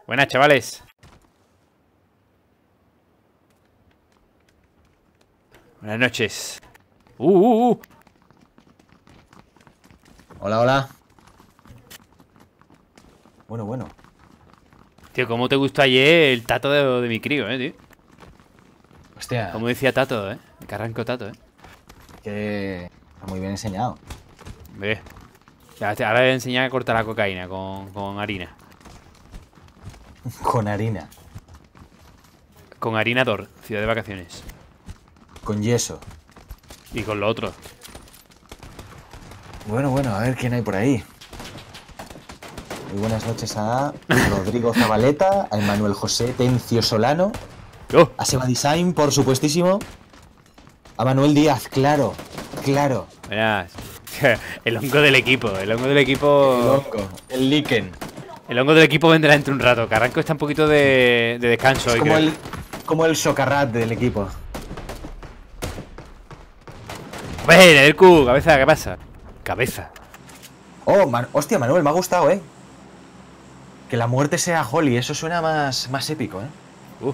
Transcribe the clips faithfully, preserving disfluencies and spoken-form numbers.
Buenas, chavales. Buenas noches. Uh, uh, uh. Hola, hola. Bueno, bueno. Tío, ¿cómo te gustó ayer el tato de, de mi crío, eh, tío? Hostia. Como decía Tato, eh. Que arranco Tato, eh. Que está muy bien enseñado. Ve. Ahora le voy a enseñar a cortar la cocaína con, con harina. Con harina. Con harina Dor, ciudad de vacaciones. Con yeso. Y con lo otro. Bueno, bueno, a ver quién hay por ahí. Muy buenas noches a Rodrigo Zabaleta, a Emanuel José Tencio Solano, ¡Oh! a Seba Design, por supuestísimo, a Manuel Díaz, claro, claro. Verás. El hongo del equipo. El hongo del equipo. El hongo, el Liken. El hongo del equipo vendrá dentro de un rato. Carranco está un poquito de, de descanso Es hoy, como creo. el, como el Socarrat del equipo. ¡Ven, el Q! Cabeza, ¿qué pasa? Cabeza. Oh, man, hostia, Manuel, me ha gustado, eh. Que la muerte sea Holly, eso suena más, más épico, eh. Uh.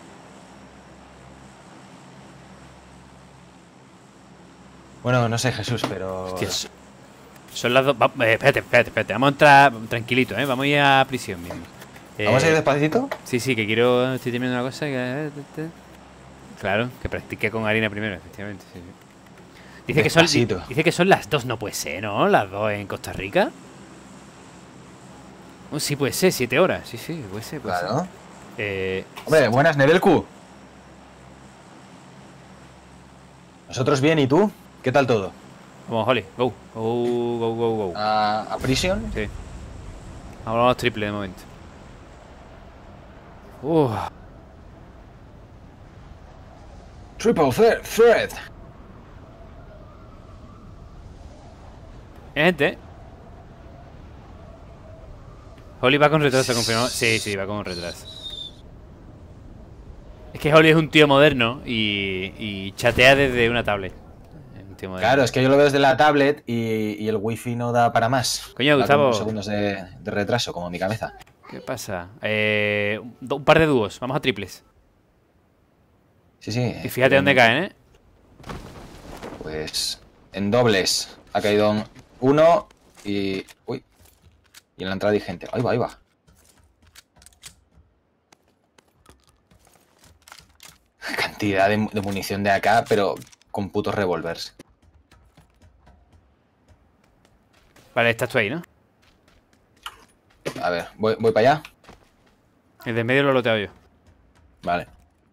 Bueno, no sé, Jesús, pero... Hostias. Son las dos. Va, eh, espérate, espérate, espérate. Vamos a entrar tranquilito, ¿eh? Vamos a ir a prisión mismo. Eh, ¿Vamos a ir despacito? Sí, sí, que quiero. Estoy terminando una cosa. Que... Claro, que practique con harina primero, efectivamente. Sí, sí. Dice que, son, dice que son las dos, no puede ser, ¿no? Las dos en Costa Rica. Oh, sí, puede ser, siete horas. Sí, sí, puede ser, puede Claro. ser. Eh, Hombre, buenas, Nebelku. Nosotros bien, ¿y tú? ¿Qué tal todo? Vamos, Holly, go. Go, go, go, go. ¿A, a prisión? Sí. Vamos triple de momento. Uf. Triple threat. threat. Gente. Holly va con retraso, confirmado. Sí, sí, va con retraso. Es que Holly es un tío moderno y, y chatea desde una tablet. Un tío moderno. Claro, es que yo lo veo desde la tablet y, y el wifi no da para más. Coño, Gustavo. Da como segundos de, de retraso, como mi cabeza. ¿Qué pasa? Eh, un, un par de dúos, vamos a triples. Sí, sí. Y fíjate dónde caen, ¿eh? Pues en dobles ha caído un uno y... Uy. Y en la entrada hay gente. Ahí va, ahí va. Cantidad de, de munición de acá, pero con putos revólveres. Vale, estás tú ahí, ¿no? A ver, voy, voy para allá. El de en medio lo loteo yo. Vale.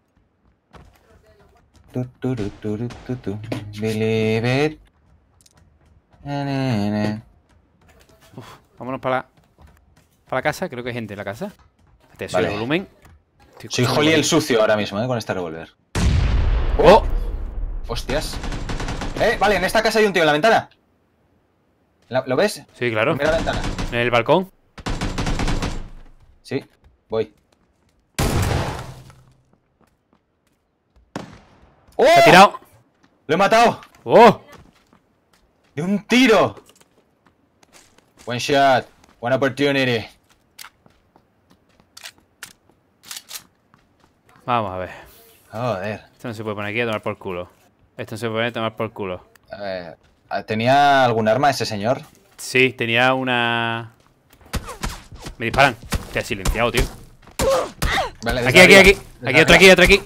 Tu, tu, tu, tu, tu, tu. Believe it. Na, na, na. Uf, vámonos para la, para la casa. Creo que hay gente en la casa. Te sube Vale. el volumen. Soy Holly el sucio ahora mismo, ¿eh? Con este revólver. ¡Oh! ¡Hostias! Eh, vale, en esta casa hay un tío en la ventana. ¿La- ¿Lo ves? Sí, claro. Primera ventana. En el balcón. Sí, voy. ¡Oh! Se ha tirado. ¡Lo he matado! ¡Oh! ¡De un tiro! One shot. One opportunity. Vamos a ver. Joder. Esto no se puede poner aquí a tomar por culo. Esto no se puede poner a tomar por culo. A ver, ¿tenía algún arma ese señor? Sí, tenía una... Me disparan. Te ha silenciado, tío. Vale, Aquí, aquí, arriba. aquí. Desde Aquí, otro arriba. aquí, otro aquí.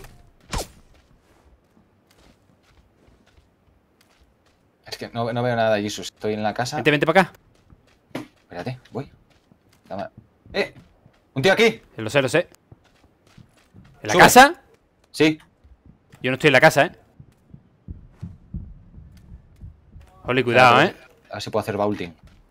Es que no, no veo nada, Jesus. Estoy en la casa. Vente, vente para acá. Espérate, voy. Dame- ¡Eh! ¡Un tío aquí! Lo sé, lo sé. ¿En la Sube. casa? Sí. Yo no estoy en la casa, ¿eh? Holly, cuidado, ¿eh? A ver si puedo hacer vaulting.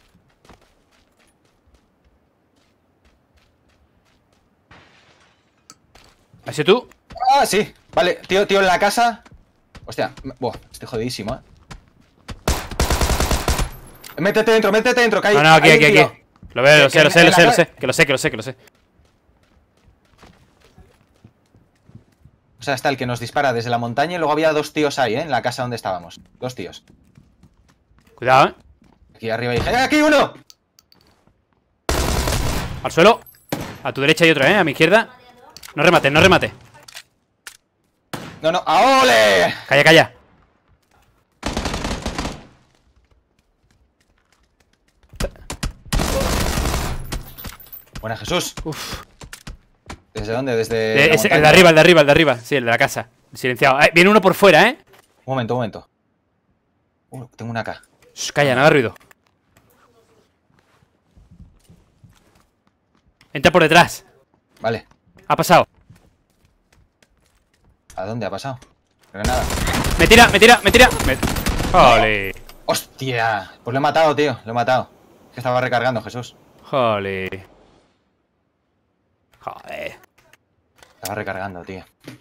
¿Has sido tú? ¡Ah, sí! Vale, tío, tío en la casa. Hostia, me- buah, estoy jodidísimo, eh. Métete dentro, métete dentro, que hay, No, no, aquí, hay aquí, un tío. aquí. Lo veo, lo Que- sé, lo que sé, en lo la sé, lo ca- sé. Que lo sé, que lo sé, que lo sé. O sea, está el que nos dispara desde la montaña y luego había dos tíos ahí, ¿eh? En la casa donde estábamos. Dos tíos. Cuidado, ¿eh? Aquí arriba dije, ¡eh, aquí uno! Al suelo. A tu derecha hay otro, ¿eh? A mi izquierda. No remate, no remate. No, no. ¡Ah, ole! Calla, calla. Buena, Jesús. Uf. ¿Desde dónde? Desde. Eh, la ese, el montaña. de arriba, el de arriba, el de arriba. Sí, el de la casa. Silenciado. Eh, viene uno por fuera, ¿eh? Un momento, un momento. Uh, tengo una acá. Shh, calla, no haga ruido. Entra por detrás. Vale. Ha pasado. ¿A dónde ha pasado? Granada. Me tira, me tira, me tira. Me... Jole. ¡Hostia! Pues lo he matado, tío. Lo he matado. Es que estaba recargando, Jesús. Jole. Joder. Estaba recargando, tío.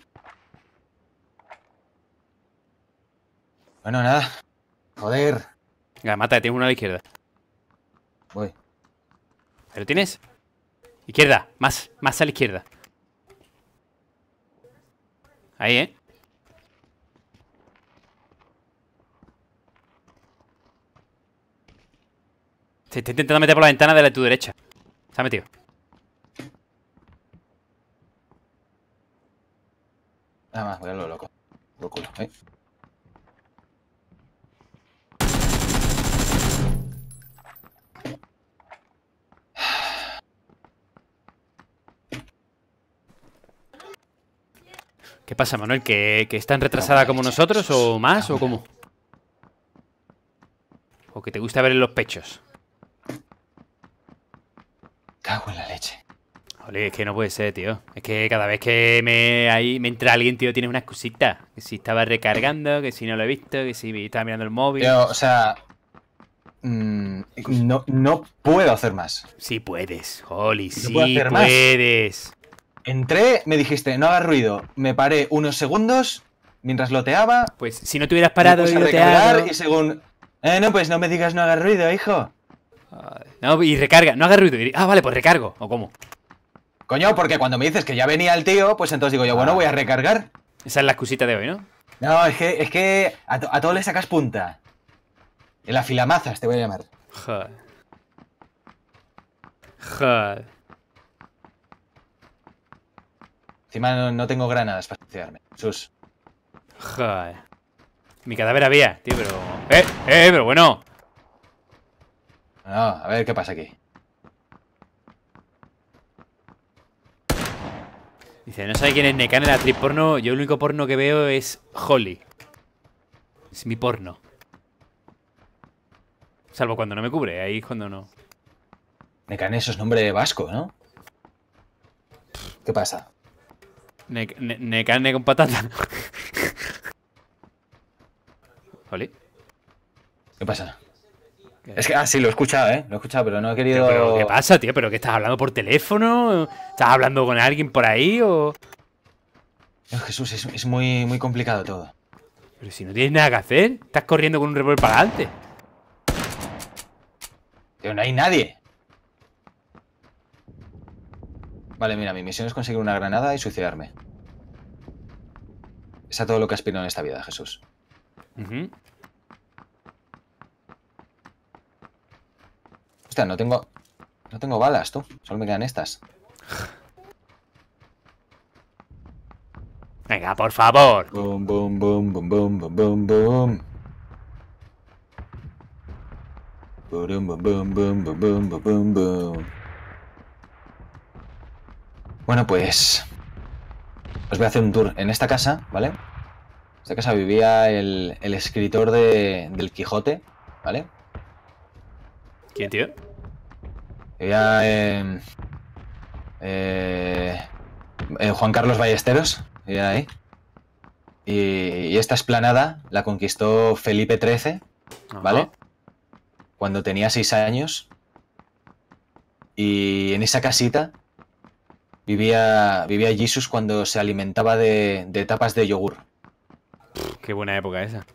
Bueno, nada. Joder. Venga, mata, tienes uno a la izquierda. Voy. ¿Pero tienes? Izquierda, más, más a la izquierda. Ahí, ¿eh? Se está intentando meter por la ventana de la de tu derecha. Se ha metido. Nada más, voy a lo loco. Por culo, ¿eh? ¿Qué pasa, Manuel? ¿Que, que es tan retrasada como nosotros o más o cómo? ¿O que te gusta ver en los pechos? Cago en la leche. Ole, es que no puede ser, tío. Es que cada vez que me ahí me entra alguien, tío, tienes unas cositas. Que si estaba recargando, que si no lo he visto, que si estaba mirando el móvil. Tío, o sea... mmm, no, no puedo hacer más. Sí puedes, Holly, No sí puedo hacer más. puedes. Entré, me dijiste, no hagas ruido. Me paré unos segundos mientras loteaba. Pues si no te hubieras parado me y puse a loteado... recargar y según... Eh, no, pues no me digas no hagas ruido, hijo. No, y recarga, no hagas ruido. Y- Ah, vale, pues recargo. ¿O cómo? Coño, porque cuando me dices que ya venía el tío, pues entonces digo yo, bueno, voy a recargar. Esa es la excusita de hoy, ¿no? No, es que, es que a, to- a todo le sacas punta. En la filamazas te voy a llamar. Joder. Joder. Encima no, no tengo granadas para suicidarme. Sus. Joder. Mi cadáver había, tío, pero... ¡Eh! ¡Eh! Pero bueno. No, a ver qué pasa aquí. Dice, no sabe quién es Nekan en la actriz porno. Yo el único porno que veo es Holly. Es mi porno. Salvo cuando no me cubre, ahí es cuando no. Necan, eso es nombre vasco, ¿no? ¿Qué pasa? Ne ne Nekan ne con patata. Holly. ¿Qué pasa? Es que, ah, sí, lo he escuchado, ¿eh? Lo he escuchado, pero no he querido... Pero, pero, ¿qué pasa, tío? ¿Pero qué estás hablando por teléfono? ¿Estás hablando con alguien por ahí o...? Oh, Jesús, es, es muy, muy complicado todo. Pero si no tienes nada que hacer, estás corriendo con un revólver para adelante. Tío, no hay nadie. Vale, mira, mi misión es conseguir una granada y suicidarme. Es a todo lo que aspiro en esta vida, Jesús. Uh-huh. Hostia, no tengo... No tengo balas, tú. Solo me quedan estas. Venga, por favor. Boom, boom, boom, boom, boom, boom, boom, boom. Boom, boom, boom, boom, boom, boom, boom, boom, boom. Bueno, pues... Os voy a hacer un tour en esta casa, ¿vale? En esta casa vivía el, el escritor de, del Quijote, ¿vale? ¿Quién, tío? Vivía... Eh, eh, eh, Juan Carlos Ballesteros, vivía ahí. Y, y esta explanada la conquistó Felipe trece, ¿vale? Ajá. Cuando tenía seis años. Y en esa casita vivía, vivía Jesus cuando se alimentaba de, de tapas de yogur. Qué buena época esa.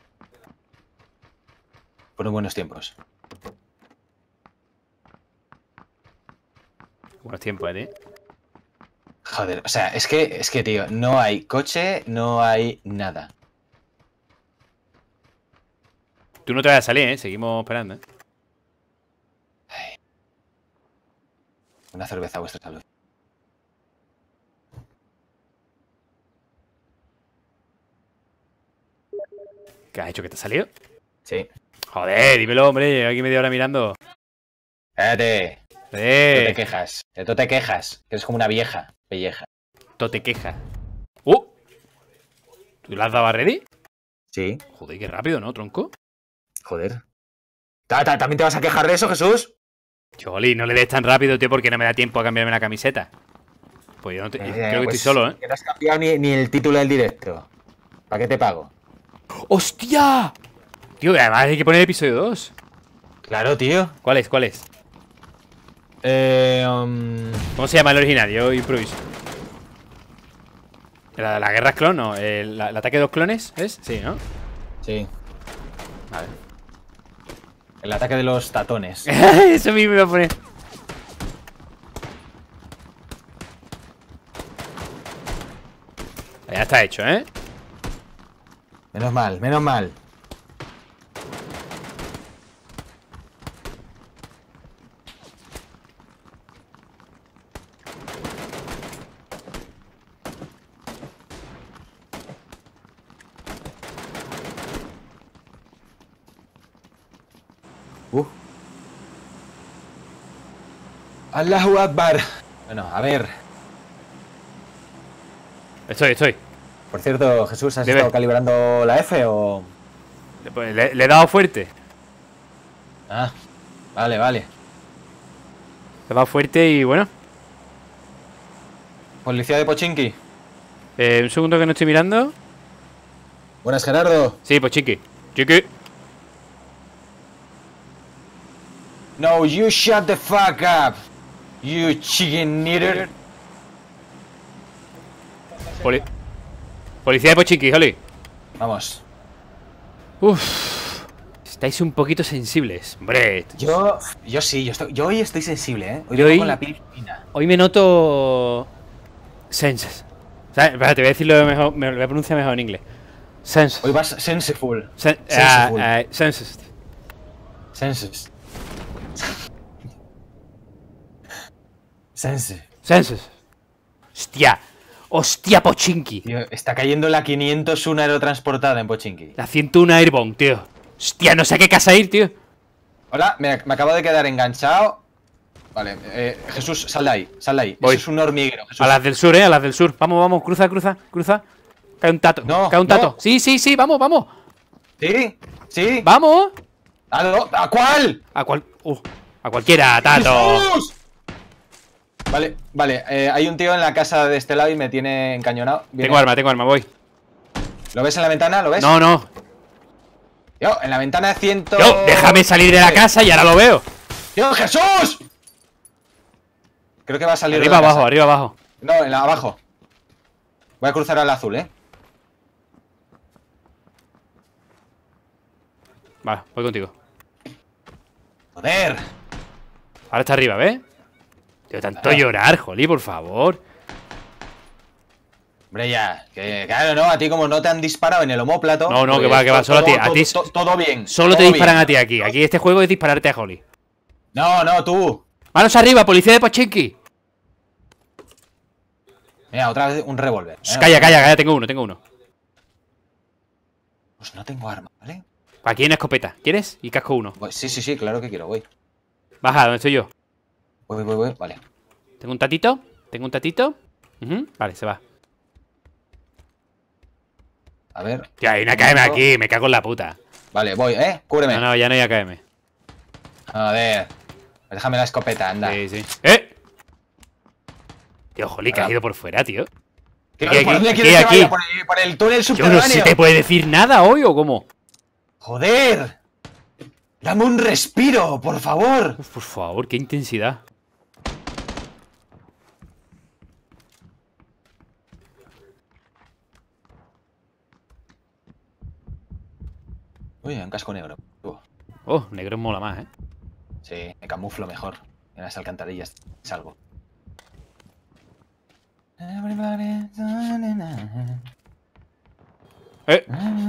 Fueron buenos tiempos. Buenos tiempos, ¿eh? Joder, o sea, es que, es que, tío, no hay coche, no hay nada. Tú no te vas a salir, ¿eh? Seguimos esperando, ¿eh? Una cerveza a vuestra salud. ¿Qué has hecho? ¿Que te ha salido? Sí. Joder, dímelo, hombre. Aquí media hora mirando. Cállate. Eh. No te quejas. Que tú te quejas. Que eres como una vieja. Pelleja. Tú te quejas. ¡Uh! ¿Tú le has dado a ready? Sí. Joder, qué rápido, ¿no, tronco? Joder. ¿También te vas a quejar de eso, Jesús? Choli, no le des tan rápido, tío, porque no me da tiempo a cambiarme la camiseta. Pues yo no te, Eh, creo que pues, estoy solo, ¿eh? Que no has cambiado ni, ni el título del directo. ¿Para qué te pago? ¡Hostia! Tío, además hay que poner el episodio dos. Claro, tío. ¿Cuál es? ¿Cuál es? Eh, um... ¿Cómo se llama el original? Yo improviso. ¿La, la guerra clon? No. ¿El, la, ¿El ataque de dos clones? ¿Es? Sí, ¿no? Sí. Vale. El ataque de los tatones. Eso mismo me iba a poner. Ya está hecho, ¿eh? Menos mal, menos mal. Uh. Allahu Akbar. Bueno, a ver. Estoy, estoy. Por cierto, Jesús, ¿has Debe. estado calibrando la F o...? Le, le, le he dado fuerte. Ah, vale, vale. Le he dado fuerte y bueno. Policía de Pochinki. Eh, un segundo que no estoy mirando. Buenas, Gerardo. Sí, Pochinki. Chiqui. No, you shut the fuck up. You chicken eater. Poli Policía de Pochinki, Holly. Vamos. Uff. Estáis un poquito sensibles. Hombre. Yo, yo sí, yo, estoy, yo hoy estoy sensible, ¿eh? Hoy Yo vengo hoy- con la piel fina. Hoy me noto... Senses. ¿Sabes? Espera, te voy a decirlo mejor. Me lo voy a pronunciar mejor en inglés. Senses. Hoy vas senseful. Sen Senseful. ah, ah, senses. Senses. Sense. Senses. Hostia. Hostia, Pochinki. Tío, está cayendo la quinientos uno aerotransportada en Pochinki. La ciento uno Airborne, tío. Hostia, no sé a qué casa ir, tío. Hola, me, me acabo de quedar enganchado. Vale, eh, Jesús, sal de ahí, sal de ahí. Voy. Eso es un hormiguero, Jesús. A las del sur, eh, a las del sur. Vamos, vamos, cruza, cruza, cruza. Cae un tato. No, Cae un tato. no. Sí, sí, sí, vamos, vamos. ¿Sí? ¿Sí? Vamos. ¿A, no? ¿A cuál? A cual. Uh, a cualquiera, tato. ¡Jesús! Vale, vale, eh, hay un tío en la casa de este lado y me tiene encañonado. Viene. Tengo arma, tengo arma, voy. ¿Lo ves en la ventana? ¿Lo ves? No, no. Yo, en la ventana de ciento... Yo, déjame salir de la casa y ahora lo veo. ¡Tío, Jesús! Creo que va a salir Arriba, de la abajo, casa. arriba, abajo. No, en la abajo. Voy a cruzar al azul, ¿eh? Vale, voy contigo. Joder. Ahora está arriba, ¿ves? Tío, tanto llorar, Jolly, por favor. Hombre, ya. Que, claro, no, a ti como no te han disparado en el omóplato. No, no, pues que va, que va, todo- solo a ti, todo- a ti todo- todo bien. Solo te todo disparan bien. a ti aquí. Aquí este juego es dispararte a Holly. No, no, tú. ¡Manos arriba, policía de Pochinki! Mira, otra vez un revólver. Shh, ¿eh? Calla, calla, calla, tengo uno, tengo uno. Pues no tengo arma, ¿vale? Aquí hay una escopeta. ¿Quieres? Y casco uno. Voy- sí, sí, sí, claro que quiero, voy. Baja, ¿dónde estoy yo? Voy, voy, voy, vale. Tengo un tatito. Tengo un tatito. Ujú, vale, se va. A ver. Tío, hay una K M aquí, me cago en la puta. Vale, voy, ¿eh? Cúbreme. No, no, ya no hay A K M. Joder. Déjame la escopeta, anda. Sí, sí. ¡Eh! Tío, Jolly, que Ah. has ido por fuera, tío. ¿Qué- Aquí, ¿Por dónde aquí, quieres que aquí. vaya? ¿Por el, por el túnel Yo subterráneo? no se te puede decir nada hoy o cómo. ¡Joder! ¡Dame un respiro, por favor! Uf, por favor, qué intensidad. Uy, un casco negro. Uh, Oh, negro mola más, ¿eh? sí, me camuflo mejor. En las alcantarillas salgo. Eh,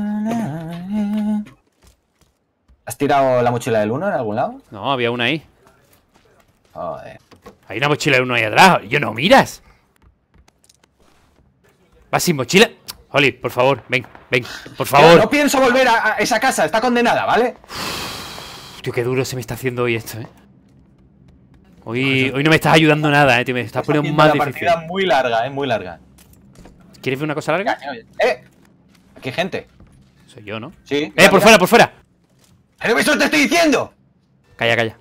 ¿Has tirado la mochila del uno en algún lado? no, había una ahí. Joder. Hay una mochila de uno ahí atrás. Yo no miras. Vas sin mochila. Holly, por favor, ven, ven, por favor. No, no pienso volver a, a esa casa, está condenada, ¿vale? Tío, qué duro se me está haciendo hoy esto, eh. Hoy, hoy no me estás ayudando nada, eh, tío. Me estás poniendo más difícil. Una partida muy larga, eh, muy larga. ¿Quieres ver una cosa larga? ¡Eh! Aquí hay gente. Soy yo, ¿no? Sí. ¡Eh, por fuera, por fuera! ¡Pero eso te estoy diciendo! Calla, calla.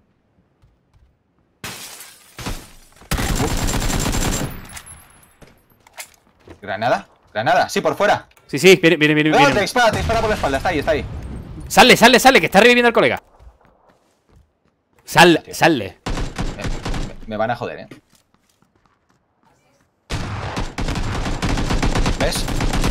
¿Granada? ¿Granada? Sí, por fuera. Sí, sí, viene, viene, viene. No, viene. te dispara, te dispara por la espalda. Está ahí, está ahí. Sale, sale, sale, que está reviviendo al colega. Sal, sale. Me, me, me van a joder, eh. ¿Ves?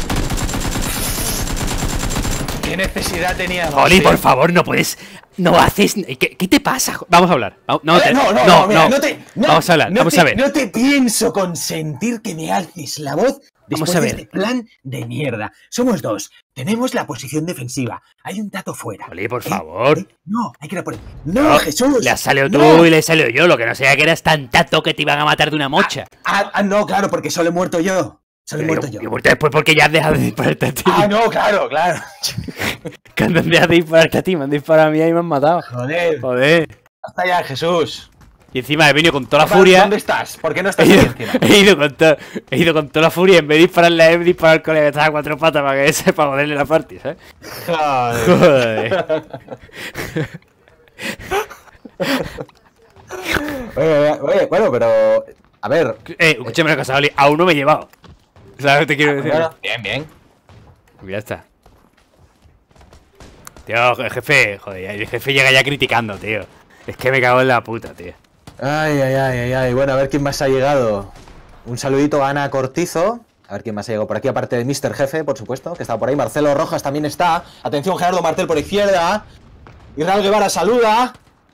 ¿Qué necesidad tenía? Holly, por favor, no puedes. No haces. ¿Qué, qué te pasa? Vamos a hablar. No, no, te... no, no, no, no, mira, no. no te, no, vamos a hablar, no vamos te, a ver. No te pienso consentir que me alces la voz después Vamos a ver. de este plan de mierda. Somos dos. Tenemos la posición defensiva. Hay un tato fuera. Holly, por ¿Eh? favor. ¿Eh? No, hay que ir a por él. No, No, Jesús. le has salido tú no. y le he salido yo. Lo que no sea que eras tan tato que te iban a matar de una mocha. Ah, ah, no, claro, porque solo he muerto yo. Solo he Pero muerto yo, yo. yo he muerto después porque ya has dejado de dispararte a ti. Ah, no, claro, claro. Cuando han dejado de dispararte a ti, me han disparado a mí y me han matado. Joder. Joder. Hasta ya, Jesús. Y encima he venido con toda la furia. ¿Dónde estás? ¿Por qué no estás He aquí ido, encima? he, ido con to, he ido con toda la furia. En vez de dispararle a él, disparar al colega que estaba a cuatro patas para que sepa joderle la party, ¿sabes? Joder. Joder. Oye, oye, bueno, pero... A ver... Eh, escúchame una cosa, Oli. Aún no me he llevado. ¿Sabes lo que te quiero decir? Bueno, bien, bien. Ya está. Tío, el jefe... Joder, el jefe llega ya criticando, tío. Es que me cago en la puta, tío. Ay, ay, ay, ay, ay. Bueno, a ver quién más ha llegado. Un saludito a Ana Cortizo. A ver quién más ha llegado por aquí, aparte de míster Jefe, por supuesto, que está por ahí. Marcelo Rojas también está. Atención, Gerardo Martel por izquierda. Israel Guevara saluda.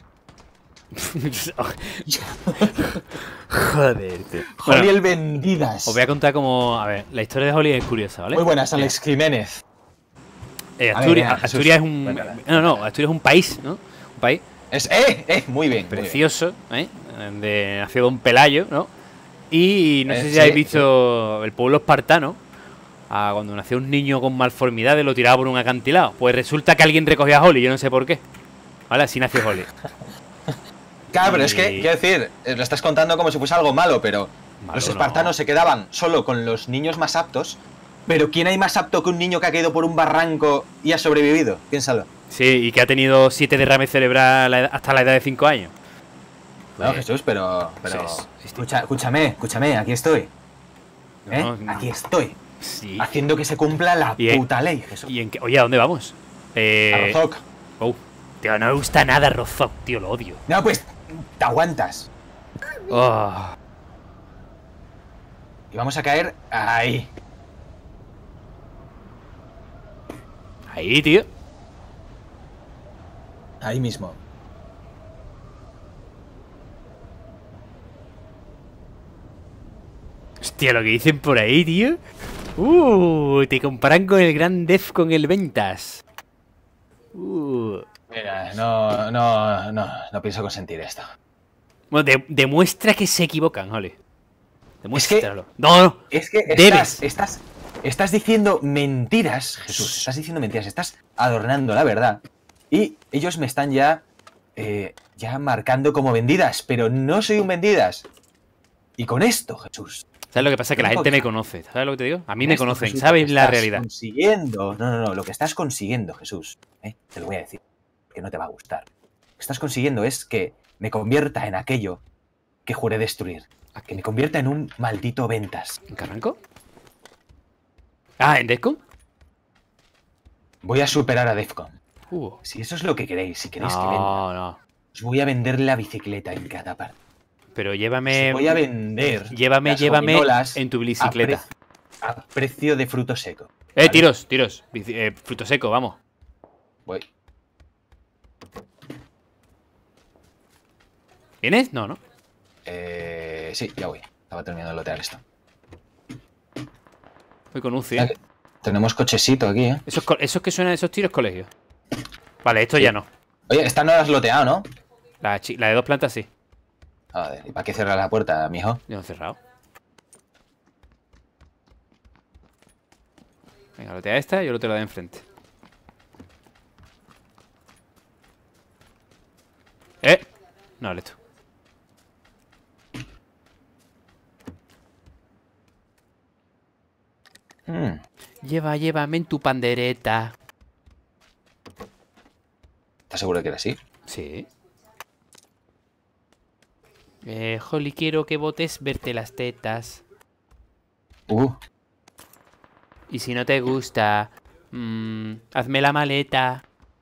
Joder, tío. Bueno, Joliel Vendidas. Os voy a contar como... A ver, la historia de Holly es curiosa, ¿vale? muy buenas, Alex Jiménez. Eh, A Asturias, ver, venga, Asturias es Jesús. un... Venga. No, no, Asturias es un país, ¿no? Un país Es, eh, eh, muy bien. muy bien. precioso, ¿eh? De nació Don Pelayo, ¿no? Y no Eh, sé si sí, habéis visto el pueblo espartano. Ah, cuando nació un niño con malformidades lo tiraba por un acantilado. Pues resulta que alguien recogía a Holly, yo no sé por qué. ¿Vale? Así nació Holly. Claro, pero es Y- que, quiero decir, eh, lo estás contando como si fuese algo malo, pero Malo los no. espartanos se quedaban solo con los niños más aptos. Pero ¿quién hay más apto que un niño que ha caído por un barranco y ha sobrevivido? Piénsalo. Sí, y que ha tenido siete derrames cerebrales hasta la edad de cinco años. No, Pues, Jesús, pero... pero sí, sí, sí. escucha, escúchame, escúchame, aquí estoy. ¿Eh? No, no. Aquí estoy. Sí. Haciendo que se cumpla la Y en- puta ley, Jesús. ¿Y en qué? Oye, ¿a dónde vamos? Eh... A Rozok. Oh, tío, no me gusta nada Rozok, tío, lo odio. No, pues, te aguantas. Oh. Y vamos a caer ahí. Ahí, tío. Ahí mismo. Hostia, lo que dicen por ahí, tío. Uh, te comparan con el Gran Def con el Ventas. Uh. Mira, no, no, no, no pienso consentir esto. Bueno, de- demuestra que se equivocan, Oli. Demuéstralo. No, no. Es que Debes. estás, estás, estás diciendo mentiras, Jesús. Estás diciendo mentiras, estás adornando la verdad. Y ellos me están ya, eh, ya marcando como vendidas, pero no soy un vendidas. Y con esto, Jesús. ¿Sabes lo que pasa? Que la Lo único gente que- me conoce. ¿Sabes lo que te digo? A mí con me esto, conocen. Jesús, ¿Sabes lo que la estás realidad? Consiguiendo. No, no, no. Lo que estás consiguiendo, Jesús. ¿eh? Te lo voy a decir. Que no te va a gustar. Lo que estás consiguiendo es que me convierta en aquello que juré destruir. Que me convierta en un maldito ventas. ¿En Carranco? Ah, ¿en Descom? Voy a superar a Defcon. Uh. Si eso es lo que queréis, si queréis que venda, No, no. os voy a vender la bicicleta en cada parte. Pero Os llévame. voy a vender. Llévame, las llévame gominolas en tu a, bicicleta. pre- a precio de fruto seco. Eh, ¿vale? tiros, tiros. Bici- eh, fruto seco, vamos. Voy. ¿Vienes? No, no. Eh, sí, ya voy. Estaba terminando de lotear esto. Voy con un Ya cien. que Tenemos cochecito aquí, ¿eh? Esos, co- esos que suenan esos tiros, colegio. Vale, esto ya no. Oye, esta no la has loteado, ¿no? La, chi- la de dos plantas sí. Joder, ¿y para qué cerrar la puerta, mijo? Yo no he cerrado. Venga, lotea esta y yo lo te lo de enfrente. ¿Eh? No, listo. Hmm. Lleva, llévame en tu pandereta. ¿Estás seguro de que era así? Sí. Eh, Holly, quiero que votes verte las tetas. Uh. Y si no te gusta, mmm, hazme la maleta.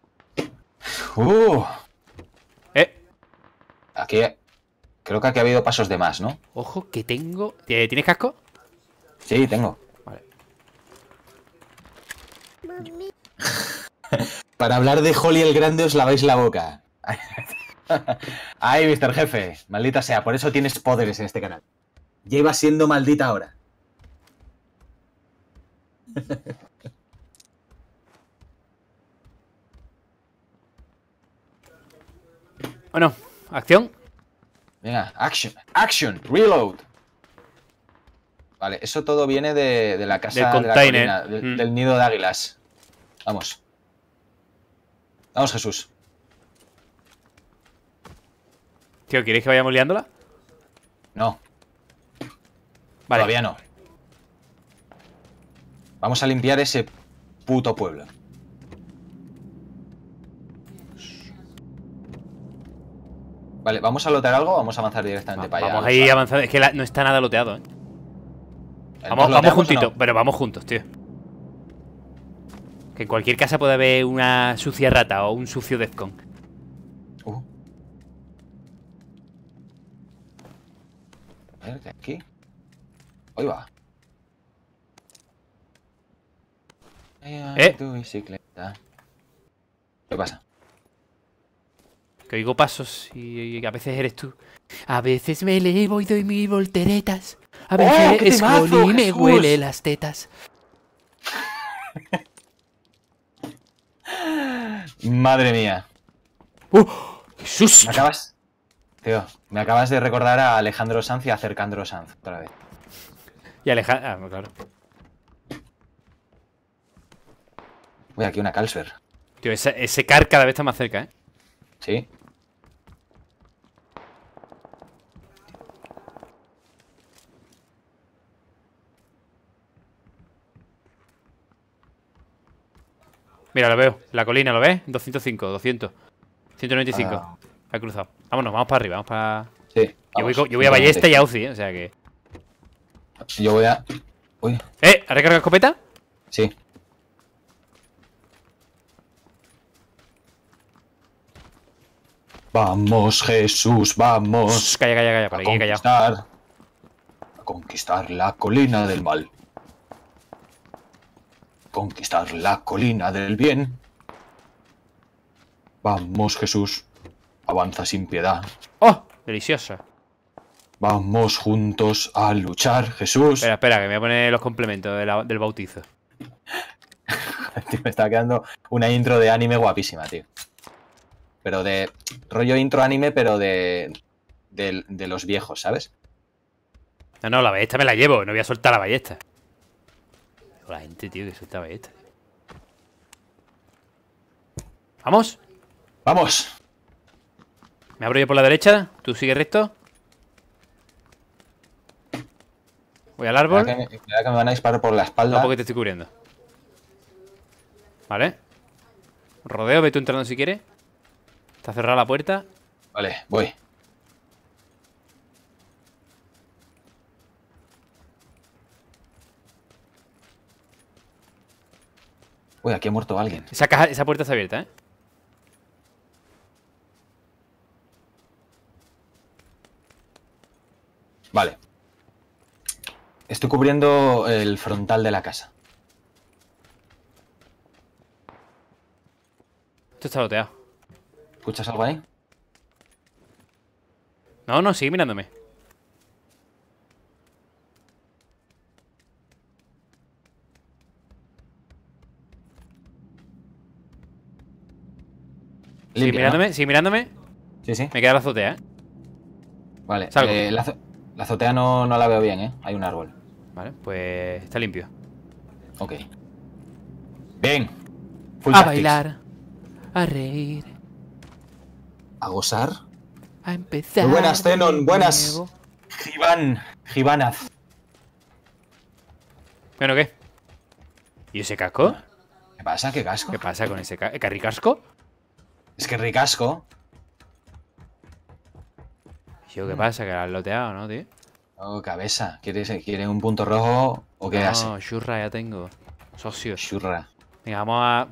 Uh. Eh, Aquí... Creo que aquí ha habido pasos de más, ¿no? ojo que tengo... ¿Eh, ¿Tienes casco? Sí, tengo. Vale. Para hablar de Holly el Grande os laváis la boca. Ay, mister Jefe. Maldita sea, por eso tienes poderes en este canal. Lleva siendo maldita ahora. Bueno, acción. Venga, action, action, reload. Vale, eso todo viene de, de la casa Del de la container. colina, del, Mm. del nido de águilas. Vamos. Vamos, Jesús. Tío, ¿quieres que vayamos liándola? No, Vale. todavía no. Vamos a limpiar ese puto pueblo. Vale, ¿vamos a lotear algo o vamos a avanzar directamente Va- para allá? vamos a ir avanzando. Es que la- no está nada loteado, ¿eh? ¿El Vamos, nos vamos loteamos o juntitos, no? pero vamos juntos, tío. Que en cualquier casa puede haber una sucia rata o un sucio Defcon. Uh. A ver, ¿qué hay aquí? Hoy va. ¿Eh? Tu bicicleta. ¿Qué pasa? Que oigo pasos y, y a veces eres tú. A veces me elevo y doy mil volteretas. A ¡Oh, veces qué temazo, Holly me Jesús! huele las tetas. Madre mía. ¡Uh! ¡Qué susto! Me acabas... Tío, me acabas de recordar a Alejandro Sanz y a Cercandro Sanz otra vez. Y Alejandro... Ah, claro. Voy aquí una Carlsberg. Tío, ese, ese car cada vez está más cerca, ¿eh? ¿Sí? Mira, lo veo. La colina, ¿lo ves? doscientos cinco, doscientos. ciento noventa y cinco. Ah. Ha cruzado. Vámonos, vamos para arriba, vamos para... Sí. Yo voy, vamos, co- yo voy a ballesta y a U C I, ¿eh? O sea que... Yo voy a... Uy, ¿Eh? ¿Ha recargado escopeta? sí. Vamos, Jesús, vamos. Shh, calla, calla, calla. Por A aquí, callado. conquistar, a conquistar la colina del mal. Conquistar la colina del bien. Vamos, Jesús. Avanza sin piedad. ¡Oh! Deliciosa. Vamos juntos a luchar, Jesús. Espera, espera, que me voy a poner los complementos de la- del bautizo. Tío, me está quedando una intro de anime guapísima, tío. Pero de... Rollo intro anime, pero de... De, de los viejos, ¿sabes? No, no, la ballesta me la llevo. No voy a soltar la ballesta. La gente, tío, que suelta ballesta. ¿Vamos? ¡Vamos! Me abro yo por la derecha. Tú sigue recto. Voy al árbol. Cuidado que, me, cuidado que me van a disparar por la espalda. No, porque te estoy cubriendo. Vale. Rodeo, ve tú entrando si quieres. Está cerrada la puerta. Vale, voy. Uy, aquí ha muerto alguien. Esa, caja, esa puerta está abierta, ¿eh? Vale. Estoy cubriendo el frontal de la casa. Esto está loteado. ¿Escuchas algo ahí? No, no, sigue mirándome. Sigue Limpia, mirándome, sigue mirándome. ¿no? Sí, sí. Me queda la azotea, ¿eh? Vale. Salgo. eh, la, azo- la azotea no, no la veo bien, ¿eh? Hay un árbol. Vale, pues está limpio. Ok. Bien. Full A tactics. bailar, a reír, A gozar. a empezar. Muy buenas, Zenon, de buenas. nuevo. Gibán, Gibanaz. Bueno, ¿qué? ¿Y ese casco? ¿Qué pasa? ¿Qué casco? ¿Qué pasa con ese ca- carricasco? Es que ricasco. Tío, ¿qué pasa? Que lo has loteado, ¿no, tío? Oh, cabeza. ¿Quieres, ¿Quiere un punto rojo o qué hace? No, churra ya tengo. Socio. Churra. Venga, vamos a...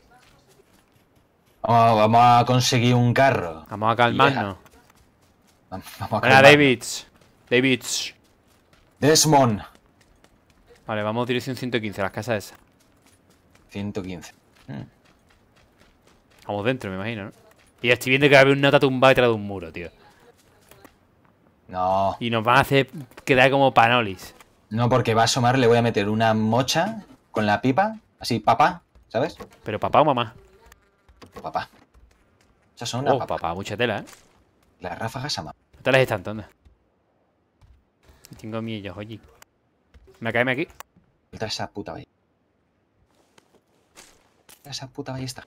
Vamos, vamos a conseguir un carro. Vamos a calmarnos. Vamos a Venga, calmarnos. Davids. Davids. Desmond. Vale, vamos dirección ciento quince, las casas esas. ciento quince. Vamos dentro, me imagino, ¿no? Y estoy viendo que va a haber una nota tumbada detrás de un muro, tío. No, Y nos van a hacer quedar como panolis. no, porque va a asomar, le voy a meter una mocha con la pipa. Así, papá, ¿sabes? Pero papá o mamá. Papá. Esas son una Oh, papa. papá, mucha tela, ¿eh? Las ráfagas a mano. No te las están todas. Tengo miedo, oye. Me caeme aquí. Suelta esa puta ballesta. Suelta esa puta ballesta.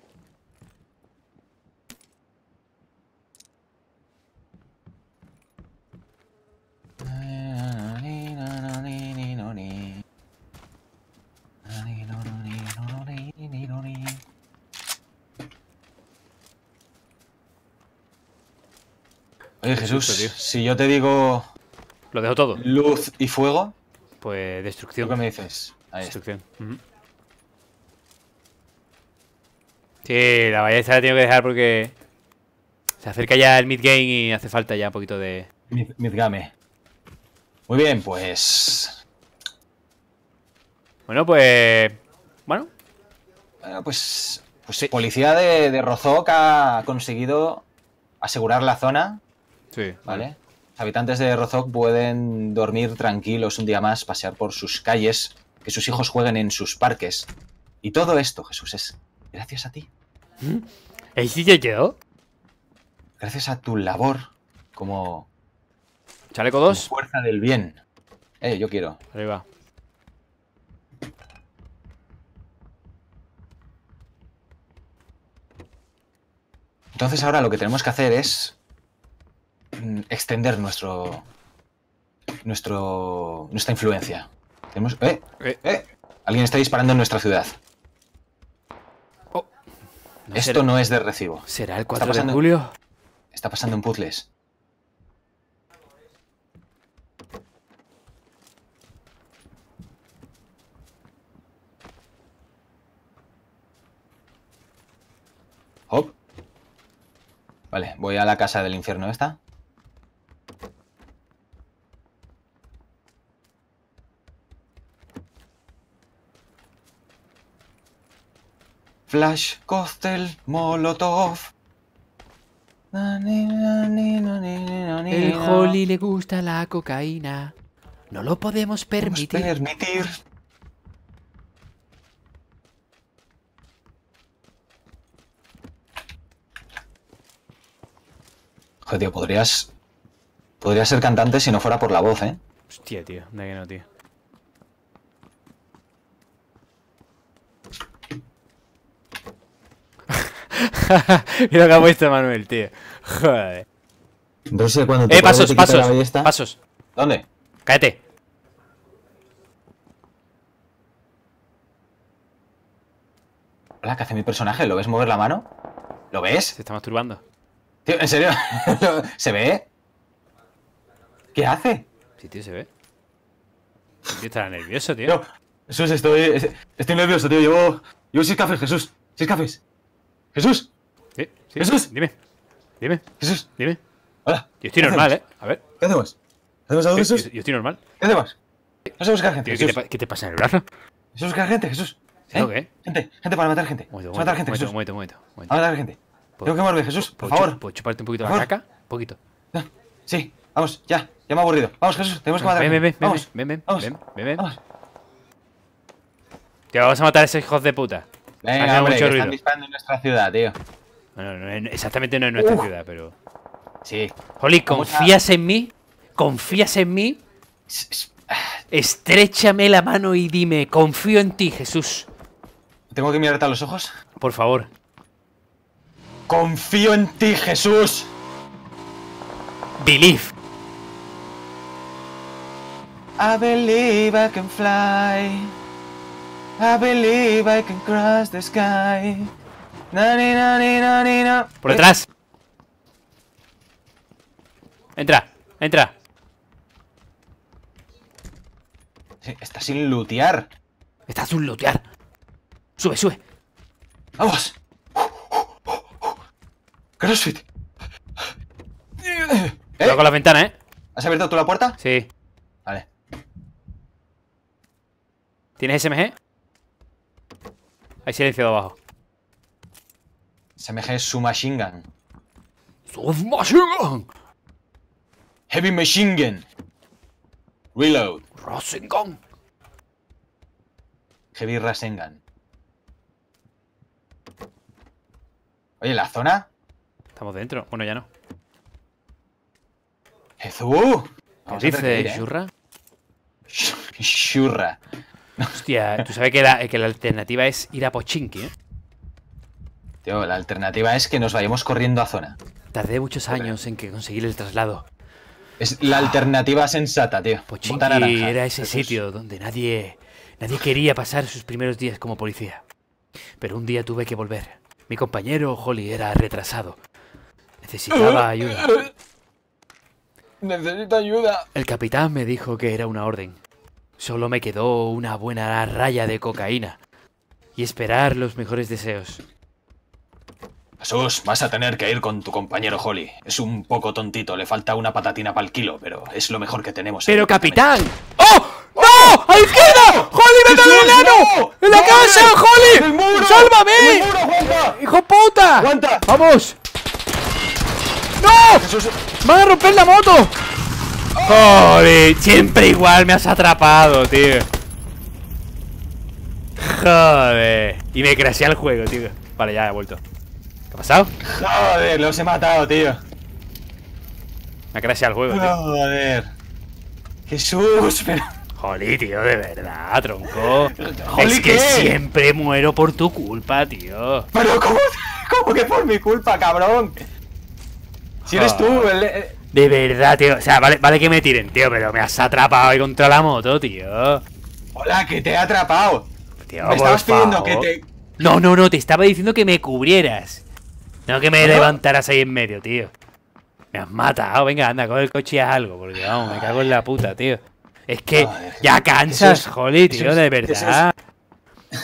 Oye, Jesús, susto, tío. si yo te digo Lo dejo todo. luz y fuego, Pues ¿tú destrucción. qué me dices? Ahí está. Destrucción. Ujú. Sí, la ballesta la tengo que dejar porque se acerca ya el mid-game y hace falta ya un poquito de... Mid- Midgame. Muy bien, pues... Bueno, pues... Bueno, Bueno, pues... Pues Sí. policía de, de Rozok ha conseguido asegurar la zona, sí. ¿vale? Los habitantes de Rozok pueden dormir tranquilos un día más, pasear por sus calles, que sus hijos jueguen en sus parques. Y todo esto, Jesús, es gracias a ti. ¿El sitio yo? Gracias a tu labor como, Chaleco como dos. fuerza del bien. Eh, yo quiero. Arriba. Entonces ahora lo que tenemos que hacer es mm, extender nuestro, nuestro, nuestra influencia. Tenemos, eh, Eh. eh, alguien está disparando en nuestra ciudad. Oh. No Esto será, no es de recibo. ¿Será el cuatro de pasando? julio? Está pasando en puzzles. Hop. Vale, voy a la casa del infierno esta. Flash, cóctel, molotov. El Holly le gusta la cocaína. No lo podemos permitir. permitir. Joder, tío, podrías... Podrías ser cantante si no fuera por la voz, ¿eh? Hostia, tío. De que no, tío. Mira lo que ha puesto Manuel, tío. Joder. Entonces cuando Eh, pasos, pasos. Pasos. ¿Dónde? Cállate. Hola, ¿qué hace mi personaje? ¿Lo ves mover la mano? ¿Lo ves? Se está masturbando. Tío, ¿en serio? ¿Se ve? ¿Qué hace? Sí, tío, se ve. El tío estará nervioso, tío. Tío, Jesús, estoy... Estoy nervioso, tío. Llevo... Llevo seis cafés, Jesús. Seis cafés. Jesús. Sí, sí. Jesús. Dime. Dime. Jesús. Dime. Hola. Yo estoy ¿Qué normal, hacemos? ¿eh? A ver. ¿Qué hacemos? ¿Qué hacemos algo, Yo, Jesús? yo- yo estoy normal. ¿Qué hacemos? Vamos a buscar gente, Tío, ¿qué, te, Jesús. pa- qué te pasa en el brazo? Vamos a buscar gente, Jesús. ¿Tengo ¿Eh? qué? Gente, gente para matar gente. Un momento, Vamos a matar gente, un Jesús. momento, un momento, un momento. Vamos a matar gente. Tengo que moverme, Jesús, por ¿Puedo chu- favor. ¿Puedo chuparte un poquito Por la favor. caca? Un poquito. Ah, sí, vamos, ya. Ya me he aburrido. Vamos, Jesús, tenemos que matar Ven, ven, gente. ven, ven, Vamos, ven, ven, vamos, ven, ven, ven. vamos. Tío, vamos a matar a esos hijos de puta. Venga, Hace hombre, mucho que ruido. están disparando en nuestra ciudad, tío. Bueno, no, no, exactamente no es nuestra Uf. ciudad, pero... Sí. Holly, Vamos a- ¿confías en mí? ¿Confías en mí? S- s- ah, Estréchame la mano y dime, confío en ti, Jesús. ¿Tengo que mirarte a los ojos? Por favor. ¡Confío en ti, Jesús! Believe. I believe I can fly. I believe I can cross the sky. Na, ni, na, ni, na, ni, na. Por ¿Eh? detrás. Entra, entra. Sí, está sin lootear. Estás un lootear. Sube, sube. ¡Vamos! ¡Crossfit! ¿Eh? Cuidado con la ventana, ¿eh? ¿Has abierto tú la puerta? Sí. Vale. ¿Tienes S M G? Hay silencio de abajo. S M G es su machine gun. Submachine gun. Heavy machine gun. Reload. Rasengan. Heavy Rasengan. Oye, ¿la zona? Estamos dentro. Bueno, ya no. ¡Jesús! ¿Qué dices, Shurra? Shurra. Hostia, tú sabes que la, que la alternativa es ir a Pochinki, ¿eh? Tío, la alternativa es que nos vayamos corriendo a zona. Tardé muchos años en que conseguir el traslado. Es la alternativa sensata, tío. Bota Pochinki naranja. era ese Jesús. sitio donde nadie, nadie quería pasar sus primeros días como policía. Pero un día tuve que volver. Mi compañero Holly era retrasado. Necesitaba ayuda. Necesito ayuda. El capitán me dijo que era una orden. Solo me quedó una buena raya de cocaína y esperar los mejores deseos. Jesús, vas a tener que ir con tu compañero Holly. Es un poco tontito, le falta una patatina para el kilo, pero es lo mejor que tenemos. ¡Pero en el capitán! ¡Oh! ¡No! ¡A la izquierda! ¡Holly, vete al enano! ¡En la casa, ¡En el Holly! muro! ¡Sálvame! ¡En el muro, aguanta! ¡Hijo puta! ¡Aguanta! ¡Vamos! ¡No! Jesús, ¡Van a romper la moto! Joder, siempre igual me has atrapado, tío. Joder. Y me crashea el juego, tío. Vale, ya he vuelto. ¿Qué ha pasado? joder, los he matado, tío. Me ha crasheado el juego, tío. Joder. Jesús, pero... Joder, tío, de verdad, tronco. Jolly, Es que ¿qué? siempre muero por tu culpa, tío. Pero ¿cómo, cómo que por mi culpa, cabrón? Si eres tú, el... el- De verdad, tío. O sea, vale, vale que me tiren, tío, pero me has atrapado ahí contra la moto, tío. Hola, que te he atrapado. Tío, Me por estabas pidiendo favor. que te... No, no, no, te estaba diciendo que me cubrieras. No que me ¿Ah? levantaras ahí en medio, tío. Me has matado. Venga, anda, coge el coche y haz algo. Porque vamos, me cago en la puta, tío. Es que Joder, ya cansas, Jesús, Holly, tío, Jesús, de verdad. Jesús.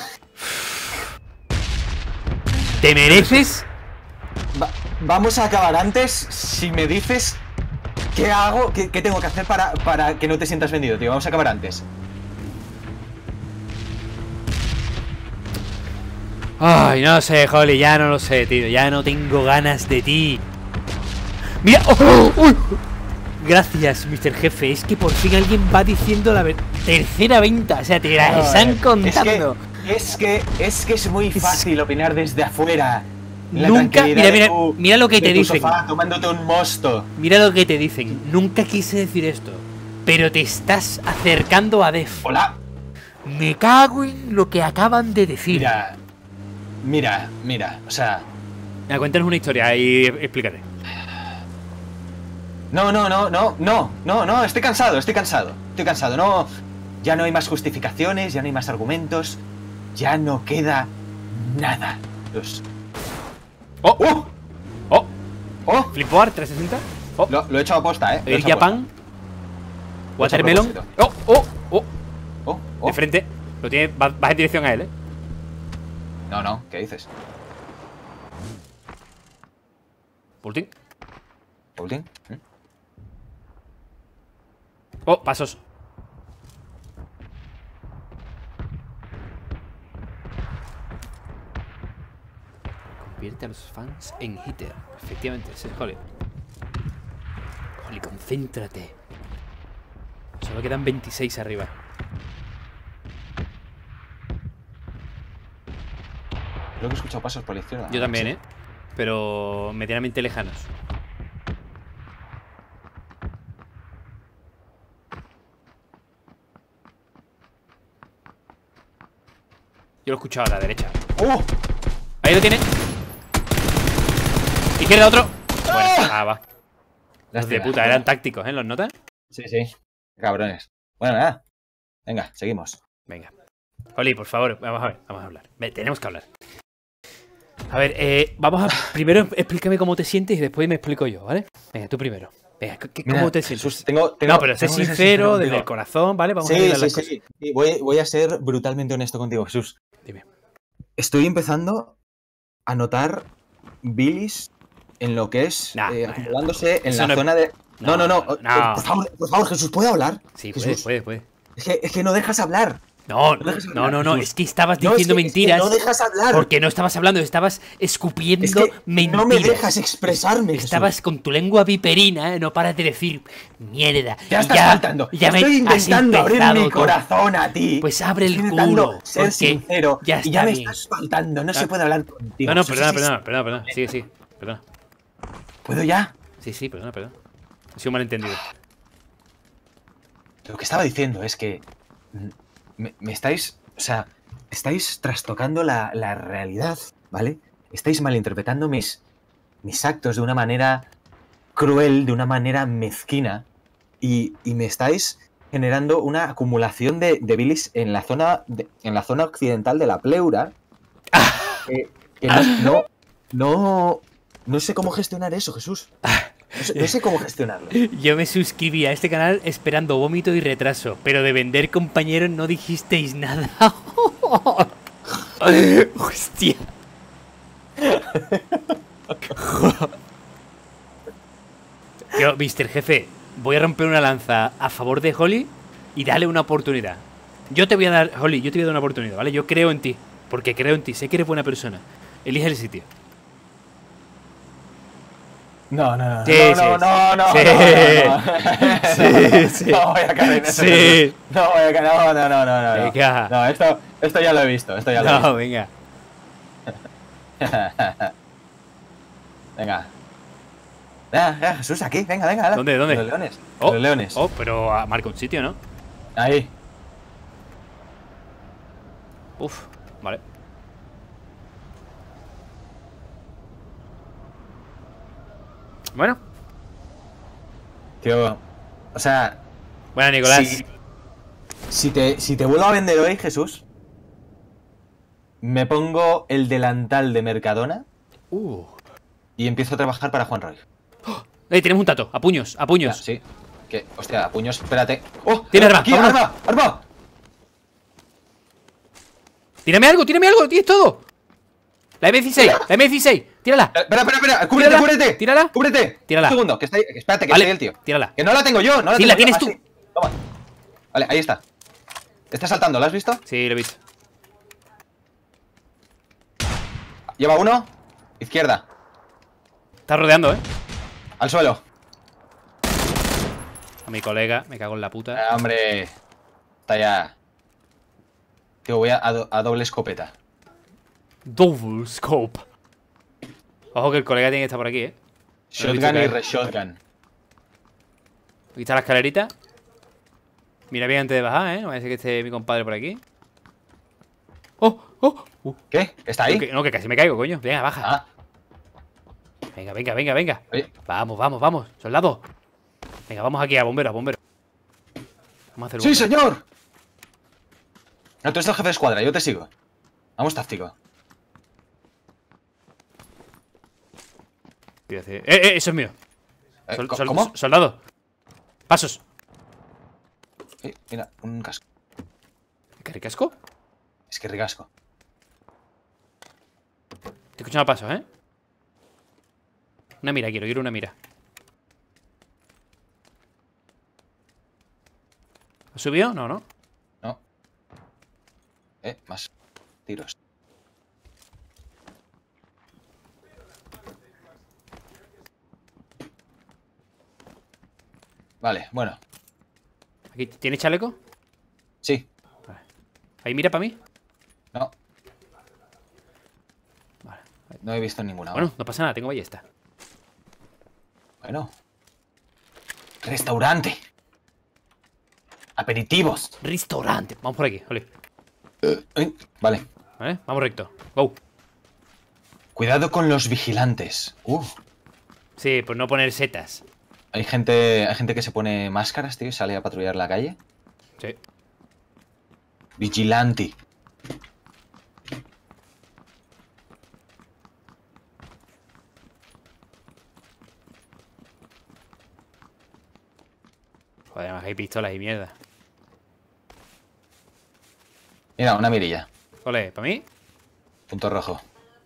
¿Te mereces? Va- vamos a acabar antes si me dices qué hago, qué, qué tengo que hacer para, para que no te sientas vendido, tío. Vamos a acabar antes. Ay, no sé, Holly, ya no lo sé, tío. Ya no tengo ganas de ti. Mira, oh, oh, uy. Gracias, mister Jefe. Es que por fin alguien va diciendo la ver- tercera venta. O sea, te la están contando. Es que, es que es que es muy fácil opinar desde afuera. en la Nunca, tranquilidad mira, de mira, tu- mira lo que de te tu dicen. sofá, tomándote un mosto. Mira lo que te dicen. Nunca quise decir esto. Pero te estás acercando a Def. Hola. Me cago en lo que acaban de decir. Mira, mira, mira. O sea, Mira, cuéntanos una historia y explícate. no, no, no, no, no, no, no. Estoy cansado, estoy cansado, estoy cansado. No, ya no hay más justificaciones, ya no hay más argumentos, ya no queda nada. Los- ¡Oh! ¡Oh! ¡Oh! ¡Oh! ¿Flipboard trescientos sesenta? ¡Oh! Lo, lo he hecho a posta, eh. Lo he ¿Ir hecho a Japan? posta. ¿Watermelon? Lo he hecho ¡Oh! ¡Oh! ¡Oh! Oh, oh. De frente. Lo tiene, va- vas en dirección a él, ¿eh? No, no, ¿qué dices? Pulting. ¿Holding? ¿Mm? Oh, pasos. Convierte a los fans en hitter. Efectivamente, ese es Holly. Holly, concéntrate. Solo quedan veintiséis arriba. Creo que he escuchado pasos por la izquierda. Yo también, Sí. ¿eh? Pero medianamente lejanos. Yo lo he escuchado a la derecha. ¡Oh! Ahí lo tiene. Izquierda otro. Bueno, ah, va. Los de puta, eran tácticos, ¿eh? ¿Los notas? Sí, sí. Cabrones. Bueno, nada. Venga, seguimos. Venga. Oli, por favor, vamos a ver, vamos a hablar. Ve, tenemos que hablar. A ver, eh, vamos a... Primero explícame cómo te sientes y después me explico yo, ¿vale? Venga, tú primero. Venga, ¿qué- Mira, ¿cómo te sientes? Jesús, tengo, tengo- No, pero sé tengo que ser sincero, desde contigo. el corazón, ¿vale? Vamos a Sí, arreglar sí, las sí, cosas. sí. Voy, voy a ser brutalmente honesto contigo, Jesús. Dime. Estoy empezando a notar bilis en lo que es Nah, eh, nah, acumulándose en Eso la no- no- zona de. No, no, no. no, eh, no. Por favor, por favor, Jesús, ¿puedo hablar? Sí, puede, Jesús. puede, puede. Es que, es que no dejas hablar. No, No dejas no, hablar, no, no, Jesús. es que estabas No, es diciendo que- es que mentiras. no dejas hablar. Porque no estabas hablando, estabas escupiendo Es que mentiras. no me dejas expresarme, Jesús. Estabas con tu lengua viperina, ¿eh? No paras de decir mierda. Ya Y estás faltando. ya me Estoy has intentando abrir empezado mi tú. corazón a ti. Pues abre el Estoy intentando culo, ser porque sincero. ya y está ya me bien. estás faltando. No Ah. se puede hablar contigo. No, no, Jesús, perdona, es- perdona, perdona, perdona. Sí, sí, perdona. ¿Puedo ya? Sí, sí, perdona, perdona. Ha sido un malentendido. Lo que estaba diciendo es que mm, me, me estáis, o sea, estáis trastocando la, la realidad, ¿vale? Estáis malinterpretando mis, mis actos de una manera cruel, de una manera mezquina, y, y me estáis generando una acumulación de, de bilis en la zona de- en la zona occidental de la pleura. que, que no, no, no, no sé cómo gestionar eso, Jesús. No sé, no sé cómo gestionarlo. Yo me suscribí a este canal esperando vómito y retraso, pero de vender compañeros no dijisteis nada. Hostia. Yo, mister Jefe, voy a romper una lanza a favor de Holly y dale una oportunidad. Yo te voy a dar, Holly, yo te voy a dar una oportunidad, ¿vale? Yo creo en ti, porque creo en ti, sé que eres buena persona. Elige el sitio. No, no, no, Sí, no, sí, no, no, no, sí. no, no, Sí, sí. no voy a caer en eso. Sí. No voy a caer, no, no, no, no, no. Venga. No, esto, esto ya lo he visto, esto ya lo he No, venga. visto. Venga. Venga, venga, Jesús, aquí, venga, venga. ala. ¿Dónde, dónde? Los leones. Oh, Los leones. Oh, pero ah, marca un sitio, ¿no? Ahí. Uf, vale. Bueno, Tío, o sea, bueno, Nicolás. si, si te, si te vuelvo a vender hoy, Jesús, me pongo el delantal de Mercadona Uh. y empiezo a trabajar para Juan Roy. Ahí tenemos un tato, a puños, a Ya, puños. sí. Que, hostia, a puños, espérate. ¡Oh! Tiene arma, ¡Aquí, vámonos. arma! ¡Arma! Tírame algo, tírame algo, tienes todo. La M dieciséis, la M dieciséis, tírala. Eh, Espera, espera, espera, cúbrete, Tírala, cúbrete. tírala. Cúbrete. Tírala. Un segundo, que está ahí, espérate, que Vale, está ahí el tío. tírala. Que no la tengo yo, no la Sí, tengo la yo. tienes Ah, tú. sí. Toma. Vale, ahí está. Está saltando, ¿lo has visto? Sí, lo he visto. Lleva uno. Izquierda. Está rodeando, eh. Al suelo. A mi colega, me cago en la puta. Ah, hombre. Está ya. Tío, voy a, a do- a doble escopeta. Double scope. Ojo que el colega tiene que estar por aquí, eh. No lo he visto Shotgun y caer. re-shotgun. Aquí está la escalerita. Mira bien antes de bajar, eh. No vaya a ser que esté mi compadre por aquí. ¡Oh! ¡Oh! Uh, ¿Qué? ¿Está no, ahí? que, no, que casi me caigo, coño. Venga, baja. Ah, Venga, venga, venga, venga. oye. Vamos, vamos, vamos. Soldado. Venga, vamos aquí a bomberos, a bomberos. Vamos a hacer ¡Sí, bomberos. señor! No, tú eres el jefe de escuadra, yo te sigo. Vamos, táctico. Voy a hacer- ¡Eh, eh! Eso es mío. Eh, Sol- ¿co- sol- ¿Cómo? Soldado. Pasos. Eh, mira, un casco. ¿Qué ricasco? Es que ricasco. Te escuchando pasos, ¿eh? Una mira, quiero, quiero una mira. ¿Has subido? No, no. No. Eh, más tiros. Vale, bueno. Aquí, ¿tienes chaleco? Sí. Ahí mira para mí. No, Vale. no he visto ninguna. Bueno, no pasa nada, tengo ballesta. Bueno. Restaurante. Aperitivos. Restaurante. Vamos por aquí, ole. Eh, vale. ¿Vale? Vamos recto. Go. Cuidado con los vigilantes. Uh, Sí, pues no poner setas. hay gente, hay gente que se pone máscaras, tío, y sale a patrullar la calle. Sí. Vigilante. Joder, además hay pistolas y mierda. Mira, una mirilla. Ole, ¿para mí? Punto rojo.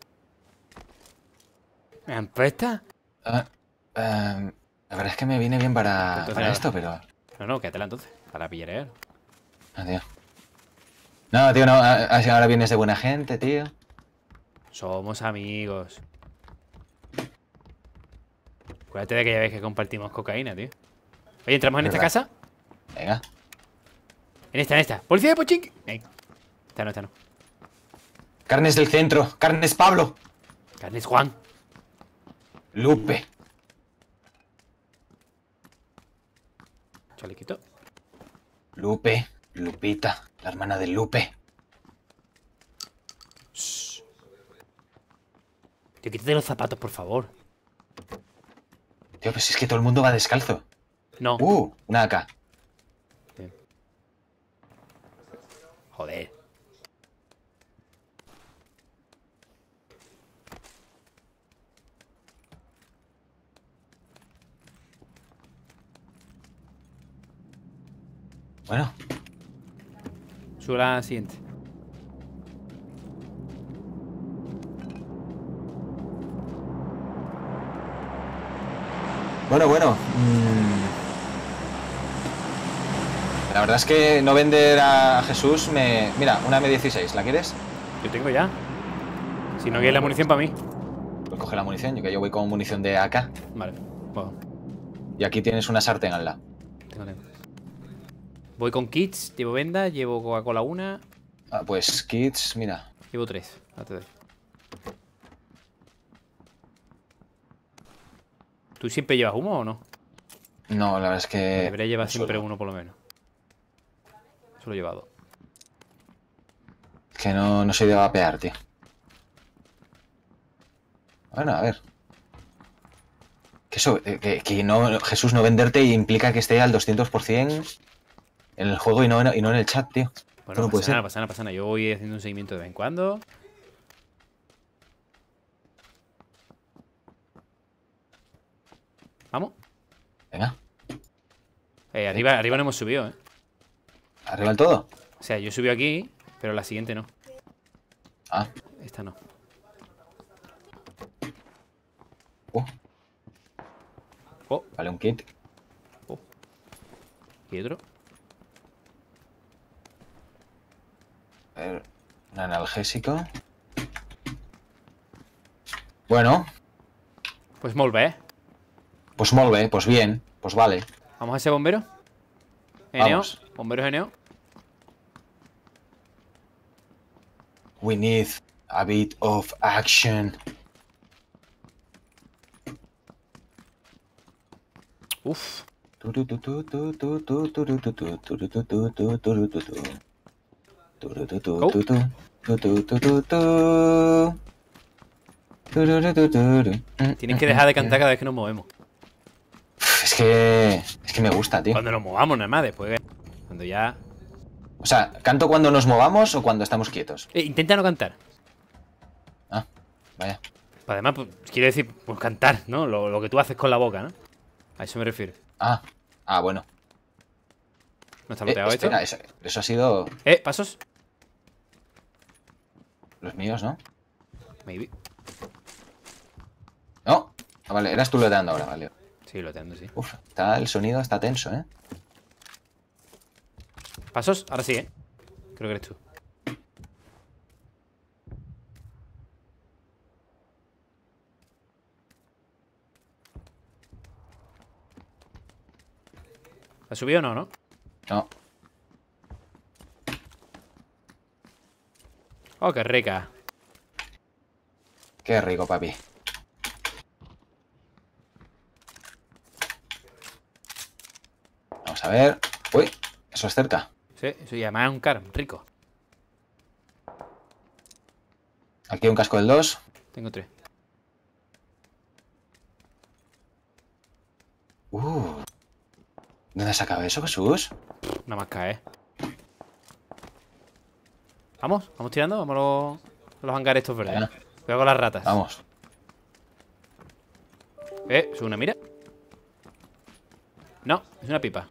¿Me han puesto? Ah, ah, la verdad es que me viene bien para, Entonces para nada. esto, pero... No, no, quédatela entonces. Para pillar. Ah, tío. No, tío, no. ah, ah, Ahora vienes de buena gente, tío. Somos amigos. Acuérdate de aquella vez que compartimos cocaína, tío. Oye, ¿entramos en esta ¿Verdad? casa? Venga. En esta, en esta. ¡Policía de Pochinki! Ey. Esta no, esta no. Carnes del centro. Carnes Pablo. Carnes Juan. Lupe. Chalequito. Lupe. Lupita. La hermana de Lupe. Tío, quítate los zapatos, por favor. Tío, pues es que todo el mundo va descalzo. No. Uh, una A K. Bien. Joder. Bueno, Sube la siguiente. bueno, bueno. mm. La verdad es que no vender a Jesús me... Mira, una M dieciséis, ¿la quieres? Yo tengo ya. Si no quieres la munición para mí. Pues coge la munición, yo que yo voy con munición de A K. Vale. Bueno, Y aquí tienes una sartén al lado. tengo, tengo. Voy con kits, llevo vendas, llevo Coca-Cola una, Ah, pues kits, mira. llevo tres. Ahora te doy. ¿Tú siempre llevas humo o no? No, la verdad es que... Debería llevar no siempre suelo. uno por lo menos. Solo he llevado. Es que no, no soy de vapear, tío. Bueno, a ver. Que eso, eh, que, que no, Jesús, no venderte implica que esté al doscientos por ciento en el juego y no, en- y no en el chat, tío. Bueno, no no puede pasa ser. nada, pasa nada, pasa nada. Yo voy haciendo un seguimiento de vez en cuando. Vamos. Venga, Eh, arriba, arriba no hemos subido, ¿eh? arriba del todo. O sea, yo subí aquí, pero la siguiente no. Ah, Esta no. uh, Oh, vale, un kit. oh. ¿Y otro? A ver, un analgésico. Bueno, Pues molt bé. pues molt bé, pues bien, pues vale. ¿Vamos a ese bombero? Eneo. Vamos. Bomberos Eneo. We need a bit of action. Uf. Tienes que dejar de cantar cada vez que nos movemos. Es que... Es que me gusta, tío. Cuando nos movamos, nada más. Después, cuando ya... O sea, ¿canto cuando nos movamos o cuando estamos quietos? Eh, intenta no cantar. Ah, vaya. Además, pues, quiero decir, pues cantar, ¿no? Lo, lo que tú haces con la boca, ¿no? A eso me refiero. Ah, ah, bueno. ¿No está Eh, bloqueado esto? espera, eso, eso ha sido Eh, pasos. los míos, ¿no? Maybe. No. Ah, vale, eras tú loteando ahora, vale. Sí, lo tengo, sí. Uf, está, el sonido está tenso, ¿eh? Pasos, ahora sí, ¿eh? Creo que eres tú. ¿Has subido o no, no? No. Oh, qué rica. Qué rico, papi. Vamos a ver. Uy, eso es cerca. Sí, eso ya además es un car, rico. Aquí un casco del dos. Tengo tres. Uh. ¿Dónde has sacado eso, Jesús? Nada más cae. Vamos, vamos tirando, vamos a los, a los hangares estos verdes. Venga. Cuidado con las ratas. Vamos. Eh, es una mira. No, es una pipa.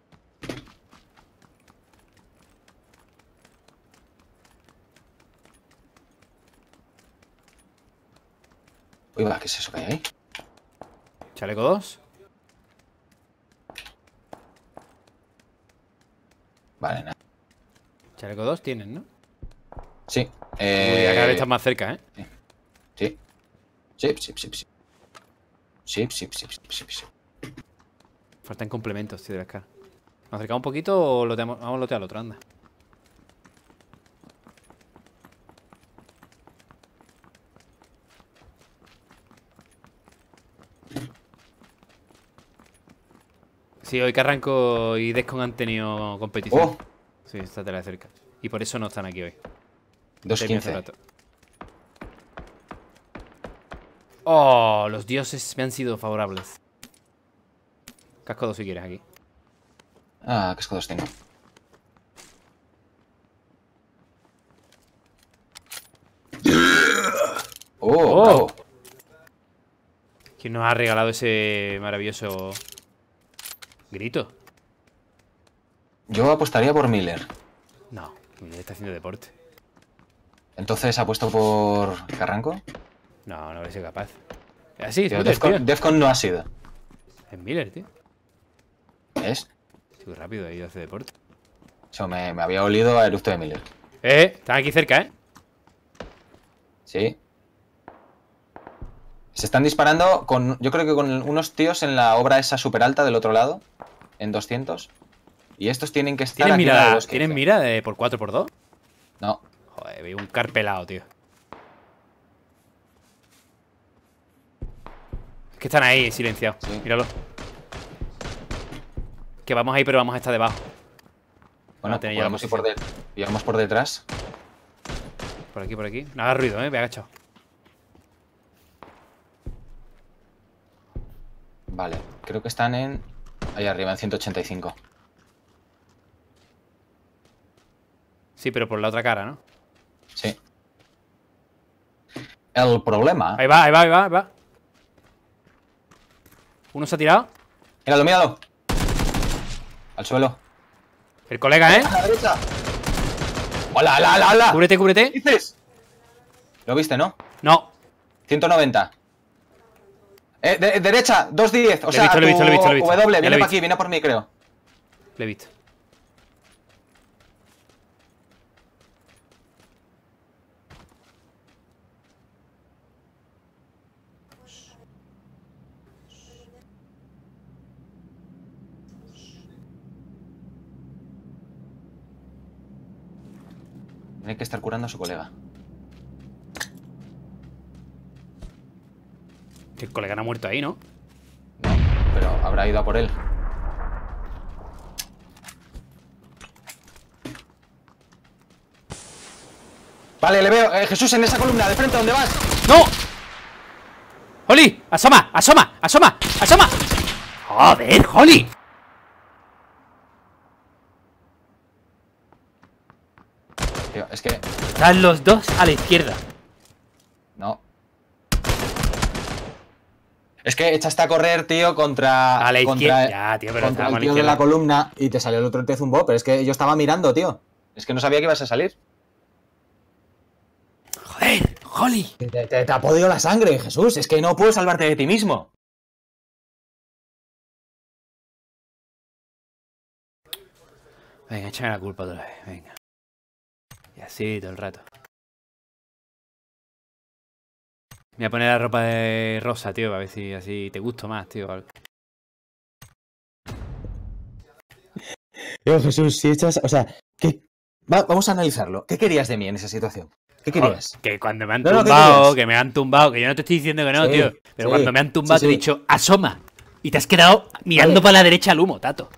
Uy, va, ¿qué es eso que hay ahí? Chaleco dos. Vale, nada. Chaleco dos tienen, ¿no? Sí. Uy, Eh... ya cada vez estás más cerca, ¿eh? Sí. Sí, sí, sí, sí. Sí, sí, sí, sí, sí, sí. Faltan complementos, tío, de la escala. ¿Nos acercamos un poquito o loteamos? Vamos a lotear al otro, anda. Sí, hoy que arranco y Descon han tenido competición. Oh, Sí, esta tela de cerca. Y por eso no están aquí hoy. dos Termino hace quince. rato. Oh, los dioses me han sido favorables. Casco dos si quieres aquí. Ah, casco dos tengo. Oh, Oh. bravo. ¿Quién nos ha regalado ese maravilloso grito? Yo apostaría por Miller. No, Miller está haciendo deporte. Entonces apuesto por Carranco. No, no voy a ser capaz. Así, es Tío, Miller, tío. Defcon, Defcon no ha sido. Es Miller, tío. ¿Es? Muy rápido ahí hace deporte. Eso me, me había olido a eructo de Miller. Eh, están aquí cerca, ¿eh? Sí. Se están disparando con, yo creo que con unos tíos en la obra esa super alta del otro lado. En doscientos. Y estos tienen que estar ¿Tienen aquí en la de mira, dos quince. ¿tienen mira de por cuatro por dos? No. Joder, veo un carpelado, tío. Es que están ahí silenciados. Sí. Míralo. Que vamos ahí, pero vamos a estar debajo. Bueno, a tener ya la podemos ir por, posición. de, íbamos por detrás. Por aquí, por aquí. No haga ruido, eh. Me he agachado. Vale, creo que están en... ahí arriba, en ciento ochenta y cinco. Sí, pero por la otra cara, ¿no? Sí. El problema... Ahí va, ahí va, ahí va, ahí va. Uno se ha tirado. Míralo, míralo. Al suelo. El colega, ¿eh? A la derecha. ¡Hola, hola, hola, hola! Cúbrete, ¿Qué cúbrete. dices? Lo viste, ¿no? No. ciento noventa. Eh, de- derecha, doscientos diez. O Lo he sea, visto, lo he tu visto, lo he visto, lo he visto. W, Ya viene lo he para visto. aquí, viene por mí, creo. Le he visto. Tiene que estar curando a su colega. Que el colega no ha muerto ahí, ¿no? No, pero habrá ido a por él. Vale, le veo. Eh, Jesús, en esa columna, de frente, ¿dónde vas? ¡No! ¡Holly! ¡Asoma! ¡Asoma! ¡Asoma! ¡Asoma! ¡Joder, Holly! Tío, es que... Están los dos a la izquierda. No. Es que echaste a correr, tío, contra... A la contra- izquierda. Ya, tío, pero contra estábamos a el la tío de izquierda. la columna y te salió el otro y te zumbó, pero es que yo estaba mirando, tío. Es que no sabía que ibas a salir. Joder, Holly. Te, te- te ha podido la sangre, Jesús. Es que no puedes salvarte de ti mismo. Venga, échame la culpa otra vez, venga. Y así todo el rato. Me voy a poner la ropa de rosa, tío, a ver si así te gusto más, tío. o algo. Yo, Jesús, si echas... O sea, ¿qué? Va- vamos a analizarlo. ¿Qué querías de mí en esa situación? ¿Qué querías? Que cuando me han No, no, ¿qué tumbado, querías? que me han tumbado, que yo no te estoy diciendo que no, Sí, tío. Pero sí, cuando me han tumbado sí, te he sí. dicho, asoma. Y te has quedado mirando Vale. para la derecha al humo, tato.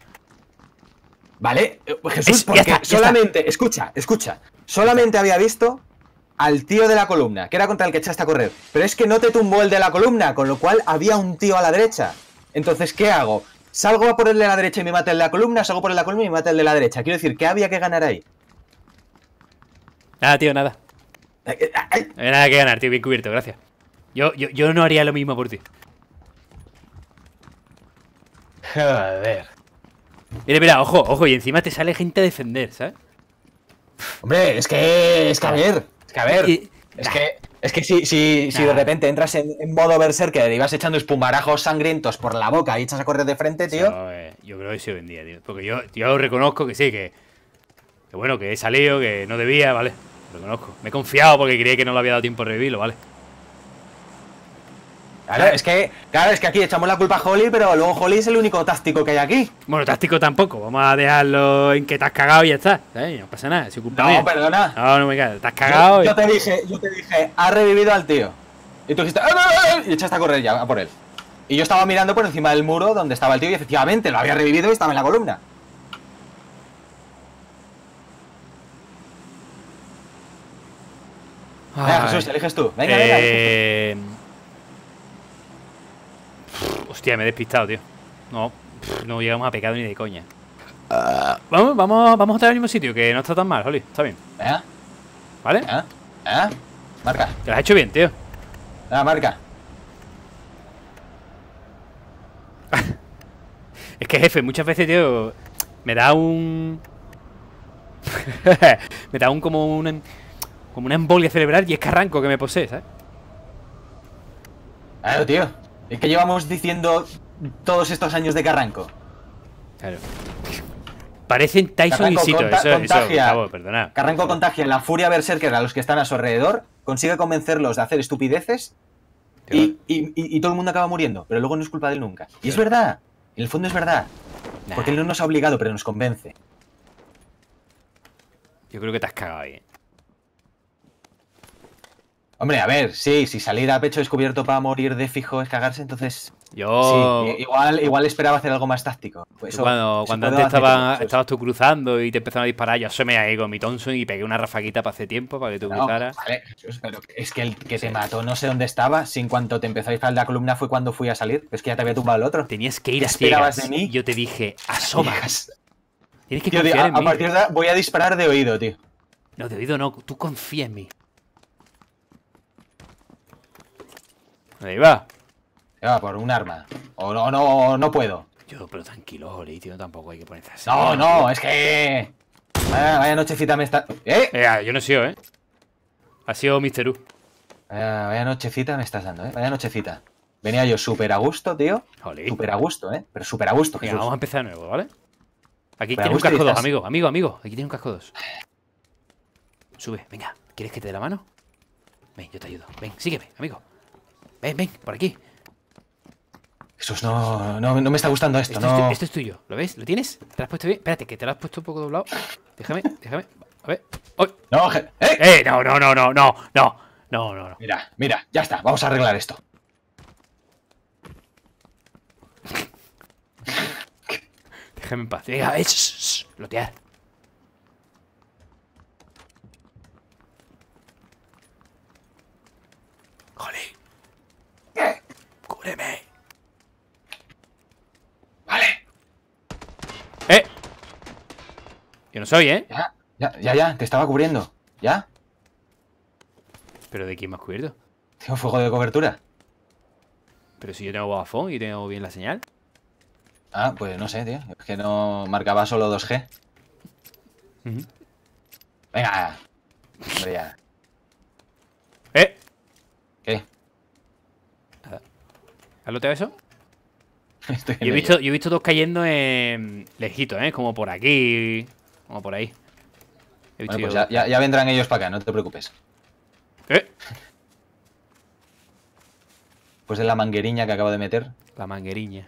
Vale, eh, Jesús, Es- ya porque está, ya solamente... Escucha, escucha. Solamente había visto al tío de la columna, que era contra el que echaste a correr. Pero es que no te tumbó el de la columna, con lo cual había un tío a la derecha. Entonces, ¿qué hago? ¿Salgo a por el de la derecha y me mata el de la columna? ¿Salgo por el de la columna y me mata el de la derecha? Quiero decir, ¿qué había que ganar ahí? Nada, tío, nada. Eh, eh, eh, No hay nada que ganar, tío, bien cubierto, gracias. Yo, yo, yo no haría lo mismo por ti. Joder. Mira, mira, ojo, ojo, y encima te sale gente a defender, ¿sabes? Hombre, es que. Es que a ver. Es que a ver. Y- Es que. Es que si, si, si de Nah. repente entras en, en modo berserker y vas echando espumarajos sangrientos por la boca y echas a correr de frente, tío. Yo, eh, yo creo que se vendía, tío. Porque yo, yo reconozco que sí, que, que bueno, que he salido, que no debía, ¿vale? Lo reconozco. Me he confiado porque creía que no le había dado tiempo de revivirlo, ¿vale? Claro, es que, claro, es que aquí echamos la culpa a Holly, pero luego Holly es el único táctico que hay aquí. Bueno, táctico tampoco. Vamos a dejarlo en que te has cagado y ya está. ¿Sabes? No pasa nada, es su culpa No, mía. perdona. No, no me cagas. Te has cagado Yo, y... yo te dije, yo te dije, ha revivido al tío. Y tú dijiste, ¡ah, ah, ah! Y echaste a correr ya a por él. Y yo estaba mirando por encima del muro donde estaba el tío y efectivamente lo había revivido y estaba en la columna. Venga, Ay. Jesús, eliges tú. Venga, venga. Eh... Pff, Hostia, me he despistado, tío. No, pff, no llegamos a pecado ni de coña. Vamos, vamos, vamos a estar al mismo sitio, que no está tan mal, Oli. Está bien, Venga, ¿vale? venga, venga. Marca, Te lo has hecho bien, tío. venga, marca. Es que, jefe, muchas veces, tío, me da un... me da un como una... Como una embolia cerebral y es carranco que me posee, ¿sabes? Claro, tío. Es que llevamos diciendo todos estos años de Carranco. Claro. Parecen Tyson y Carranco Sito, conta- eso, eso, contagia. Gustavo, perdona. Carranco contagia la furia berserker a los que están a su alrededor, consigue convencerlos de hacer estupideces y, y- y- y todo el mundo acaba muriendo, pero luego no es culpa de él nunca. Y es verdad, en el fondo es verdad, Nah, porque él no nos ha obligado, pero nos convence. yo creo que te has cagado ahí, ¿eh? Hombre, a ver, sí, si salir a pecho descubierto para morir de fijo es cagarse, entonces... Yo... Sí, i- igual, igual esperaba hacer algo más táctico. Pues Yo eso- cuando eso cuando puedo antes admitirlo, estaba, eso es- estabas tú cruzando y te empezaron a disparar, yo asomé ahí con mi Thompson y pegué una rafaguita para hace tiempo para que tú No, cruzaras. vale, Jesús, pero es que el que te mató no sé dónde estaba, si en cuanto te empezó a disparar la columna fue cuando fui a salir, es que ya te había tumbado el otro. Tenías que ir ¿Qué a esperabas ciegas. de mí? Yo te dije, asoma. Hijas. Tienes que Tío, tío, confiar a, en a mí. partir de ahora voy a disparar de oído, tío. No, de oído no, tú confía en mí. Ahí va. Va, por un arma. O no, no, no puedo. Yo, pero tranquilo, Oli, tío, tampoco hay que ponerse así. No, no, es que... Vaya, vaya nochecita me está... ¡Eh! Eh, yo no he sido, ¿eh? Ha sido mister U. Vaya, vaya nochecita me estás dando, ¿eh? Vaya nochecita. Venía yo súper a gusto, tío. Oli. Súper a gusto, ¿eh? Pero súper a gusto, Venga, Jesús. vamos a empezar de nuevo, ¿vale? Aquí Pero tienes un gusto y casco dos, estás- amigo, amigo, amigo. Aquí tienes un casco dos. Sube, venga. ¿Quieres que te dé la mano? Ven, yo te ayudo. Ven, sígueme, amigo. Ven, ven, por aquí. Jesús, no, no, no me está gustando esto, Esto, es no... tu- esto es tuyo, ¿lo ves? ¿Lo tienes? ¿Te lo has puesto bien? Espérate, que te lo has puesto un poco doblado. Déjame, déjame. A ver. ¡Ay! No, je- ¡eh! ¡Eh! No, no, no, no, no, no. No, no, no. Mira, mira, ya está, vamos a arreglar esto. Déjame en paz. Venga, eh, shh, shh, lotear. Joder. ¿Qué? Cúbreme. Vale. ¡Eh! Yo no soy, ¿eh? Ya, ya, ya, ya, te estaba cubriendo. ¿Ya? ¿Pero de quién me has cubierto? Tengo fuego de cobertura. Pero si yo tengo Vodafone y tengo bien la señal. Ah, pues no sé, tío. Es que no marcaba solo dos G. Ujú. Venga. Hombre, ya. ¡Eh! ¿Qué? ¿Has loteado eso? Estoy en Yo he ello. visto, yo he visto dos cayendo en lejito, ¿eh? Como por aquí. Como por ahí. He visto Bueno, pues yo- ya, ya- ya vendrán ellos para acá, no te preocupes. ¡Eh! Después de la mangueriña que acabo de meter. La mangueriña.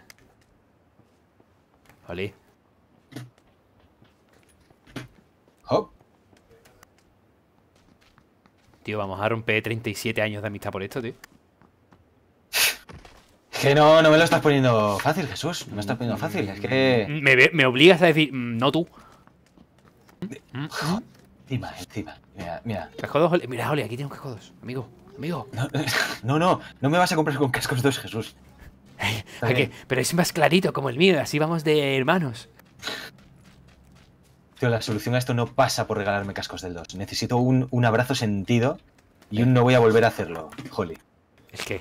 Vale. ¡Hop! Tío, vamos a romper treinta y siete años de amistad por esto, tío. Es que no, no me lo estás poniendo fácil, Jesús. No me lo estás poniendo fácil. Es que. Me, ve- me obligas a decir, mm, no tú. Mm, mm. Encima, encima. Mira, mira. Casco dos, Oli. Mira, Oli, aquí tengo un casco dos. Amigo, amigo. No, no, no, no me vas a comprar con cascos dos, Jesús. ¿A qué? Pero es más clarito como el mío, así vamos de hermanos. Tío, la solución a esto no pasa por regalarme cascos del dos. Necesito un, un abrazo sentido y un no voy a volver a hacerlo, Holly. ¿El qué?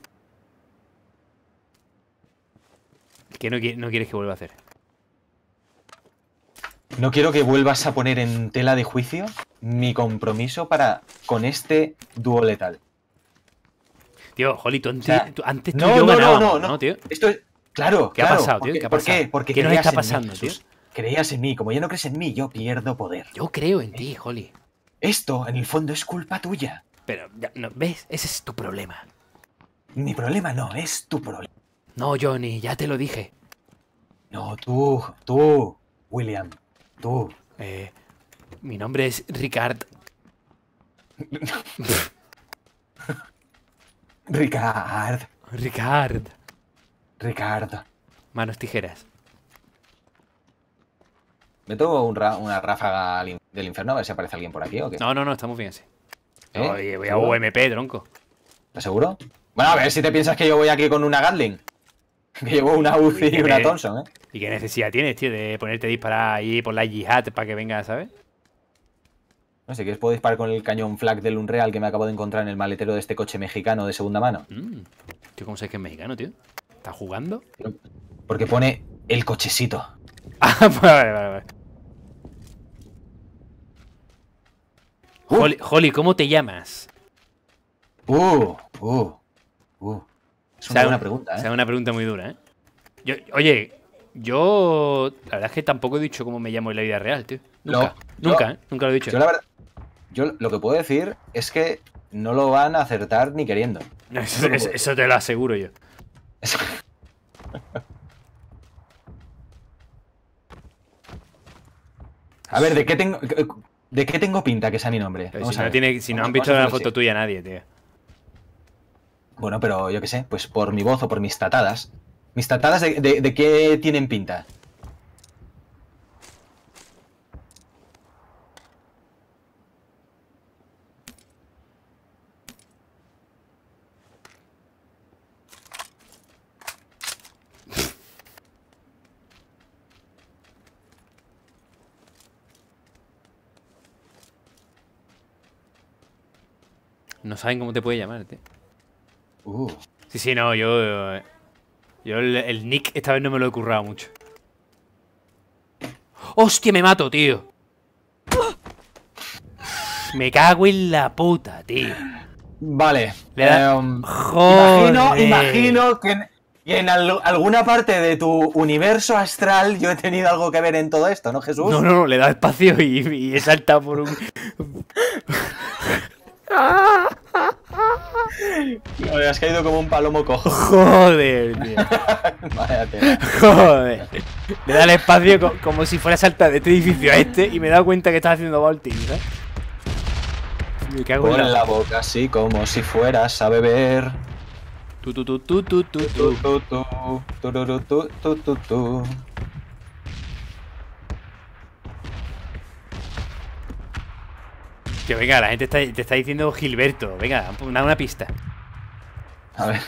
¿El qué no, qui- no quieres que vuelva a hacer? No quiero que vuelvas a poner en tela de juicio mi compromiso para con este dúo letal. Tío, Holly, tú antes, O sea, tú- antes tú no, y yo no, no, ganábamos, no, ¿no, no. tío? Esto es... Claro, ¿Qué ha claro. pasado, ¿Por tío? qué? ¿Qué ha ¿Por pasado? qué? Porque ¿Qué nos creías está en mí, pasando, Jesús. tío? Creías en mí. Como ya no crees en mí, yo pierdo poder. Yo creo en ti, Holly. Esto, en el fondo, es culpa tuya. Pero, ya, no, ¿ves? Ese es tu problema. Mi problema no, es tu problema. No, Johnny, ya te lo dije. No, tú, tú, William, tú. Eh, mi nombre es Ricard. Ricard, Ricard. Ricard. Manos tijeras. ¿Me tomo un ra- una ráfaga al in- del infierno a ver si aparece alguien por aquí o qué? No, no, no, estamos bien así. ¿Eh? Oye, voy a ¿Seguro? U M P, tronco. ¿Estás seguro? Bueno, a ver si te piensas que yo voy aquí con una Gatling. Que llevo una U C y Uy, una qué- Thompson, ¿eh? ¿Y qué necesidad tienes, tío, de ponerte a disparar ahí por la yihad para que venga, ¿sabes? No sé, ¿quieres puedo disparar con el cañón flak del Unreal que me acabo de encontrar en el maletero de este coche mexicano de segunda mano? Mm. Tío, ¿cómo sabes que es mexicano, tío? ¿Estás jugando? Porque pone el cochecito. Ah, vale, vale, vale. Uh. Holly, Holly, ¿cómo te llamas? Uh, uh, uh. Es una O sea, buena pregunta, O ¿eh? sea, una pregunta muy dura, ¿eh? Yo, oye, yo... La verdad es que tampoco he dicho cómo me llamo en la vida real, tío. Nunca, No, nunca, yo- ¿eh? Nunca lo he dicho. Yo la verdad, yo lo que puedo decir es que no lo van a acertar ni queriendo. No, eso, eso- eso te lo aseguro yo. A ver, ¿de qué tengo, de qué tengo pinta que sea mi nombre? Pero Vamos si a no, ver. tiene, si no Vamos- han visto vamos a la hacerlo foto así. tuya nadie, tío. Bueno, pero yo qué sé, pues por mi voz o por mis tatadas. ¿Mis tatadas de, de- de qué tienen pinta? No saben cómo te puede llamar, tío. Uh, Sí, sí, no, yo... Yo el, el nick esta vez no me lo he currado mucho. ¡Hostia, me mato, tío! Me cago en la puta, tío. vale. Le da- em, Joder. imagino, imagino que en, que en al- alguna parte de tu universo astral yo he tenido algo que ver en todo esto, ¿no, Jesús? No, no, no, le he dado espacio y, y he saltado por un... No, has caído como un palomo cojo. Joder, tío. Vaya tela. Joder. Le da el espacio co- como si fuera a saltar de este edificio a este y me he dado cuenta que estaba haciendo vaulting, ¿sabes? Me cago Con en la... la boca así como si fueras a beber. Tu, tu, tu, tu, tu, tu, Tu, tu. tu, tu, tururu, tu, tu, tu, tu. Tío, venga, la gente está, te está diciendo Gilberto. Venga, una, una pista. A ver.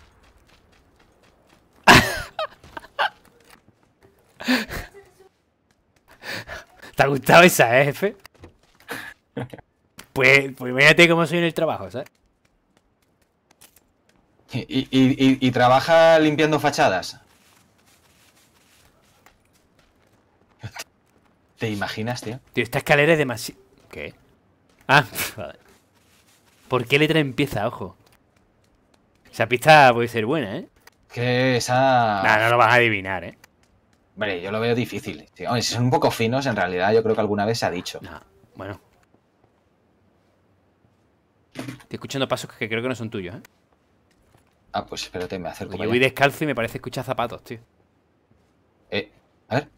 ¿Te ha gustado esa, eh, jefe? Pues, pues imagínate cómo soy en el trabajo, ¿sabes? Y, y, y, y trabaja limpiando fachadas. ¿Te imaginas, tío? Tío, esta escalera es demasiado... ¿Qué? Ah, vale. ¿Por qué letra empieza, ojo? Esa pista puede ser buena, ¿eh? Que esa... Nah, no lo vas a adivinar, ¿eh? Hombre, yo lo veo difícil. Tío. Hombre, si son un poco finos, en realidad yo creo que alguna vez se ha dicho. No, bueno. Estoy escuchando pasos que creo que no son tuyos, ¿eh? Ah, pues espérate, me acerco Yo para voy allá. descalzo y me parece escuchar zapatos, tío. Eh, a ver.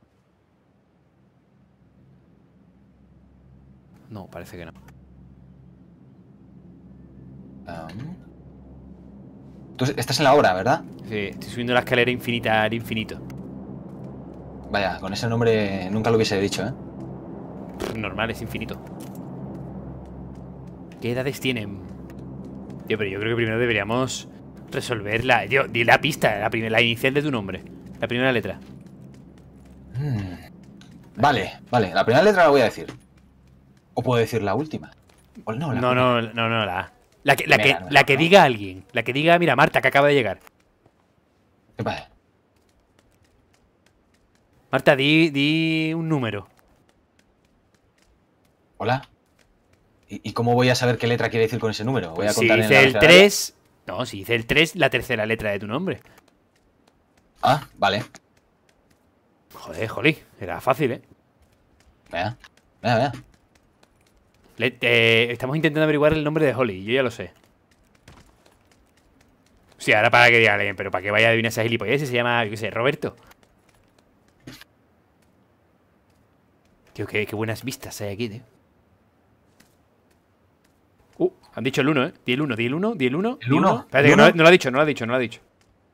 No, parece que no. Um. Tú estás en la obra, ¿verdad? Sí, estoy subiendo la escalera infinita al infinito. Vaya, con ese nombre nunca lo hubiese dicho, ¿eh? normal, es infinito. ¿Qué edades tienen? Tío, pero yo creo que primero deberíamos resolver la... Yo, di la pista, la, primera, la inicial de tu nombre. La primera letra. Hmm. Vale, vale. La primera letra la voy a decir. O puedo decir la última. O no, la No, no, no, no, la A. La que, la que, Venga, no, la que no. diga alguien. La que diga, mira, Marta, que acaba de llegar. ¿Qué pasa? Marta, di, di un número. Hola. ¿Y, ¿Y cómo voy a saber qué letra quiere decir con ese número? Voy a Pues si contar en dice el el abecedario. tres... No, si dice el tres, la tercera letra de tu nombre. Ah, vale. Joder, jolí. Era fácil, ¿eh? Vea. Vea, vea. Le- eh, estamos intentando averiguar el nombre de Holly. Yo ya lo sé. Sí, ahora para que diga alguien, pero para que vaya a adivinar esa gilipollez, se llama, yo qué sé, Roberto. Tío, qué, qué buenas vistas hay aquí, tío. Uh, han dicho el uno, ¿eh? Di el uno, di el uno, di el uno. ¿El uno? Espérate, ¿El que no, uno? no lo ha dicho, no lo ha dicho, no lo ha dicho.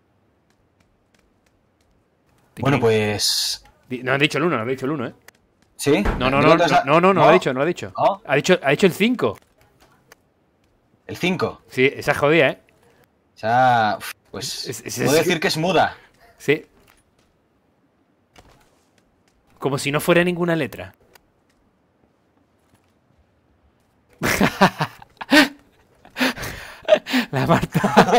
Bueno, pues... Di- No han dicho el uno, no ha dicho el uno, ¿eh? ¿Sí? No, no, ¿De no, cuánto es no, la- no, no, no lo ha dicho, no lo ha dicho. ¿No? Ha dicho, ha dicho el cinco. El cinco. Sí, esa jodida, ¿eh? O sea, uf, pues... Es- es- puedo es- decir que es muda. Sí. Como si no fuera ninguna letra. La Marta.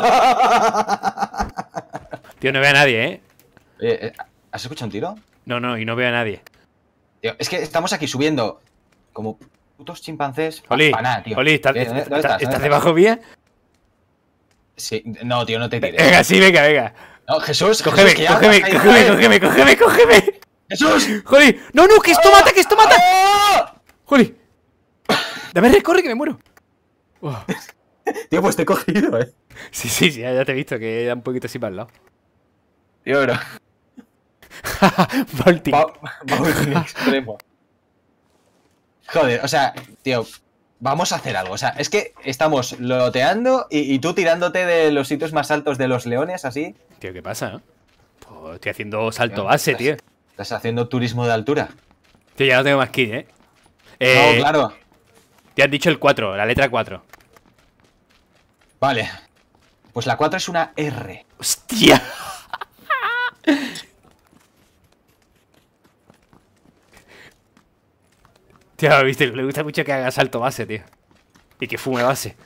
Tío, no veo a nadie, ¿eh? Eh, eh, ¿Has escuchado un tiro? No, no, y no veo a nadie. Tío, es que estamos aquí subiendo como putos chimpancés. pa- Oli, pa' nada, tío. Oli, ¿estás, Eh, ¿dónde- estás- dónde estás? estás ¿Dónde debajo mía? Sí, no, tío, no te tires. Venga, sí, venga, venga. No, Jesús, Cógeme, Jesús, que ya cógeme, vas a ir, cógeme, ¿sabes? cógeme, cógeme, cógeme. ¡Jesús! Joli, no, no, que esto mata, que esto mata. ¡Ah! Joli. Dame recorre que me muero. Oh. Tío, pues te he cogido, eh. Sí, sí, sí, ya te he visto que da un poquito así para el lado. Tío, bro. Vaulting. Va- Vaulting extremo. Joder, o sea, tío, vamos a hacer algo. O sea, es que estamos loteando y, y tú tirándote de los sitios más altos de los leones, así. Tío, ¿qué pasa, no? Pues estoy haciendo salto Tío, base, estás- tío. Estás haciendo turismo de altura. Tío, ya no tengo más kit, ¿eh? eh No, claro. Te has dicho el cuatro, la letra cuatro. Vale. Pues la cuatro es una R. ¡Hostia! Tío, viste, le gusta mucho que haga salto base, tío. Y que fume base.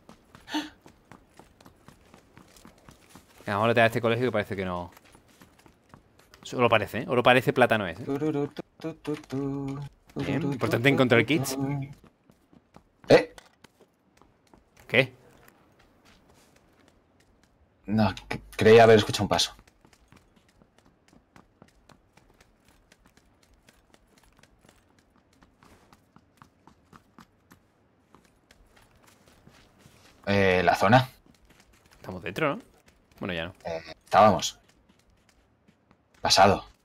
Venga, vamos a a este colegio que parece que no. Solo parece, ¿eh? Oro parece, plata no es, ¿eh? Bien, importante encontrar kits. ¿Eh? ¿Qué? No, c- creía haber escuchado un paso. Eh, la zona. Estamos dentro, ¿no? Bueno, ya no. Eh, estábamos. Pasado.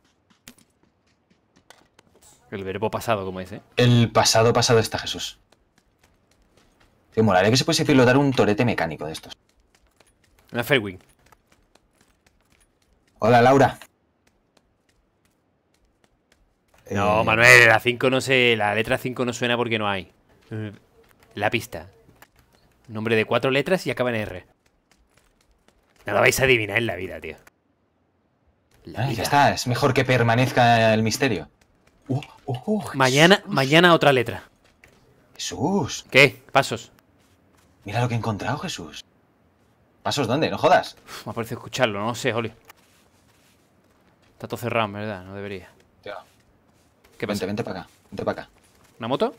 El verbo pasado, como es, ¿eh? El pasado pasado está Jesús. Tío, molaría que se pudiese pilotar un torete mecánico de estos. Una Fairwing. Hola, Laura. No, Eh, Manuel, la cinco no sé. La letra cinco no suena porque no hay. Eh, La pista. Nombre de cuatro letras y acaba en R. No lo vais a adivinar en la vida, tío. La eh, vida. ya está, es mejor que permanezca el misterio. Uh, uh, uh, Jesús. Mañana, mañana otra letra. Jesús. ¿Qué? Pasos. Mira lo que he encontrado, Jesús. ¿Pasos dónde? No jodas. Uf, me parece escucharlo, no sé, Oli. Está todo cerrado, en verdad, no debería. Tío, ¿Qué vente, pasa? vente para acá. Vente para acá. ¿Una moto?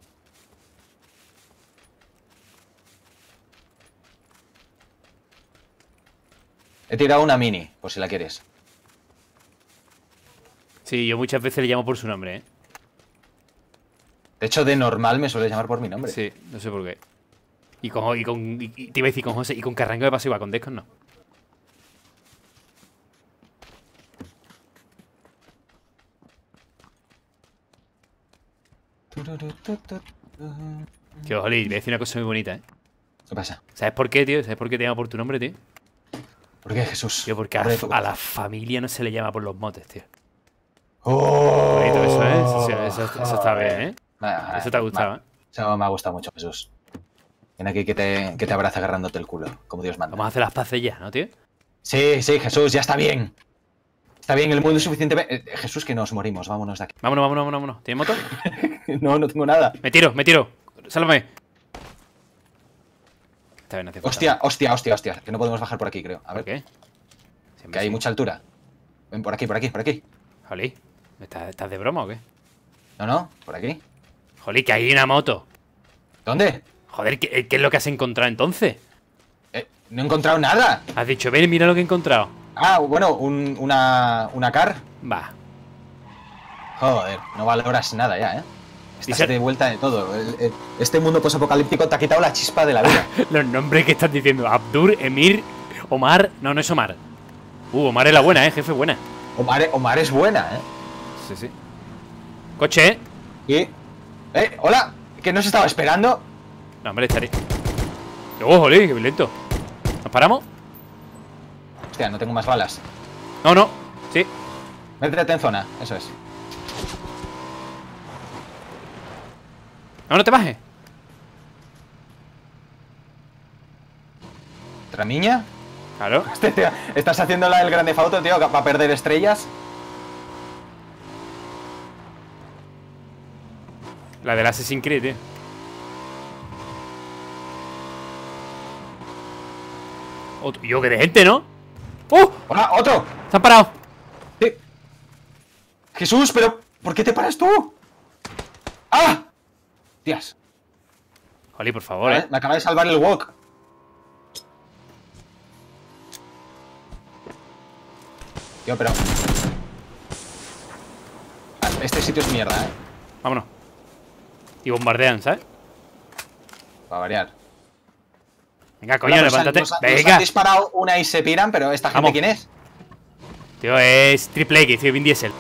He tirado una mini, por si la quieres. Sí, yo muchas veces le llamo por su nombre, ¿eh? De hecho, de normal me suele llamar por mi nombre. Sí, no sé por qué. Y con, y con y- y te iba a decir con José, y con Carranco de paso igual, con Descon no. Tío, Oli, te voy a decir una cosa muy bonita, ¿eh? ¿Qué pasa? ¿Sabes por qué, tío? ¿Sabes por qué te llamo por tu nombre, tío? ¿Por qué, Jesús? Tío, porque a, Hombre, tú- a la familia no se le llama por los motes, tío. ¡Oh! Bonito eso, ¿eh? Eso, eso- eso está bien, ¿eh? Ah, Eso te ha gustado, me- ¿eh? Eso me ha gustado mucho, Jesús. Ven aquí que te, que te abraza agarrándote el culo, como Dios manda. Vamos a hacer las paces ya, ¿no, tío? Sí, sí, Jesús, ya está bien. Está bien, el mundo es suficientemente... eh, Jesús, que nos morimos, vámonos de aquí. Vámonos, vámonos, vámonos, vámonos. ¿Tienes moto? No, no tengo nada. Me tiro, me tiro. Sálvame. Esta vez no hace falta. Hostia, hostia, hostia, hostia. Que no podemos bajar por aquí, creo. A ¿Por ver, qué? Siempre que hay sí. mucha altura. Ven, por aquí, por aquí, por aquí. Jolí, ¿estás, ¿estás de broma o qué? No, no, por aquí. Jolí, que hay una moto. ¿Dónde? Joder, ¿qué, qué es lo que has encontrado entonces? Eh, no he encontrado nada. Has dicho, ven, mira lo que he encontrado. Ah, bueno, un- una, una car. Va. Joder, no valoras nada ya, ¿eh? Estás Dice- de vuelta de todo. El- el- este mundo posapocalíptico te ha quitado la chispa de la vida. Los nombres que estás diciendo. Abdur, Emir, Omar. No, no es Omar. Uh, Omar es la buena, eh, jefe, buena. Omar, Omar es buena, ¿eh? Sí, sí. Coche, eh. Y... ¡Eh, hola! ¿Que no se estaba esperando? No, hombre, estaré. Oh, jolí, qué violento. ¿Nos paramos? Hostia, no tengo más balas. No, no. Sí. Métete en zona, eso es. No, no te bajes. ¿Tramiña? Claro. Este, tío, ¿estás haciendo la del Grande Fauto, tío, para perder estrellas? La del Assassin's Creed, tío. Otro. Yo, que de gente, ¿no? ¡Uh! ¡Hola, otro! ¡Se han parado! Sí. Jesús, pero ¿por qué te paras tú? ¡Ah! Tías, Jolí, por favor, eh. me acaba de salvar el walk. Tío, pero... Ah, este sitio es mierda, ¿eh? Vámonos. Y bombardean, ¿sabes? Para variar. Venga, coño, Hola, nos han- levántate. nos han- nos Venga. han disparado una y se piran, pero ¿esta gente Vamos. quién es? Tío, es Triple X, tío, Vin Diesel.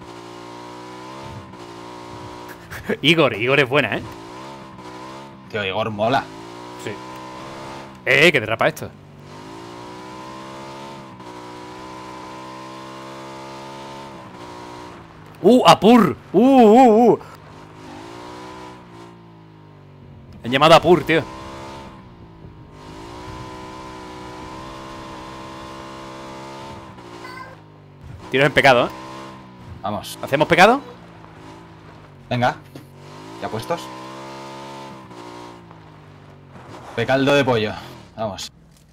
Igor, Igor es buena, ¿eh? Tío, Igor mola. Sí. Eh, eh, que derrapa esto. Uh, Apur. Uh, uh, uh. Han llamado a Apur, tío. Tiros en pecado, ¿eh? Vamos. ¿Hacemos pecado? Venga. ¿Ya puestos? Pecaldo de pollo. Vamos.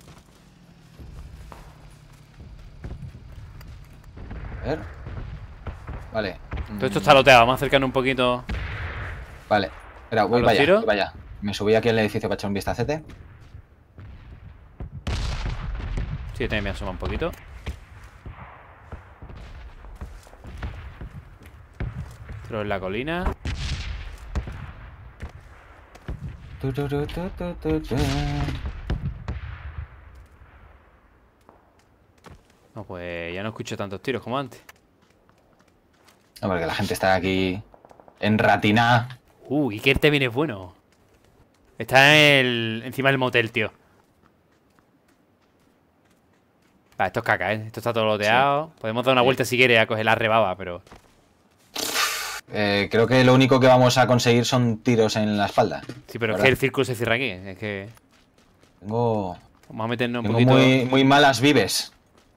A ver. Vale. Todo esto está loteado, vamos a acercarnos un poquito. Vale. Espera, voy ¿A los para allá, tiros? voy para allá. Me subí aquí al edificio para echar un vistacete. Sí, yo también me asoma un poquito. Tiro en la colina. Tu, tu, tu, tu, tu, tu, tu. No, pues ya no escucho tantos tiros como antes. No, porque la gente está aquí en Ratiná. Uh, Iker también es bueno. Está en el, encima del motel, tío. Va, esto es caca, ¿eh? Esto está todo loteado. Podemos dar una Sí. vuelta si quieres a coger la rebaba, pero... Eh, creo que lo único que vamos a conseguir son tiros en la espalda. Sí, pero es ¿Verdad? que el círculo se cierra aquí. Es que... Tengo, Vamos a meternos un tengo poquito... muy, muy malas vives.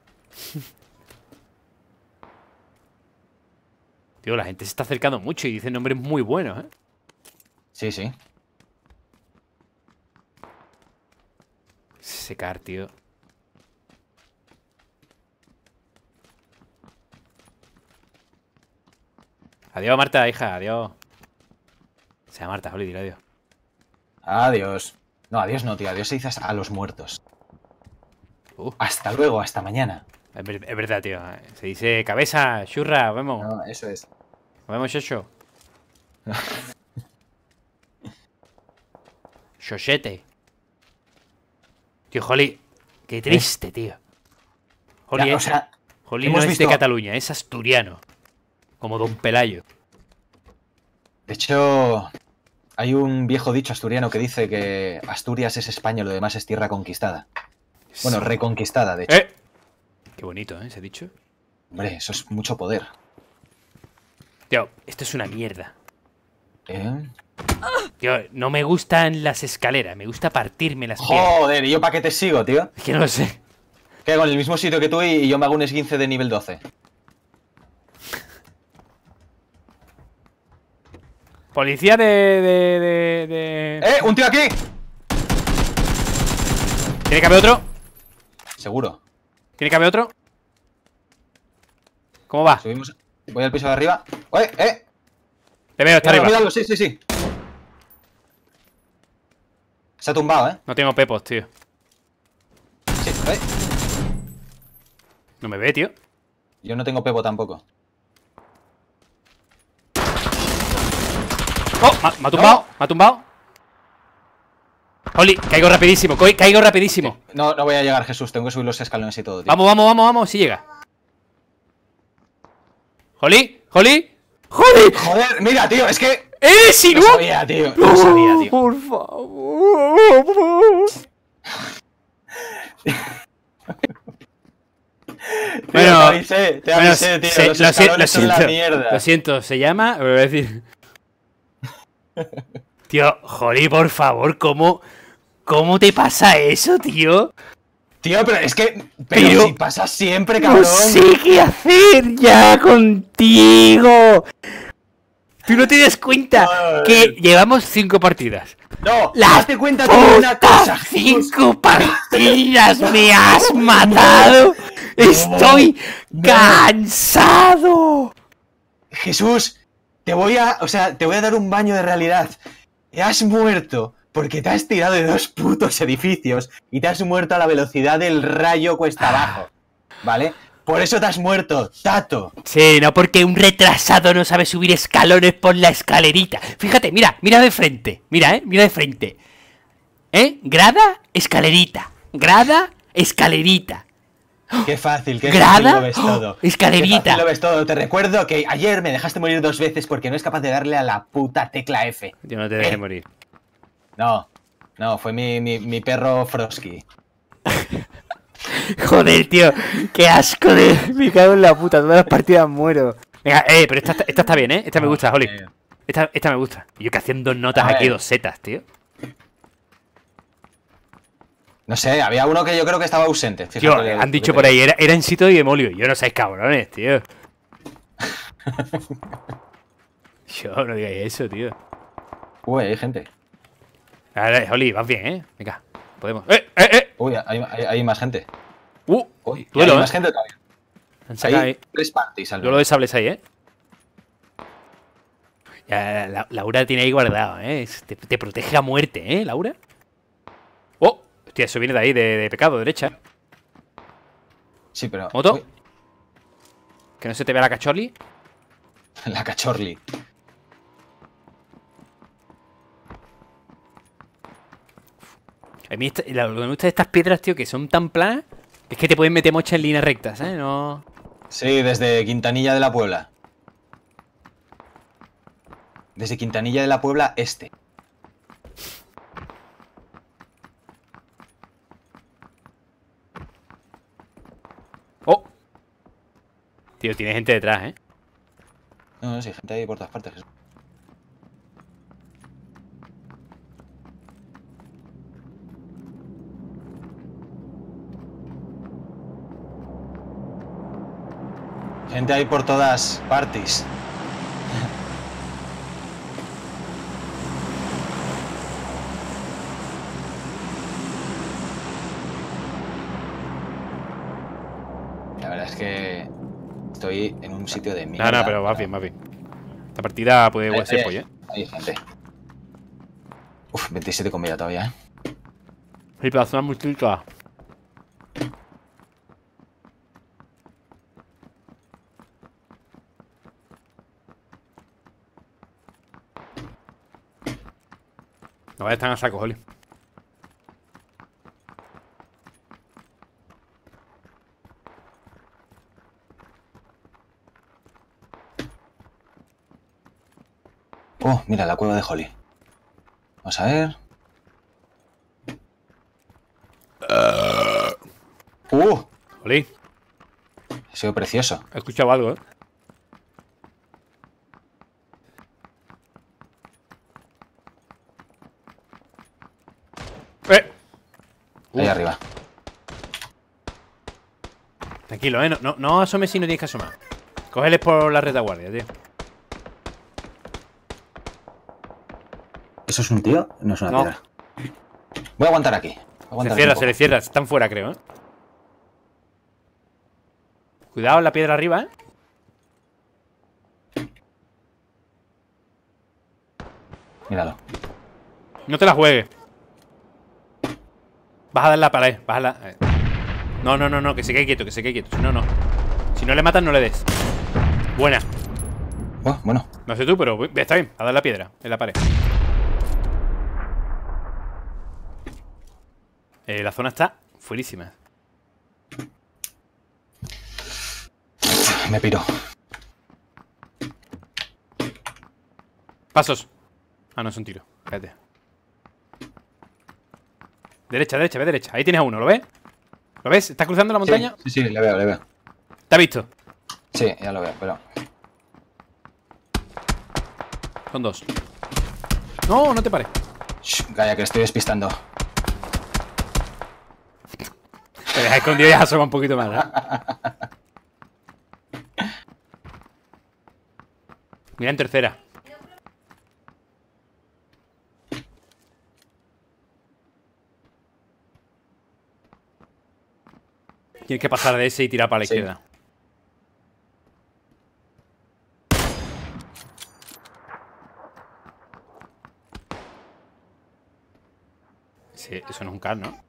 Tío, la gente se está acercando mucho y dice nombres muy buenos, ¿eh? Sí, sí. Secar, tío. Adiós, Marta, hija, adiós. Se llama Marta, Jolly, dile adiós. Adiós. No, adiós no, tío. Adiós se dice a los muertos. Uh, Hasta luego, hasta mañana. es, ver- es verdad, tío. Se dice cabeza, churra, vemos. No, eso es. Nos vemos, Shosho. Shoshete. Tío, Jolly, qué triste, tío. Jolly, Ya, o es- sea, Jolly no hemos es de visto- Cataluña, es asturiano. Como Don Pelayo. de hecho, hay un viejo dicho asturiano que dice que Asturias es España, lo demás es tierra conquistada. Bueno, reconquistada, de hecho. ¡Eh! Qué bonito, ¿eh? ¿Se ha dicho? Hombre, eso es mucho poder. Tío, esto es una mierda. ¿Eh? Tío, no me gustan las escaleras, me gusta partirme las piernas. Joder, ¿y yo para qué te sigo, tío? Es que no lo sé. Que hago en el mismo sitio que tú y, y yo me hago un esguince de nivel doce. Policía de... de... de... de... ¡Eh! ¡Un tío aquí! ¿Tiene que haber otro? Seguro. ¿Tiene que haber otro? ¿Cómo va? Subimos. Voy al piso de arriba. ¡Eh! ¡Eh! Te veo, está Míralo, arriba. míralo, sí, sí, sí. Se ha tumbado, ¿eh? No tengo pepos, tío. Sí, ¿eh? No me ve, tío. Yo no tengo pepo tampoco. ¡Oh! Me ha- me ha tumbado, me ha tumbado. Oli, caigo rapidísimo, coi- caigo rapidísimo. No, no voy a llegar, Jesús. Tengo que subir los escalones y todo, tío. Vamos, vamos, vamos, vamos, si llega. Joli, Joli, Joli. Joder, mira, tío, es que... ¡Eres Lo Inu! sabía, tío. Lo sabía, tío. Por favor. Tío, Bueno, te avisé, te Bueno, avisé, tío. se- los lo, si- escalones lo son la siento, mierda. lo siento, se llama. Voy a decir. Tío, Joli, por favor, ¿cómo, ¿cómo te pasa eso, tío? Tío, pero es que... Pero, Pero- si pasa siempre, No cabrón. sé qué hacer ya contigo. Tú no te das cuenta Ay. que llevamos cinco partidas. No, Las date cuenta de una cosa, putas Jesús. cinco partidas me has matado. Estoy no. cansado. Jesús, te voy a... O sea, te voy a dar un baño de realidad. Has muerto porque te has tirado de dos putos edificios y te has muerto a la velocidad del rayo cuesta abajo. ¿Vale? Por eso te has muerto, Tato. Sí, no porque un retrasado no sabe subir escalones por la escalerita. Fíjate, mira, mira de frente. Mira, eh, mira de frente. ¿Eh? Grada, escalerita. Grada, escalerita. Qué fácil, qué ¿Grada? fácil lo ves todo. ¡Oh! Escalerita. Qué fácil lo ves todo. Te recuerdo que ayer me dejaste morir dos veces porque no es capaz de darle a la puta tecla F. Yo no te dejé morir. No, no, fue mi, mi, mi perro Frosky. Joder, tío, qué asco de... Me cago en la puta, todas las partidas muero. Venga, eh, pero esta, esta está bien, ¿eh? Esta me gusta, Holly. Eh, Esta, esta me gusta. Y yo que haciendo notas A aquí, ver. dos setas, tío. No sé, había uno que yo creo que estaba ausente. Tío, Fíjate lo- han dicho lo que por te ahí, era, era en sitio y emolio. Yo no sé, cabrones, tío. Yo no digáis eso, tío. digo. Uy, hay gente. A ver, Holly, vas bien, ¿eh? Venga, podemos. ¡Eh, eh, eh! Uy, hay, hay, hay más gente. ¡Uh! Uy, Duelo, hay ¿eh? más gente todavía. Han sacado Hay ahí. tres parties al Duelo menos. de sables ahí, ¿eh? Ya, la, Laura tiene ahí guardado, ¿eh? Te, te protege a muerte, ¿eh, Laura? ¡Oh! Hostia, eso viene de ahí, de, de pecado, derecha. Sí, pero... ¿Moto? Uy, Que no se te vea la cachorli. la cachorli. A mí esta- lo que me gusta de estas piedras, tío, que son tan planas, es que te pueden meter mocha en líneas rectas, ¿eh? No... Sí, desde Quintanilla de la Puebla. Desde Quintanilla de la Puebla, este. ¡Oh! Tío, tiene gente detrás, ¿eh? No, no, sí, gente ahí por todas partes. Jesús. Gente ahí por todas partes. La verdad es que estoy en un sitio de mierda. No, no, pero más bien, más bien. Esta partida puede Ahí, ser ahí, pollo, ¿eh? ahí hay gente. Uf, veintisiete con vida todavía, ¿eh? Sí, pero zona muy chica. No vaya a estar a saco, Oli. Oh, mira, la cueva de Holly. Vamos a ver. Uh, Oli, ha sido precioso. he escuchado algo, ¿eh? Ahí Uh. arriba. Tranquilo, eh. No, no, no asomes si no tienes que asomar. Cógeles por la retaguardia, tío. ¿Eso es un tío? No es una No. piedra. Voy a aguantar aquí. Voy a Se aguantar cierra, aquí se un le cierra. Están fuera, creo, eh. Cuidado en la piedra arriba, eh. poco. Míralo. No te la juegues. Vas a dar la pared. Vas a la... eh. No, no, no, no. Que se quede quieto, que se quede quieto. Si no, no. Si no le matas, no le des. Buena. Oh, bueno. No sé tú, pero está bien. A dar la piedra en la pared. Eh, la zona está fuerísima. Me piro. Pasos. Ah, no, es un tiro. Cállate. Derecha, derecha, ve derecha. Ahí tienes a uno, ¿lo ves? ¿Lo ves? ¿Está cruzando la montaña? Sí, sí, sí, le veo, le veo. ¿Te ha visto? Sí, ya lo veo, pero... Son dos. No, no te pares. Shh, calla, que estoy despistando. Te dejas escondido y ya asoma un poquito más, ¿eh? Mira en tercera. Tienes que pasar de ese y tirar para la Sí. izquierda. Sí, eso no es un car, ¿no?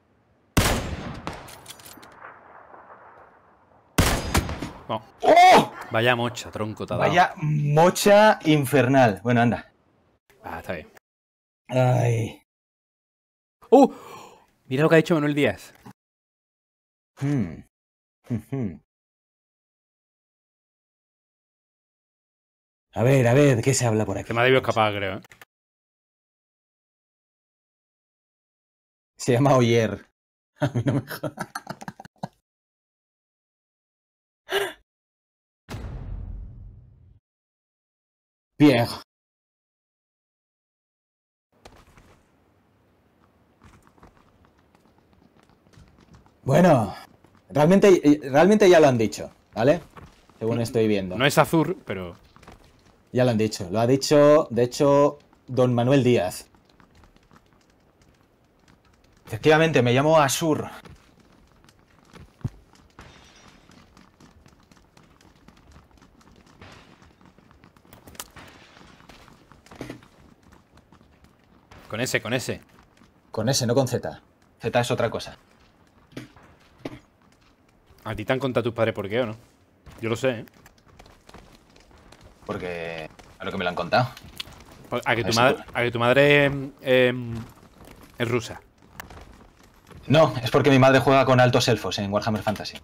No. ¡Oh! Vaya mocha, tronco, te ha dado. Vaya mocha infernal. Bueno, anda. Ah, está bien. Ay. ¡Uh! Mira lo que ha dicho Manuel Díaz. Hmm. Mhm. A ver, a ver, ¿qué se habla por aquí? Que me ha debido escapar, creo, ¿eh? Se llama Oyer. A mí no me jodas. Bien. Bueno, realmente, realmente ya lo han dicho, ¿vale? Según estoy viendo. No es azul, pero... Ya lo han dicho. Lo ha dicho, de hecho, don Manuel Díaz. Efectivamente, me llamo Asur. Con ese, con ese. Con ese, no con Z. Z es otra cosa. ¿A ti te han contado tus padres por qué o no? Yo lo sé, ¿eh? Porque... A lo que me lo han contado. A que tu, Eso. madre, a que tu madre em, em, es rusa. No, es porque mi madre juega con altos elfos en Warhammer Fantasy.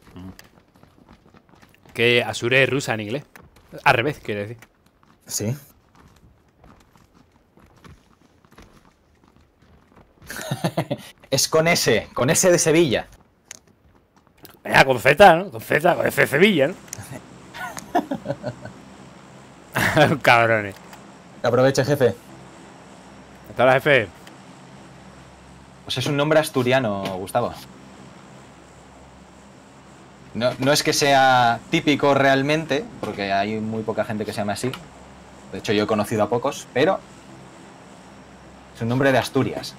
Que Asure es rusa en inglés. Al revés, quiere decir. Sí. Es con S, con S de Sevilla. Venga, con Z, ¿no? Con Z, con F de Sevilla, ¿no? Cabrones. Aproveche, jefe. Hasta la jefe. Pues es un nombre asturiano, Gustavo. No, no es que sea típico realmente, porque hay muy poca gente que se llama así. De hecho, yo he conocido a pocos, pero es un nombre de Asturias.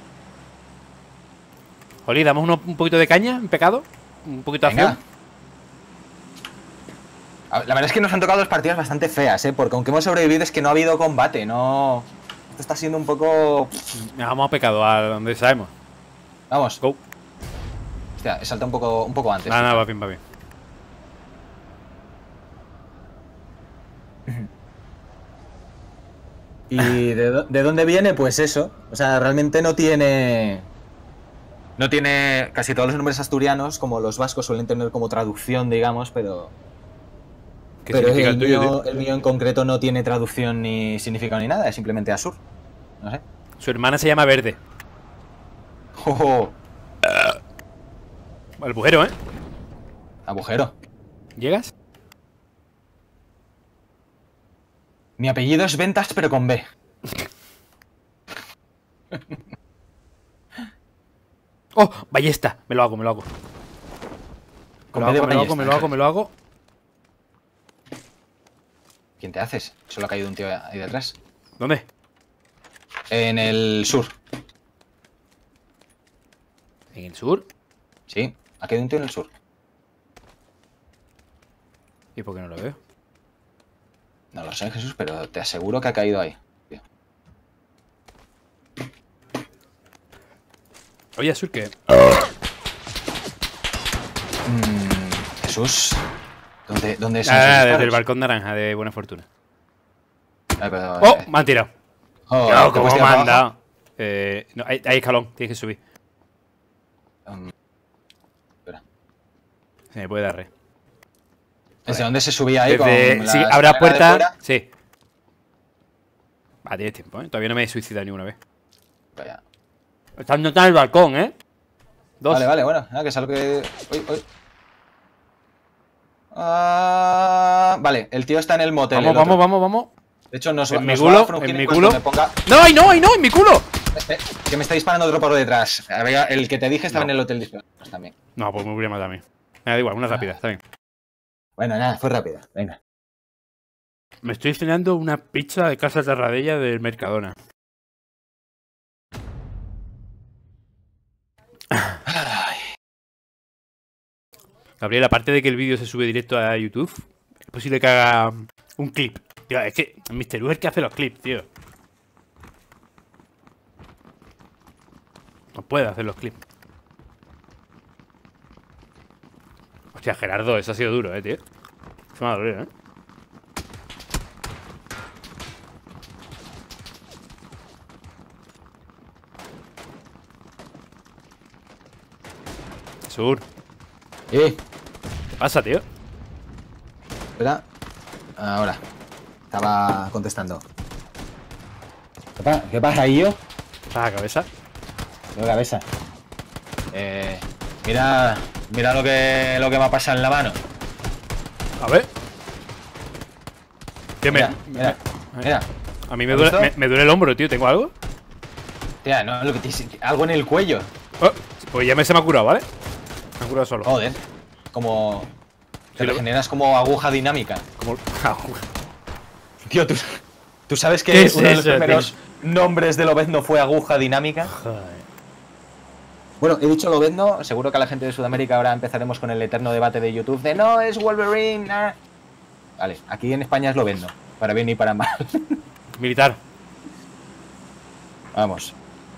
Oli, damos uno- un poquito de caña, en pecado. Un poquito de Venga. acción. A ver, la verdad es que nos han tocado dos partidas bastante feas, ¿eh? Porque aunque hemos sobrevivido es que no ha habido combate, no... Esto está siendo un poco... Venga, vamos a pecado, a donde sabemos. Vamos. Go. Hostia, he saltado un poco, un poco antes. Nada, nada, va bien, va bien. ¿Y de, do- de dónde viene? Pues eso. O sea, realmente no tiene... No tiene... Casi todos los nombres asturianos, como los vascos, suelen tener como traducción, digamos, pero... ¿Qué Pero significa el, el tuyo, mío, tío? el mío en concreto no tiene traducción ni significado ni nada, es simplemente Asur. No sé. Su hermana se llama Verde. ¡Oh! El bujero, ¿eh? Agujero. ¿Llegas? Mi apellido es Ventas, pero con B. ¡Oh! Ballesta. Me lo hago, me lo hago. Me Con lo B de hago, me lo hago, ballesta. me lo hago, me lo hago. ¿Quién te haces? Solo ha caído un tío ahí detrás. ¿Dónde? En el sur. ¿En el sur? Sí, ha caído un tío en el sur. ¿Y por qué no lo veo? No lo sé, Jesús, pero te aseguro que ha caído ahí. Tío. Oye, Azul, ¿qué? Mm, Jesús, ¿dónde, dónde son Ah, esos desde el disparos? balcón naranja de Buena Fortuna. Ay, pero, ¡Oh! eh, Me han tirado. oh, Tío, ¿te ¿cómo puedes me tirar han para abajo? dado? Eh, no, hay, hay escalón, tienes que subir. Um, espera. Se me puede dar re. ¿Desde dónde se subía ahí Desde- con la sí, escalera habrá de puerta. fuera? Sí. Va, tienes tiempo, ¿eh? Todavía no me he suicidado ni una vez. Vaya. Están no está en el balcón, ¿eh? Dos. Vale, vale, bueno, nada, que es algo que... Uy, uy. Ah, vale, el tío está en el motel. Vamos, el vamos, otro. vamos, vamos. De hecho, nos, En mi nos culo, va a frungir en mi cuanto culo. me ponga... ¡No, ay, no, ay, no! ¡En mi culo! Eh, eh, que me está disparando otro por detrás. A ver, el que te dije estaba No. en el hotel disparando también. No, pues me hubiera matado a mí. Me da igual, una rápida, está bien. Bueno, nada, fue rápida. Venga. Me estoy cenando una pizza de Casa Terradella del Mercadona. Ay, Gabriel, aparte de que el vídeo se sube directo a YouTube, es posible que haga un clip. Tío, es que mister U es el que hace los clips, tío. No puede hacer los clips. Hostia, Gerardo, eso ha sido duro, eh, tío. Se me ha dolido, eh. Sur, Eh, ¿qué pasa, tío? espera. Ahora. Estaba contestando. ¿Qué, pa ¿Qué pasa, yo? ¿Estás a la cabeza? De cabeza. Eh, mira, mira lo que lo que me ha pasado en la mano. A ver. Tío, me, Mira, mira, mira. a mí me ¿Has duele, visto? me, me duele el hombro, tío. ¿Tengo algo? Tía, no, lo que te, algo en el cuello. Oh, pues ya me se me ha curado, ¿vale? Me ha curado solo. Joder. Como te Sí, lo- regeneras como aguja dinámica. Como... Tío, ¿tú, tú sabes que ¿Qué es uno de los eso, primeros nombres de Lobezno fue aguja dinámica? Joder. Bueno, he dicho Lobezno, seguro que a la gente de Sudamérica ahora empezaremos con el eterno debate de YouTube de no, es Wolverine. Nah. Vale, aquí en España es Lobezno, para bien y para mal. Militar. Vamos.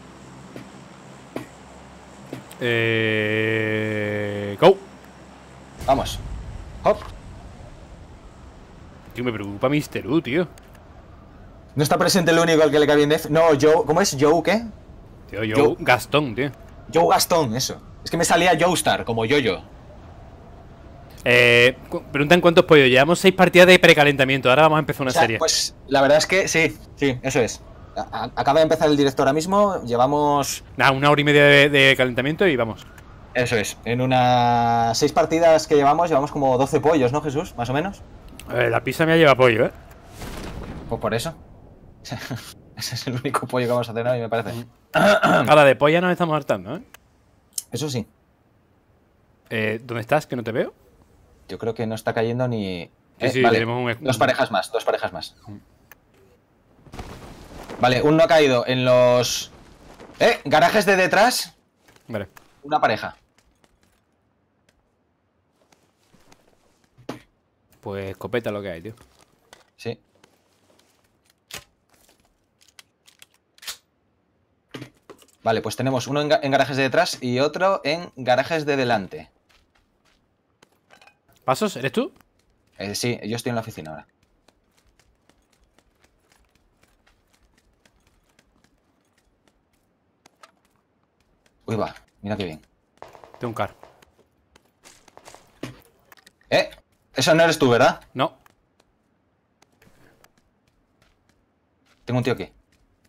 Eh... Go. Vamos. Hop. Tío, me preocupa mister U, tío. No está presente el único al que le cae bien Def. No, Joe. ¿Cómo es? ¿Joe qué? Tío, yo, Yo- Gastón, tío. Joe Gastón, eso. Es que me salía Joestar, como yo-yo. Eh, cu- preguntan cuántos pollos. Llevamos seis partidas de precalentamiento. Ahora vamos a empezar una O sea, serie. pues la verdad es que sí, sí, eso es. A- a- acaba de empezar el directo ahora mismo. Llevamos. Nada, una hora y media de, de calentamiento y vamos. Eso es. En unas seis partidas que llevamos, llevamos como doce pollos, ¿no, Jesús? Más o menos. Eh, la pizza me ha llevado pollo, ¿eh? Pues por eso. Ese es el único pollo que vamos a hacer hoy, me parece. Ahora de polla nos estamos hartando, ¿eh? Eso sí. Eh, ¿Dónde estás? Que no te veo. Yo creo que no está cayendo ni. Sí, Eh, sí, vale. tenemos un... Dos parejas más, dos parejas más. Vale, uno ha caído en los. Eh, garajes de detrás. Vale. Una pareja. Pues escopeta lo que hay, tío. Sí. Vale, pues tenemos uno en, ga- en garajes de detrás y otro en garajes de delante. ¿Pasos? ¿Eres tú? Eh, sí, yo estoy en la oficina ahora. Uy, va, mira qué bien. Tengo un car. Eh, eso no eres tú, ¿verdad? No. Tengo un tío aquí.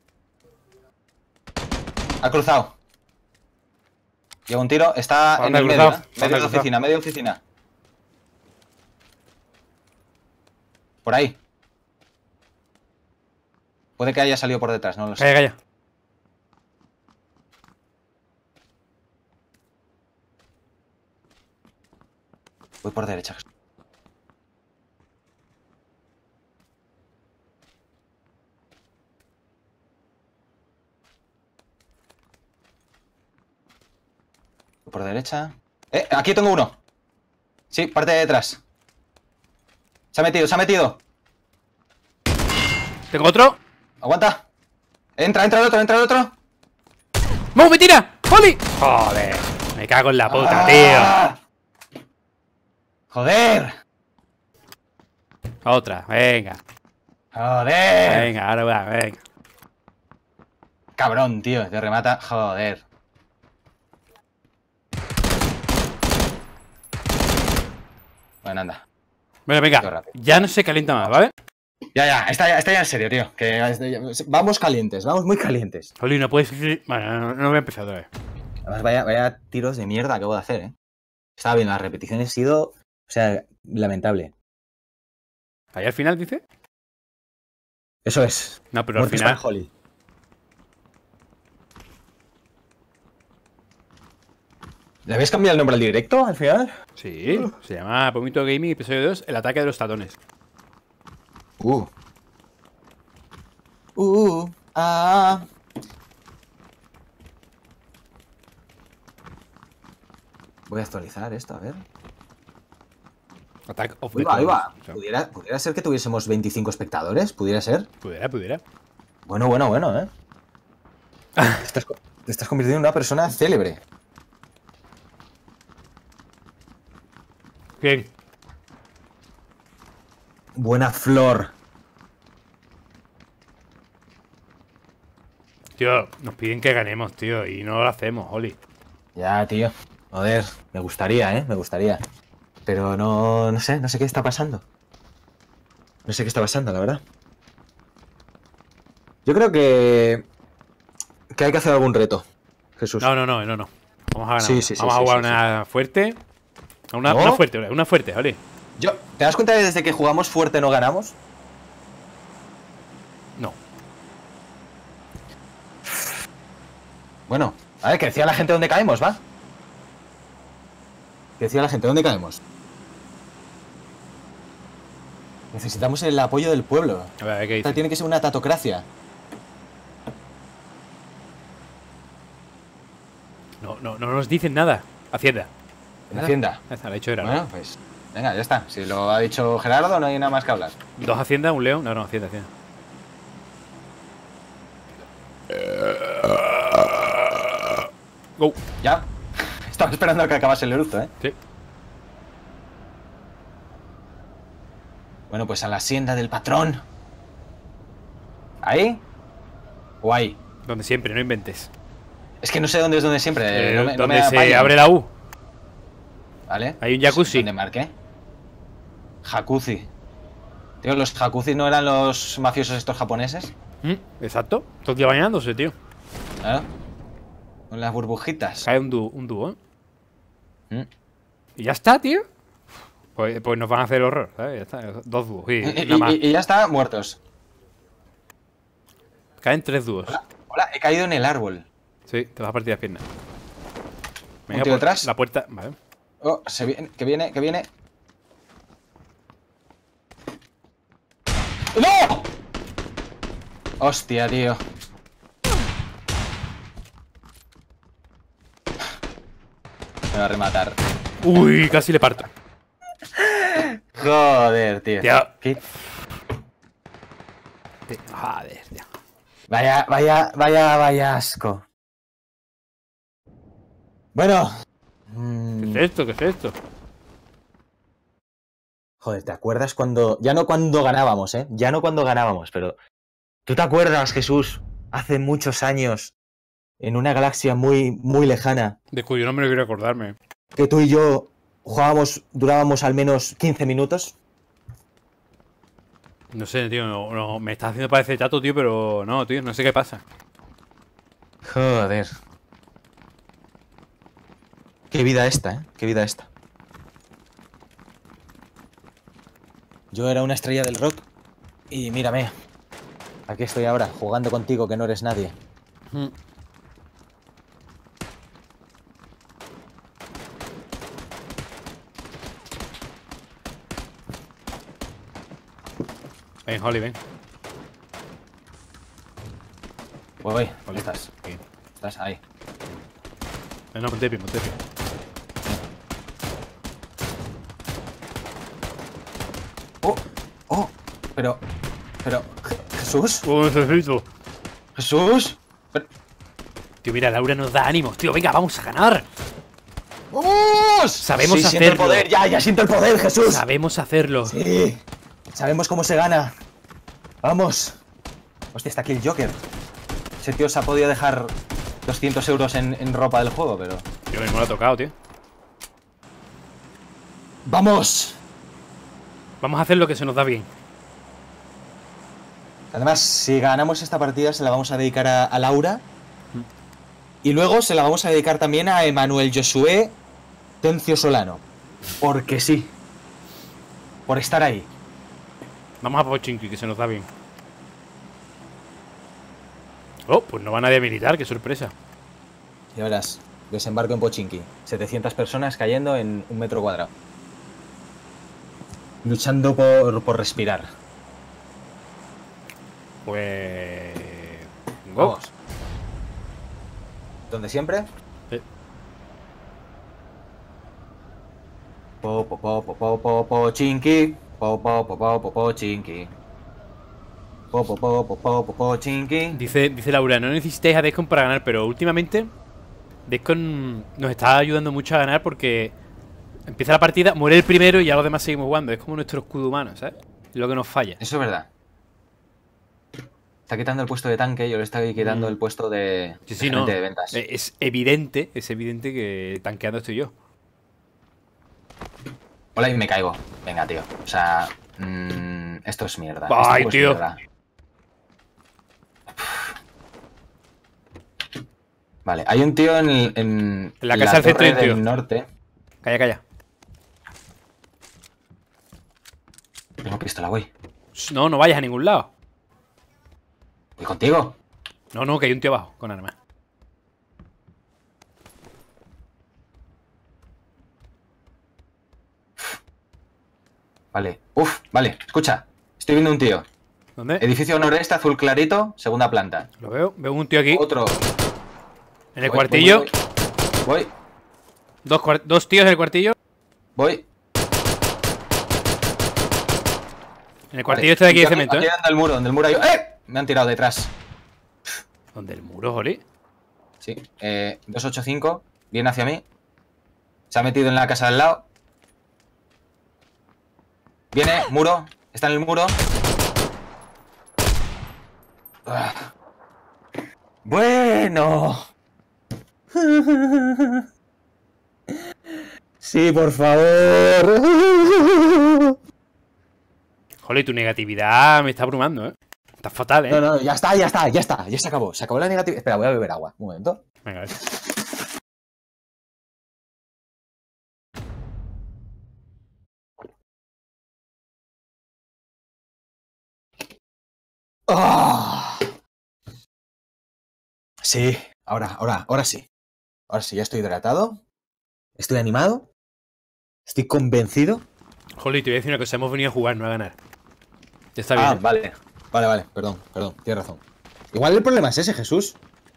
Ha cruzado. Lleva un tiro, está en ¿Dónde el ha medio, cruzado? ¿eh? ¿Dónde ha Medio de cruzado? oficina, medio de oficina. Por ahí. Puede que haya salido por detrás, no lo sé. Calla, calla. Voy por derecha. Voy por derecha. ¡Eh! Aquí tengo uno. Sí, parte de detrás. Se ha metido, se ha metido. ¿Tengo otro? Aguanta. Entra, entra el otro, entra el otro. ¡No, me tira! ¡Holly! Joder, me cago en la puta, ¡Ah! Joder. tío. Otra, venga. Joder. Venga, ahora va, venga. Cabrón, tío, te remata. Joder. Bueno, anda. Bueno, Qué venga, rápido. ya no se calienta más, ¿vale? Ya, ya, está ya, está ya en serio, tío. Que Vamos calientes, vamos muy calientes. Holly, no puedes ir... Bueno, no, no voy a empezar otra vez. Además, vaya, vaya tiros de mierda acabo de hacer, ¿eh? Estaba bien, las repeticiones han sido, o sea, lamentable. ¿Ahí al final dice? Eso es. No, pero al Muertes final... para Holly. ¿Le habéis cambiado el nombre al directo al final? Sí, se llama Pomito Gaming, episodio dos, el ataque de los tatones. Uh. Uh. Ah. Voy a actualizar esto, a ver. Attack of the Ahí va, ahí va. Clones. O sea, ¿Pudiera, ¿Pudiera ser que tuviésemos veinticinco espectadores? ¿Pudiera ser? pudiera, pudiera. Bueno, bueno, bueno, ¿eh? Te estás, co- te estás convirtiendo en una persona célebre. Bien. Buena flor. Tío, nos piden que ganemos, tío, y no lo hacemos, Holly. Ya, tío. Joder, me gustaría, ¿eh? Me gustaría. Pero no, no sé, no sé qué está pasando. No sé qué está pasando, la verdad. Yo creo que... Que hay que hacer algún reto, Jesús. No, no, no, no, no. Vamos a ganar. Sí, sí, sí, Vamos sí, a jugar sí, una fuerte. Una, ¿No? una fuerte, una fuerte, Holly. Yo, ¿te das cuenta que desde que jugamos fuerte no ganamos? No. Bueno, a ver, que decía la gente dónde caemos, ¿va? Que decía la gente dónde caemos. Necesitamos el apoyo del pueblo. A ver, a ver qué Esta dice. tiene que ser una tatocracia. No, no, no nos dicen nada. Hacienda. en Hacienda. Ya está, lo ha dicho Gerardo. Bueno, pues venga, ya está. Si lo ha dicho Gerardo, no hay nada más que hablar. Dos Hacienda, un León. No, no, Hacienda, Hacienda. Go. Ya. Estaba esperando a que acabase el eructo, ¿eh? Sí. Bueno, pues a la hacienda del patrón. ¿Ahí? ¿O ahí? Donde siempre, no inventes. Es que no sé dónde es donde siempre. Eh, no me, no donde me se apaña. abre la U. ¿Vale? Hay un jacuzzi. ¿Dónde marqué? Jacuzzi. Tío, ¿los jacuzzi no eran los mafiosos estos japoneses? ¿Mm? Exacto. Todo el día bañándose, tío. Claro. Con las burbujitas. Cae un dúo, un dúo. Mm. Y ya está, tío. Pues, pues nos van a hacer horror, ¿sabes? Ya está. Dos dúos. Y, Y, y- nada más. y- y ya está, muertos. Caen tres dúos. Hola, hola, he caído en el árbol. Sí, te vas a partir las piernas. ¿Un tío por detrás? La puerta. Vale. Oh, se viene, que viene, que viene. ¡No! Hostia, tío. Me va a rematar. Uy, casi le parto. Joder, tío. Tío. ¿Qué? Joder, tío. Vaya, vaya, vaya, vaya asco. Bueno. Mm, ¿Qué es esto? ¿Qué es esto? Joder, ¿te acuerdas cuando... Ya no cuando ganábamos, ¿eh? Ya no cuando ganábamos, pero... ¿Tú te acuerdas, Jesús? Hace muchos años, en una galaxia muy, muy lejana, De cuyo nombre no quiero acordarme. que tú y yo jugábamos, durábamos al menos quince minutos. No sé, tío. No, no, me estás haciendo parecer chato, tío, pero no, tío. No sé qué pasa. Joder. Qué vida esta, ¿eh? Qué vida esta. Yo era una estrella del rock y mírame. Aquí estoy ahora, jugando contigo que no eres nadie. Mm. Ven, Holly, ven. Voy, ¿dónde estás? Aquí. Estás ahí. No, no, ponte de pie, ponte de pie. Oh, oh, pero, pero, Jesús, ¡Oh, necesito! Jesús. Pero- Tío, mira, Laura nos da ánimos. Tío, venga, vamos a ganar. ¡Vamos! Sabemos Sí, siento el hacerlo. poder, ya, ya siento el poder, Jesús. Sabemos hacerlo. Sí, sabemos cómo se gana. Vamos. Hostia, está aquí el Joker. Ese tío se ha podido dejar doscientos euros en, en ropa del juego, pero... Yo mismo lo he tocado, tío. ¡Vamos! Vamos a hacer lo que se nos da bien. Además, si ganamos esta partida se la vamos a dedicar a, a Laura. Y luego se la vamos a dedicar también a Emanuel Josué Tencio Solano. Porque sí. Por estar ahí. Vamos a Pochinki, que se nos da bien. Oh, pues no va nadie militar, qué sorpresa. Ya verás, desembarco en Pochinki. setecientas personas cayendo en un metro cuadrado. Luchando por, por respirar. Pues... Go. Vamos. ¿Donde siempre? Sí. Po, po, po, po, po, po, Pochinki. Po, po, po, po, po, Pochinki. Po, po, po, po, po, po, Pochinki. Dice, dice Laura, no necesitáis a Descon para ganar, pero últimamente Descon nos está ayudando mucho a ganar porque empieza la partida, muere el primero y ya los demás seguimos jugando. Es como nuestro escudo humano, ¿sabes? Es lo que nos falla. Eso es verdad. Está quitando el puesto de tanque, yo le estoy quitando Mm. el puesto de, Sí, de sí, no. gerente de ventas. Eh, Es evidente, es evidente que tanqueando estoy yo. Hola y me caigo. Venga, tío. O sea, mm, esto es mierda. Este Ay, juego es tío. mierda. Vale, hay un tío en, el- en, En la casa del centro hay un torre tío. del norte. Calla, calla. Tengo pistola, voy. Shh, no, no vayas a ningún lado. Voy contigo. No, no, que hay un tío abajo con armas. Vale. Uf, vale. Escucha. Estoy viendo un tío. ¿Dónde? Edificio noreste, azul clarito, segunda planta. Lo veo. Veo un tío aquí. Otro. En el Voy, cuartillo. Voy. Voy. voy. Dos, cuar- dos tíos en el cuartillo. voy. En el cuartillo este de aquí de cemento, Aquí ¿eh? donde el muro, donde el muro hay... ¡Eh! Me han tirado detrás. ¿Dónde el muro, Jolí? Sí. Eh, dos ochenta y cinco. Viene hacia mí. Se ha metido en la casa del lado. Viene, muro. Está en el muro. Ah. Bueno. Sí, por favor. Jolí, tu negatividad me está abrumando, ¿eh? Está fatal, ¿eh? No, no, ya está, ya está, ya está. Ya se acabó. Se acabó la negatividad. Espera, voy a beber agua. Un momento. Venga, a ver. ¡Ah! Sí, ahora, ahora, ahora sí. Ahora sí, ya estoy hidratado. Estoy animado. Estoy convencido. Jolí, te voy a decir una cosa. Hemos venido a jugar, no a ganar. Ya está bien. Ah, ¿eh? vale. Vale, vale, perdón, perdón, tienes razón. Igual el problema es ese, Jesús.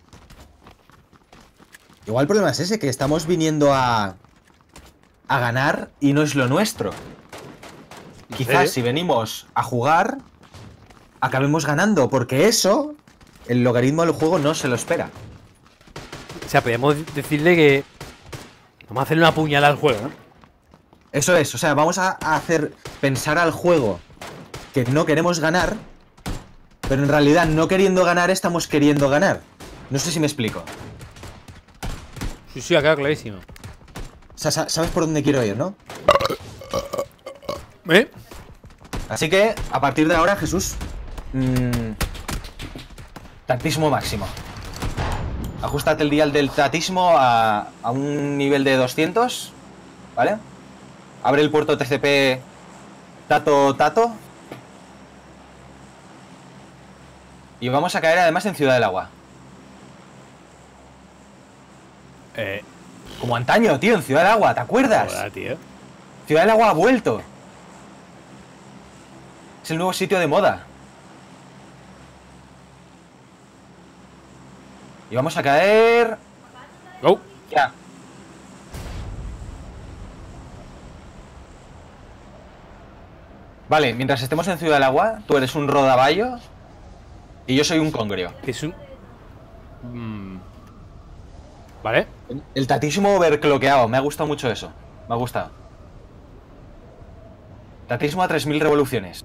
Igual el problema es ese, que estamos viniendo a... a ganar y no es lo nuestro. ¿En Quizás serio? si venimos a jugar, acabemos ganando, porque eso, el logaritmo del juego no se lo espera. O sea, podríamos decirle que... Vamos a hacerle una puñalada al juego, ¿no? Eso es, o sea, vamos a a hacer pensar al juego que no queremos ganar, pero en realidad no queriendo ganar estamos queriendo ganar. No sé si me explico. Sí, sí, ha quedado clarísimo. O sea, sa- sabes por dónde quiero ir, ¿no? ¿Eh? Así que, a partir de ahora, Jesús, mmm, tactismo máximo. Ajustate el dial del tatismo a, a un nivel de doscientos, ¿vale? Abre el puerto T C P Tato Tato. Y vamos a caer además en Ciudad del Agua. Eh... Como antaño, tío, en Ciudad del Agua, ¿te acuerdas? Joder, tío. Ciudad del Agua ha vuelto. Es el nuevo sitio de moda. Y vamos a caer... Go. Ya. Vale, mientras estemos en Ciudad del Agua, tú eres un rodaballo y yo soy un congrio. Es un... Mm. Vale. El tatismo overcloqueado, me ha gustado mucho eso. Me ha gustado. Tatismo a tres mil revoluciones.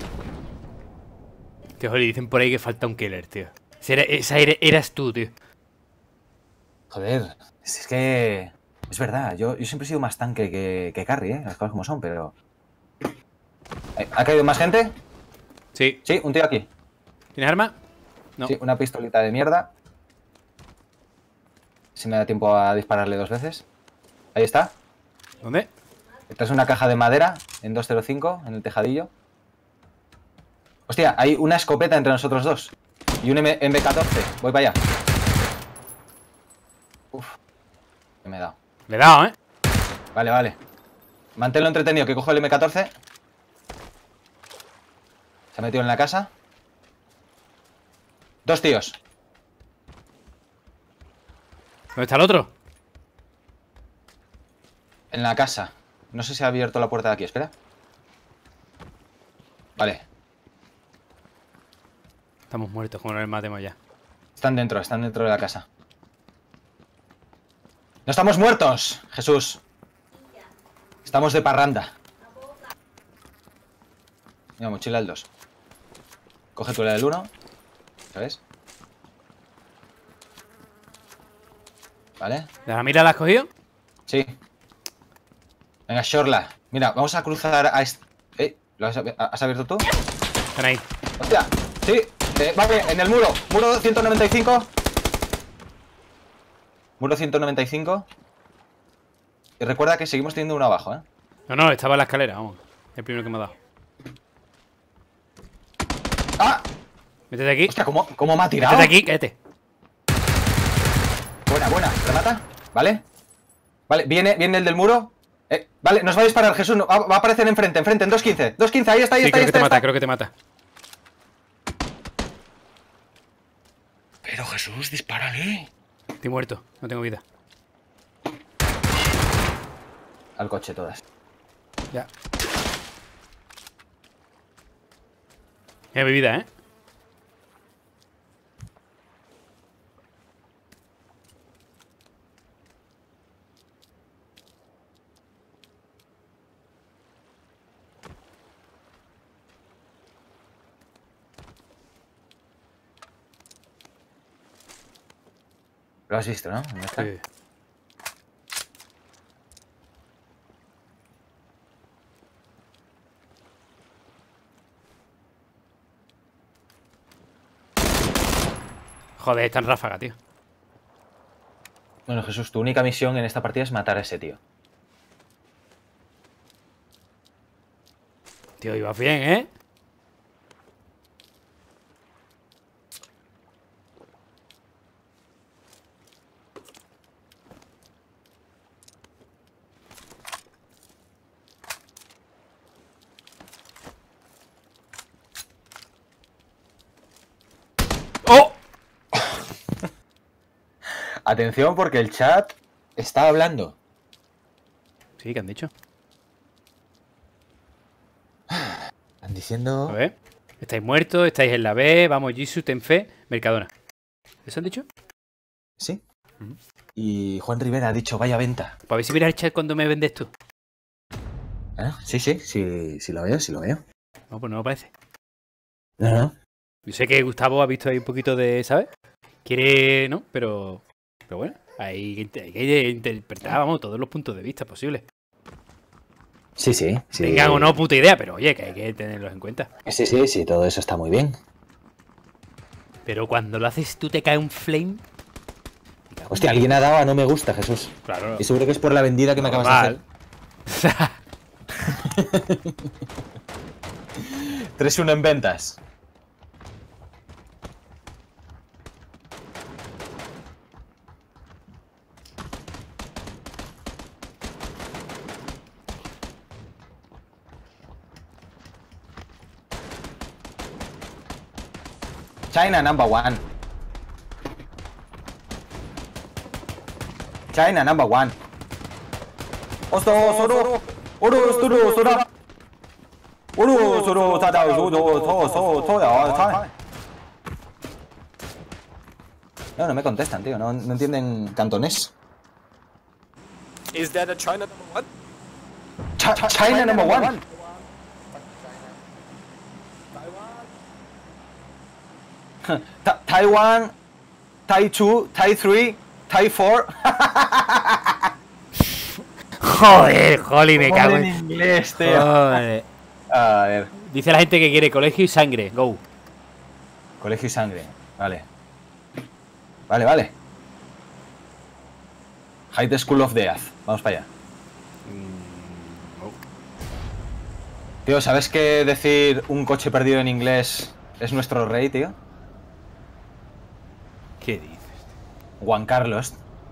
Tío, joder, dicen por ahí que falta un killer, tío. Esa, era, esa era- eras tú, tío. Joder, es que... Es verdad, yo, yo siempre he sido más tanque que, que carry, ¿eh? Las cosas como son, pero... ¿Ha caído más gente? Sí. Sí, un tío aquí. ¿Tienes arma? No. Sí, una pistolita de mierda. Si me da tiempo a dispararle dos veces. Ahí está. ¿Dónde? Esta es una caja de madera en doscientos cinco, en el tejadillo. Hostia, hay una escopeta entre nosotros dos. Y un M M catorce. Voy para allá. Uf. Que me he dado. Le he dado, ¿eh? Vale, vale. Manténlo entretenido, que cojo el M catorce. Se ha metido en la casa. Dos tíos. ¿Dónde está el otro? En la casa. No sé si ha abierto la puerta de aquí, espera. Vale. Estamos muertos, como no les matemos ya. Están dentro, están dentro de la casa. ¡No estamos muertos, Jesús! Estamos de parranda. Mira, mochila el dos. Coge tú la del uno. ¿Sabes? Vale. ¿De la mira la has cogido? Sí. Venga, Shorla. Mira, vamos a cruzar a este... ¿Eh? ¿Lo has, has abierto tú? Están ahí. ¡Hostia! Sí. Eh, vale, en el muro. Muro ciento noventa y cinco. Muro ciento noventa y cinco. Y recuerda que seguimos teniendo uno abajo, ¿eh? No, no, estaba en la escalera, vamos. El primero que me ha dado. ¡Ah! Métete aquí. Hostia, ¿cómo, cómo me ha tirado? Métete aquí, cállate. Buena, buena. ¿Remata? ¿Vale? Vale, viene, viene el del muro. Eh, vale, nos va a disparar, Jesús. no, va, va a aparecer enfrente, enfrente, en dos quince. dos quince, ahí está, ahí Sí, está, creo ahí que está. te ahí mata, está. creo que te mata. Pero Jesús, dispárale. Estoy muerto, no tengo vida. Al coche todas. Ya. Ya mi vida, ¿eh? Lo has visto, ¿no? ¿Dónde está? Sí. Joder, está en ráfaga, tío. Bueno, Jesús, tu única misión en esta partida es matar a ese tío. Tío, ibas bien, ¿eh? ¡Oh! Atención porque el chat está hablando. Sí, ¿qué han dicho? Están diciendo... A ver. Estáis muertos, estáis en la B, vamos, Jisoo, ten fe, Mercadona. ¿Eso han dicho? Sí. Ujú. Y Juan Rivera ha dicho, vaya venta. Pues a ver si miras el chat cuando me vendes tú. ¿Eh? Sí, sí, sí, sí lo veo, sí lo veo. No, pues no me parece. No, no. Yo sé que Gustavo ha visto ahí un poquito de, ¿sabes? Quiere, ¿no? Pero, pero bueno, hay que, inter- hay que interpretar, vamos, todos los puntos de vista posibles. Sí, sí, sí. Tengan o no puta idea, pero oye, que hay que tenerlos en cuenta. Sí, sí, sí, todo eso está muy bien. Pero cuando lo haces tú te cae un flame. Hostia, alguien ha dado a no me gusta, Jesús. Claro. Y seguro que es por la vendida que me acabas de hacer. Normal. tres uno en ventas. China number one. China number one. Osto, soro, oro, soro, sora. Oro, soro, ta, ta, so, so, so, so, so, ya, ta. No, no me contestan, tío. No, no entienden cantonés. Is that a China number one? Cha- China, China number one. one. Ta- Taiwan, Tai two, Tai three, Tai four. Joder, Holly, me cago en en... inglés, tío. Joder. A ver. Dice la gente que quiere colegio y sangre. Go. Colegio y sangre. Vale. Vale, vale. High School of Death. Vamos para allá. Tío, ¿sabes qué decir un coche perdido en inglés es nuestro rey, tío? ¿Qué dices? Juan Carlos.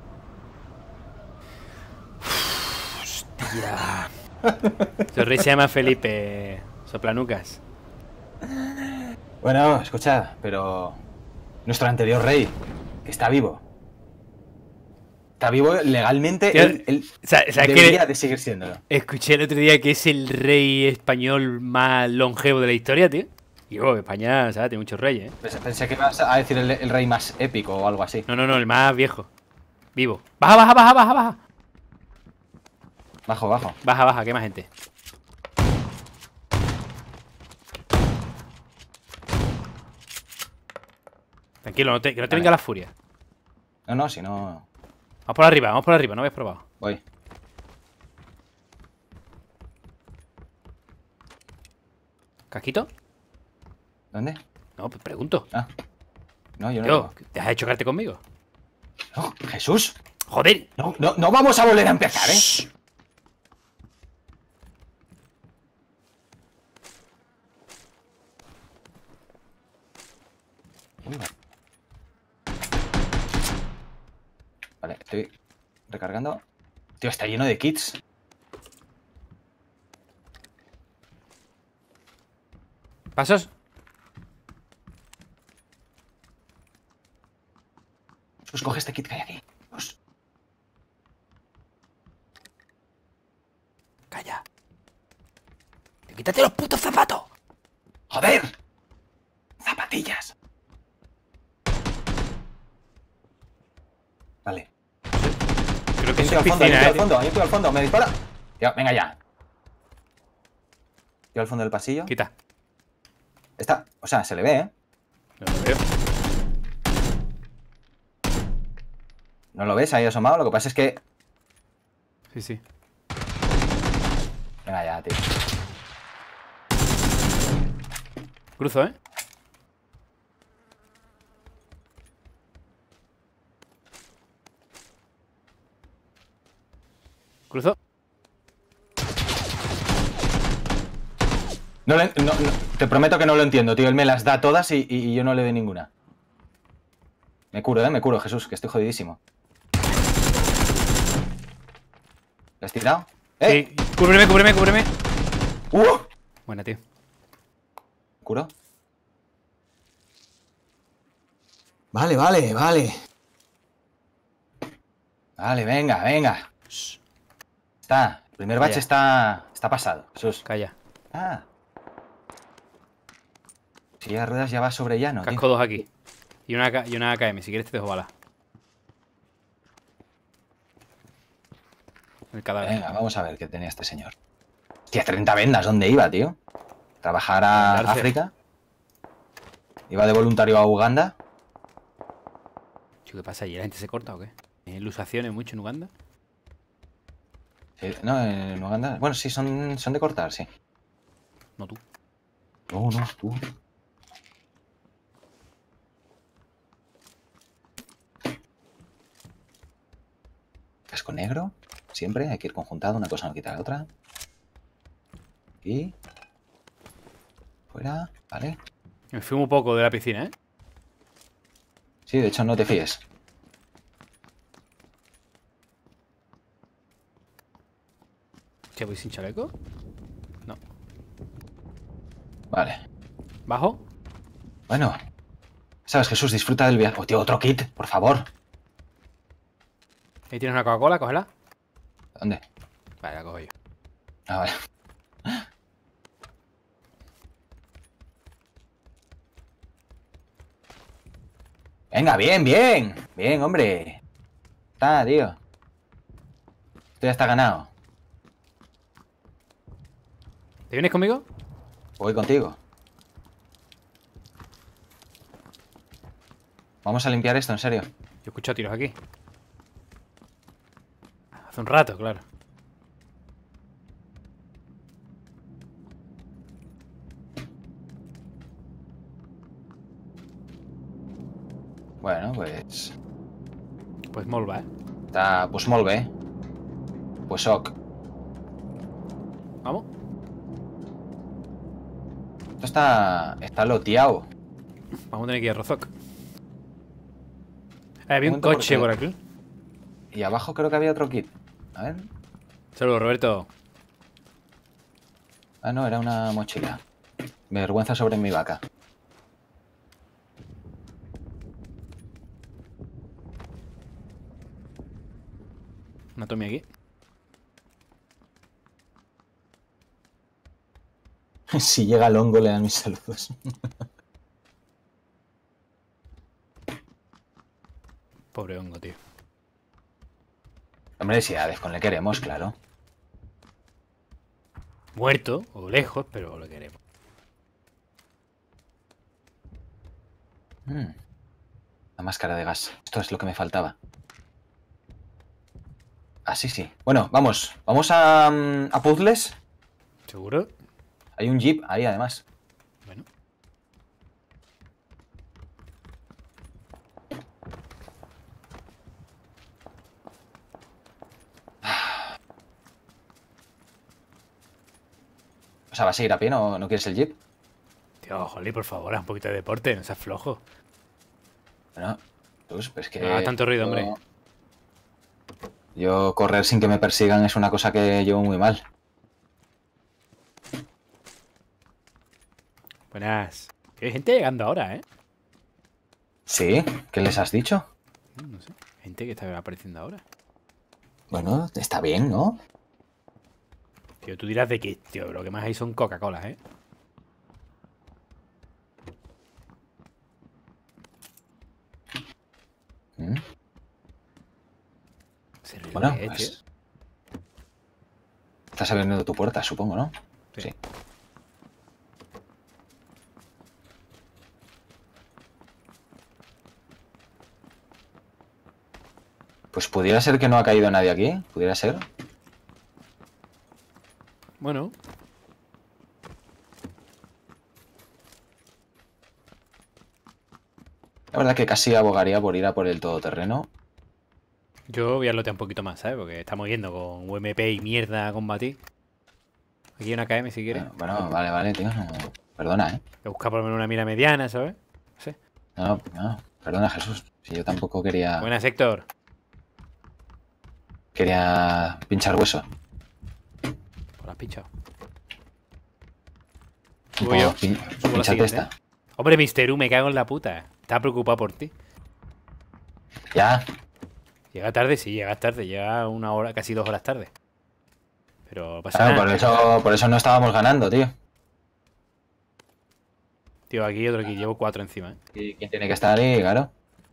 Hostia. Su rey se llama Felipe Soplanucas. Bueno, escucha, pero nuestro anterior rey, que está vivo. Está vivo legalmente, Tío, él, él o sea, o sea, debería que de seguir siéndolo. escuché el otro día que es el rey español más longevo de la historia, tío. Y oh, España, o sea, tiene muchos reyes, ¿eh? Pensé, pensé que ibas a decir el, el rey más épico o algo así. No, no, no, el más viejo. Vivo. Baja, baja, baja, baja, baja. Bajo, bajo. Baja, baja, que hay más gente. Tranquilo, no te, que no te Vale. venga la furia. No, no, si no... Vamos por arriba, vamos por arriba, no habéis probado. Voy. ¿Casquito? ¿Dónde? No, pues pregunto. Ah. No, yo no. Tío, lo- ¿dejas de chocarte conmigo? No, Jesús. ¡Joder! No, no, no vamos a volver a empezar, ¿eh? Uy, va- Vale, estoy recargando. Tío, está lleno de kits. ¿Pasos? Pues coge este kit que hay aquí. Pues, Calla. ¡Quítate los putos zapatos! ¡joder! ¡Zapatillas! Vale. Creo que Hay un eso tío es al fondo, hay un piscina, tío eh. al fondo, hay un tío al fondo. ¡Me dispara! Tío, venga ya. Tío al fondo del pasillo. Quita. Está, o sea, se le ve, ¿eh? No lo veo. ¿No lo ves ahí asomado? Lo que pasa es que... Sí, sí. Venga ya, tío. Cruzo, ¿eh? Cruzo. No le- no- no, te prometo que no lo entiendo, tío. Él me las da todas y, y- y yo no le doy ninguna. Me curo, eh, me curo, Jesús, que estoy jodidísimo. ¿Lo has tirado? ¡Eh! Sí. Cúbreme, cúbreme, cúbreme. ¡Uh! Buena, tío. ¿Curo? Vale, vale, vale. Vale, venga, venga. Shh. Está. El primer bache Calla. está, está pasado, Jesús. Calla. Ah. Si ya ruedas ya va sobre llano, tío. Casco dos aquí. Y una, AK y una A K M. Si quieres te dejo bala. El cadáver. Venga, vamos a ver qué tenía este señor. Hostia, treinta vendas, ¿dónde iba, tío? ¿Trabajar a Vengarse. África? ¿Iba de voluntario a Uganda? Tío, ¿qué pasa allí? ¿La gente se corta o qué? ¿Hay ilusaciones mucho en Uganda? Sí, no, en Uganda. Bueno, sí, son, son de cortar, sí. No tú. No, no, tú. Casco negro, siempre, hay que ir conjuntado, una cosa no quita la otra. Aquí. Fuera, vale. Me fui un poco de la piscina, ¿eh? Sí, de hecho no te fíes. ¿Qué voy sin chaleco? No. Vale. ¿Bajo? Bueno, ¿Sabes, Jesús? Disfruta del viaje. Oh, tío, otro kit, por favor. Ahí tienes una Coca-Cola, cógela. ¿Dónde? Vale, la cojo yo. Ah, vale. Venga, bien, bien. Bien, hombre. Está, tío. Esto ya está ganado. ¿Te vienes conmigo? Voy contigo. Vamos a limpiar esto, en serio. Yo he escuchado tiros aquí. Hace un rato, claro. Bueno, pues... Pues molt va, eh? Está... Pues molt bé. Pues ok. Vamos. Esto está... Está loteado. Vamos a tener que ir a Rozok. Ah, había un Momento, coche por porque- aquí. Y abajo creo que había otro kit. A ver. Saludos, Roberto. Ah, no, era una mochila. Vergüenza sobre mi vaca. Una Tommy aquí. Si llega el hongo le dan mis saludos. Pobre hongo, tío. Hombre, si a Defcon le queremos, claro. Muerto o lejos, pero lo queremos. Mm. La máscara de gas. Esto es lo que me faltaba. Ah, sí, sí. Bueno, vamos. Vamos a, mm, a puzzles. ¿Seguro? Hay un jeep ahí, además. Bueno. O sea, ¿vas a ir a pie? ¿No, no quieres el jeep? Tío, Holly, por favor, haz un poquito de deporte, no seas flojo. Bueno, pues, pues que... No hagas tanto ruido, hombre. yo- Yo correr sin que me persigan es una cosa que llevo muy mal. Buenas. Hay gente llegando ahora, ¿eh? ¿Sí? ¿Qué les has dicho? No sé. Gente que está apareciendo ahora. Bueno, está bien, ¿no? Tío, tú dirás de que, tío, lo que más hay son Coca-Cola, ¿eh? Mm. Se ríe, Bueno, ¿eh, pues... tío? Estás abriendo tu puerta, supongo, ¿no? Sí. Sí. Pues pudiera ser que no ha caído nadie aquí. Pudiera ser. Bueno, La verdad que casi abogaría por ir a por el todoterreno. yo voy a lotear un poquito más, ¿sabes? Porque estamos yendo con U M P y mierda a combatir. Aquí hay una K M si quieres. Bueno, bueno, vale, vale, tío. no- Perdona, ¿eh? Voy a buscar por lo menos una mira mediana, ¿sabes? No sé. No, no, perdona, Jesús. Si yo tampoco quería... Buenas, Héctor. Quería pinchar hueso. Pues la has pinchado. Un Subo yo. poco, pin- Subo la Pinchate siguiente, esta. ¿eh? Hombre, mister U, me cago en la puta. Estaba preocupado por ti. Ya. Llega tarde, sí, llega tarde. Llega una hora, casi dos horas tarde. Pero pasa Claro, nada. por eso, por eso no estábamos ganando, tío. Tío, aquí otro aquí. Llevo cuatro encima, ¿eh? ¿Y quién tiene que estar ahí? Claro.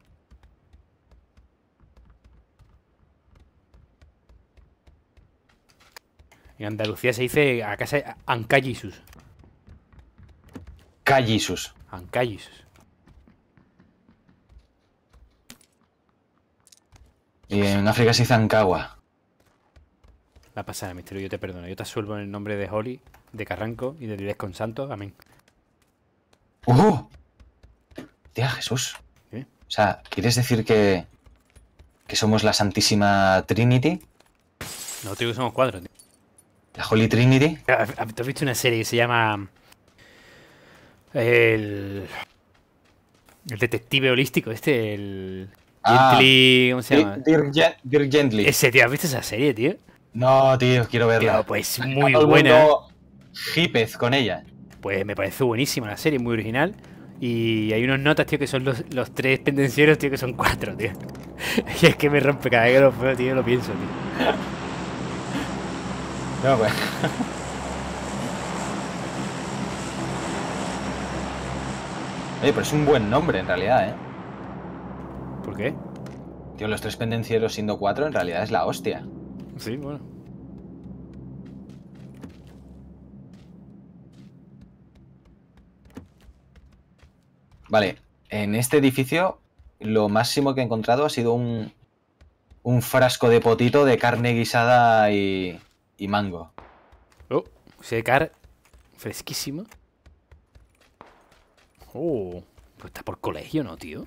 En Andalucía se dice a casa Ancallisus. Callisus. Ancallisus. Y en África se dice Ankawa. La pasada, mister U, yo te perdono. Yo te asuelvo en el nombre de Holly, de Carranco y de Diles con Santos. Amén. ¡Uh! Tía, Jesús. ¿Qué? O sea, ¿quieres decir que... que somos la Santísima Trinity? No, tío, que somos cuatro, tío. ¿La Holy Trinity? ¿Tú has visto una serie que se llama... El... El detective holístico este, el... Ah, Gently... ¿Cómo se llama? Dirk, Gen- Dirk Gently. Ese, tío, ¿has visto esa serie, tío? No, tío, quiero verla. Tío, pues muy Todo el buena. mundo hipez con ella. Pues me parece buenísima la serie, muy original. Y hay unos notas, tío, que son los, los tres pendencieros, tío, que son cuatro, tío. Y es que me rompe cada vez que lo veo, tío, lo pienso, tío. No, pues. Oye, pero es un buen nombre en realidad, ¿eh? ¿Por qué? Tío, los tres pendencieros siendo cuatro en realidad es la hostia. Sí, bueno. Vale, en este edificio lo máximo que he encontrado ha sido un, un frasco de potito de carne guisada y, y mango. Oh, secar fresquísimo. Oh, pues está por colegio, ¿no, tío?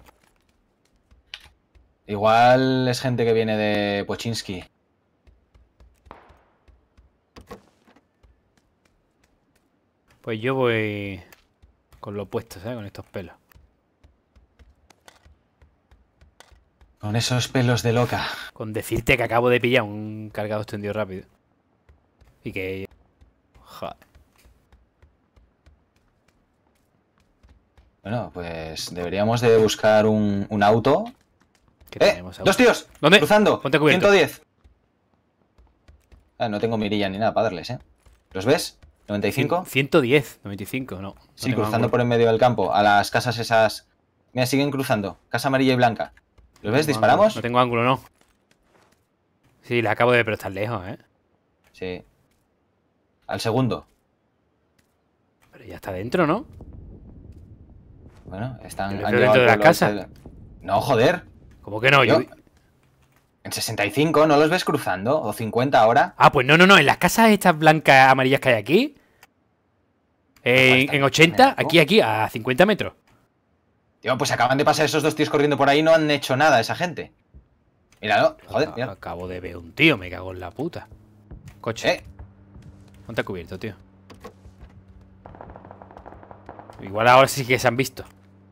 Igual es gente que viene de Pochinski. Pues yo voy con lo opuesto, ¿sabes? Con estos pelos. Con esos pelos de loca. Con decirte que acabo de pillar un cargado extendido rápido. Y que... Joder. Bueno, pues deberíamos de buscar un, un auto. ¿Qué ¡Eh! tenemos? ¡Dos tíos! ¿Dónde? Cruzando. Ponte cubierto. ciento diez. Ah, no tengo mirilla ni nada para darles, ¿eh? ¿Los ves? ¿noventa y cinco? ciento diez, noventa y cinco, no. Sí, cruzando por en medio del campo. A las casas esas... Mira, siguen cruzando. Casa amarilla y blanca. ¿Los ves? ¿Disparamos? No tengo ángulo, no. Sí, la acabo de ver, pero están lejos, ¿eh? Sí. Al segundo. Pero ya está dentro, ¿no? Bueno, están... Pero han dentro llevado de la al pueblo casa. ese- No, joder. ¿Cómo que no? Yo... Yo- En sesenta y cinco, ¿no los ves cruzando? ¿O cincuenta ahora? Ah, pues no, no, no. En las casas estas blancas, amarillas que hay aquí. En, está en ochenta, bien, ¿no? aquí, aquí, a cincuenta metros. Tío, pues acaban de pasar esos dos tíos corriendo por ahí y no han hecho nada esa gente. Míralo, joder, mira. Acabo de ver un tío, me cago en la puta. Coche. Eh, Ponte cubierto, tío. Igual ahora sí que se han visto.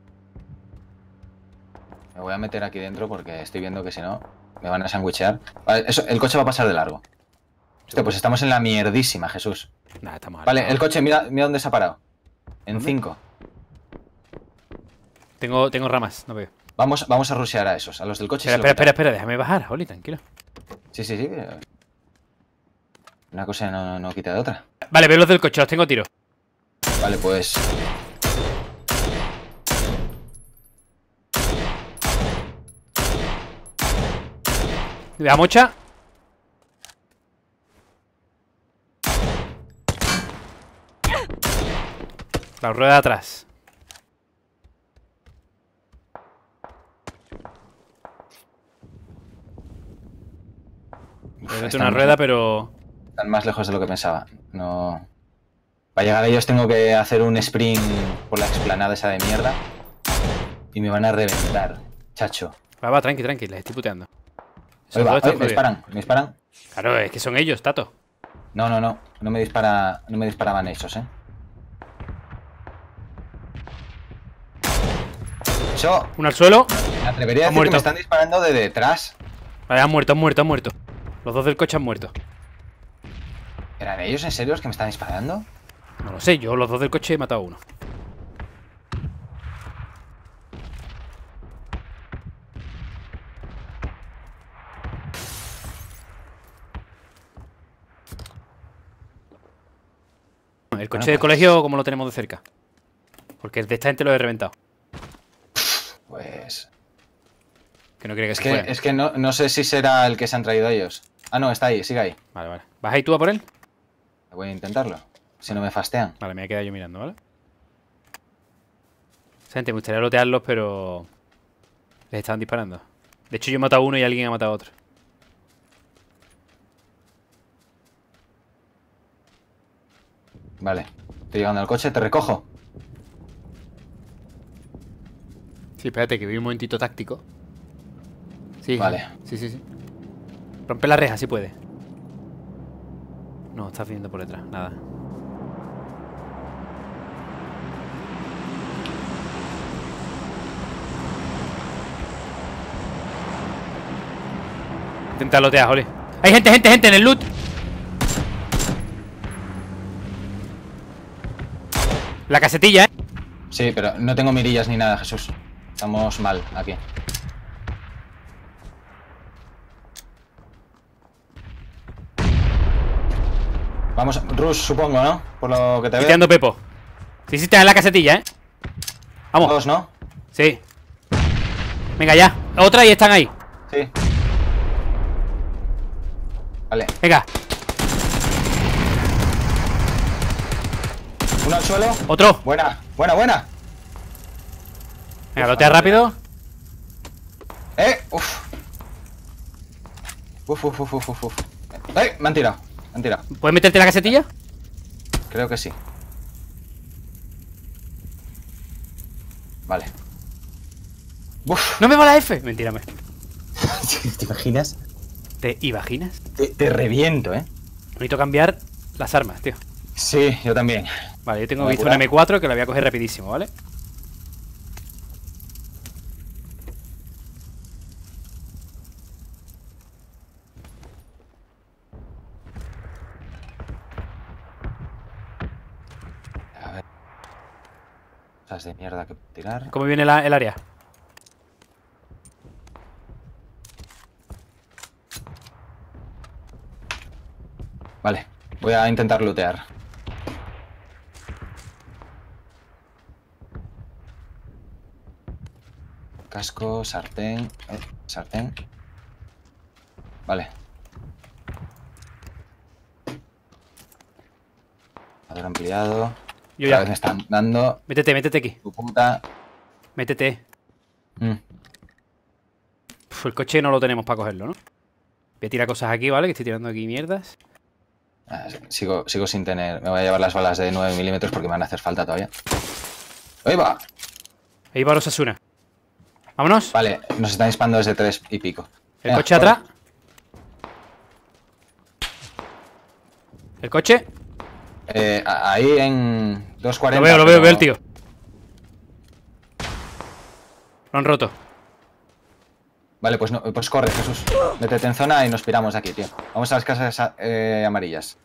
me voy a meter aquí dentro porque estoy viendo que si no me van a sandwichear. Vale, eso, el coche va a pasar de largo. Hostia, pues estamos en la mierdísima, Jesús. Nada, estamos Vale, hartados. el coche, mira, mira dónde se ha parado. En ¿Dónde? cinco. Tengo, tengo ramas, no veo. Vamos, vamos a rushear a esos, a los del coche. Espera, se lo espera, espera, quitan. espera, déjame bajar, Oli, tranquilo. Sí, sí, sí. eh. Una cosa no, no, no quita de otra. Vale, veo los del coche, los tengo tiro. Vale, pues... La mocha. La rueda de atrás. uf, Voy a meter están una más- rueda, pero... Están más lejos de lo que pensaba. No... Para llegar a ellos tengo que hacer un sprint por la explanada esa de mierda. Y me van a reventar, chacho. Va, va, tranqui, tranqui, les estoy puteando. Esos Ahí va, dos están ay, me jodidos. disparan, me disparan. Claro, es que son ellos, Tato. No, no, no. No me dispara. No me disparaban esos, eh. Yo Uno al suelo. me atrevería a Ha decir muerto. que me están disparando de detrás. Vale, han muerto, han muerto, han muerto. Los dos del coche han muerto. ¿Eran ellos en serio los que me están disparando? No lo sé, yo los dos del coche he matado a uno. El coche Bueno, de pues- colegio, ¿cómo lo tenemos de cerca? Porque el de esta gente lo he reventado. Pues... Que no quiere que Es se que, fuera. es que no, no sé si será el que se han traído ellos. Ah, no, está ahí, sigue ahí. Vale, vale. ¿Vas ahí tú a por él? Voy a intentarlo. Si no me fastean. Vale, me voy a quedar yo mirando, ¿vale? Gente, me gustaría lotearlos, pero... Les estaban disparando. De hecho, yo he matado a uno y alguien ha matado a otro. Vale. Estoy llegando al coche, te recojo. Sí, espérate, que vi un momentito táctico. Sí, Vale. Sí, sí, sí. Rompe la reja si puede. No, estás viendo por detrás, nada. Intenta lotear, Oli. ¡Hay gente, gente, gente en el loot! La casetilla, ¿eh? Sí, pero no tengo mirillas ni nada, Jesús. Estamos mal aquí. Vamos, Rush, supongo, ¿no? Por lo que te veo. Quitando Pepo. Sí, sí, está en la casetilla, ¿eh? Vamos. Dos, ¿no? Sí. Venga, ya. Otra y están ahí. Sí. Vale. Venga. Uno al suelo. Otro. Buena, buena, buena. Venga, lotea rápido. Eh, uf. Uf, uf, uf, uf, uf. Eh, me han tirado. Me han tirado. ¿Puedes meterte en la casetilla? Creo que sí. Vale. Uf. No me va la F. Mentira, me. ¿Te imaginas? ¿Te imaginas? Te, te reviento, ¿eh? Necesito cambiar las armas, tío. Sí, yo también. Vale, yo tengo Voy a visto curar. una M cuatro que la voy a coger rapidísimo, ¿vale? A ver. Cosas de mierda que tirar. ¿Cómo viene la- el área? Vale, voy a intentar lootear. Casco, sartén. eh, sartén. Vale. Ador ampliado. Yo Cada ya. vez me están dando. Métete, métete aquí. Tu puta. Métete. Mm. Uf, el coche no lo tenemos para cogerlo, ¿no? Voy a tirar cosas aquí, ¿vale? Que estoy tirando aquí mierdas. Ah, sigo, sigo sin tener. Me voy a llevar las balas de nueve milímetros porque me van a hacer falta todavía. ¡Ahí va! Ahí va Osasuna. Vámonos. Vale, nos están disparando desde tres y pico. El Venga, coche corre. atrás. El coche. Eh, a- ahí en dos Lo cuarenta. veo, lo veo, pero- veo el tío. Lo han roto. Vale, pues, no, pues corre, Jesús. Métete en zona y nos piramos de aquí, tío. Vamos a las casas eh, amarillas.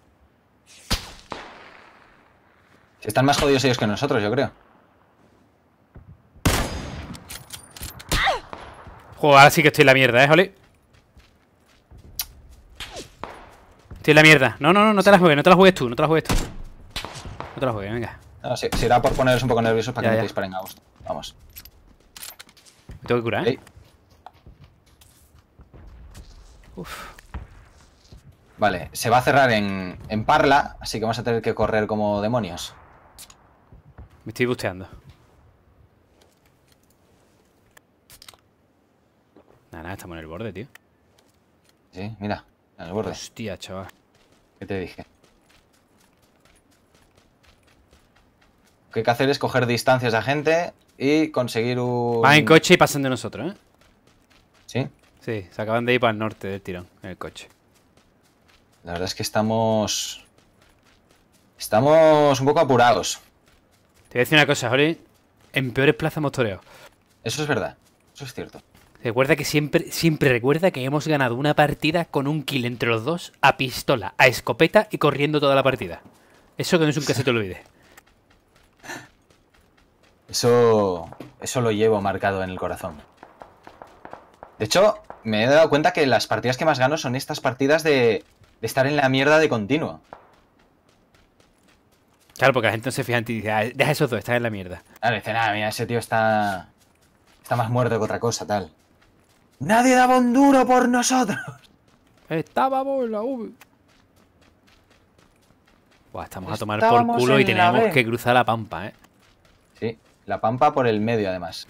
Si están más jodidos ellos que nosotros, yo creo. Joder, ahora sí que estoy en la mierda, ¿eh, Jolly? Estoy en la mierda. No, no, no, no te la juegues, no te la juegues tú, no te la juegues tú. No te la juegues, venga. No, si, si era por poneros un poco nerviosos para Ya, que no ya. te disparen a gusto. Vamos. Me tengo que curar, ¿eh? Ey. Uf. Vale, se va a cerrar en, en Parla, así que vamos a tener que correr como demonios. Me estoy busteando. Nada, nada, estamos en el borde, tío. Sí, mira, en el borde. Hostia, chaval. ¿Qué te dije? Lo que hay que hacer es coger distancias a gente y conseguir un... Van en coche y pasan de nosotros, ¿eh? Sí, Sí, se acaban de ir para el norte del tirón, en el coche. la verdad es que estamos... Estamos un poco apurados. Te voy a decir una cosa, Jolly. En peores plazas hemos toreado. Eso es verdad, eso es cierto. Recuerda que siempre, siempre recuerda que hemos ganado una partida con un kill entre los dos, a pistola, a escopeta y corriendo toda la partida. Eso que no es un que se te olvide. Eso... Eso lo llevo marcado en el corazón. De hecho, me he dado cuenta que las partidas que más gano son estas partidas de, de estar en la mierda de continuo. Claro, porque la gente no se fija en ti y dice, "Ah, deja esos dos, están en la mierda". Claro, dice, nada, mira, ese tío está... Está más muerto que otra cosa, tal. ¡Nadie daba un duro por nosotros! Estábamos en la V. Buah, estamos a tomar por Estábamos culo y en la tenemos B. que cruzar la pampa, ¿eh? Sí, la pampa por el medio, además.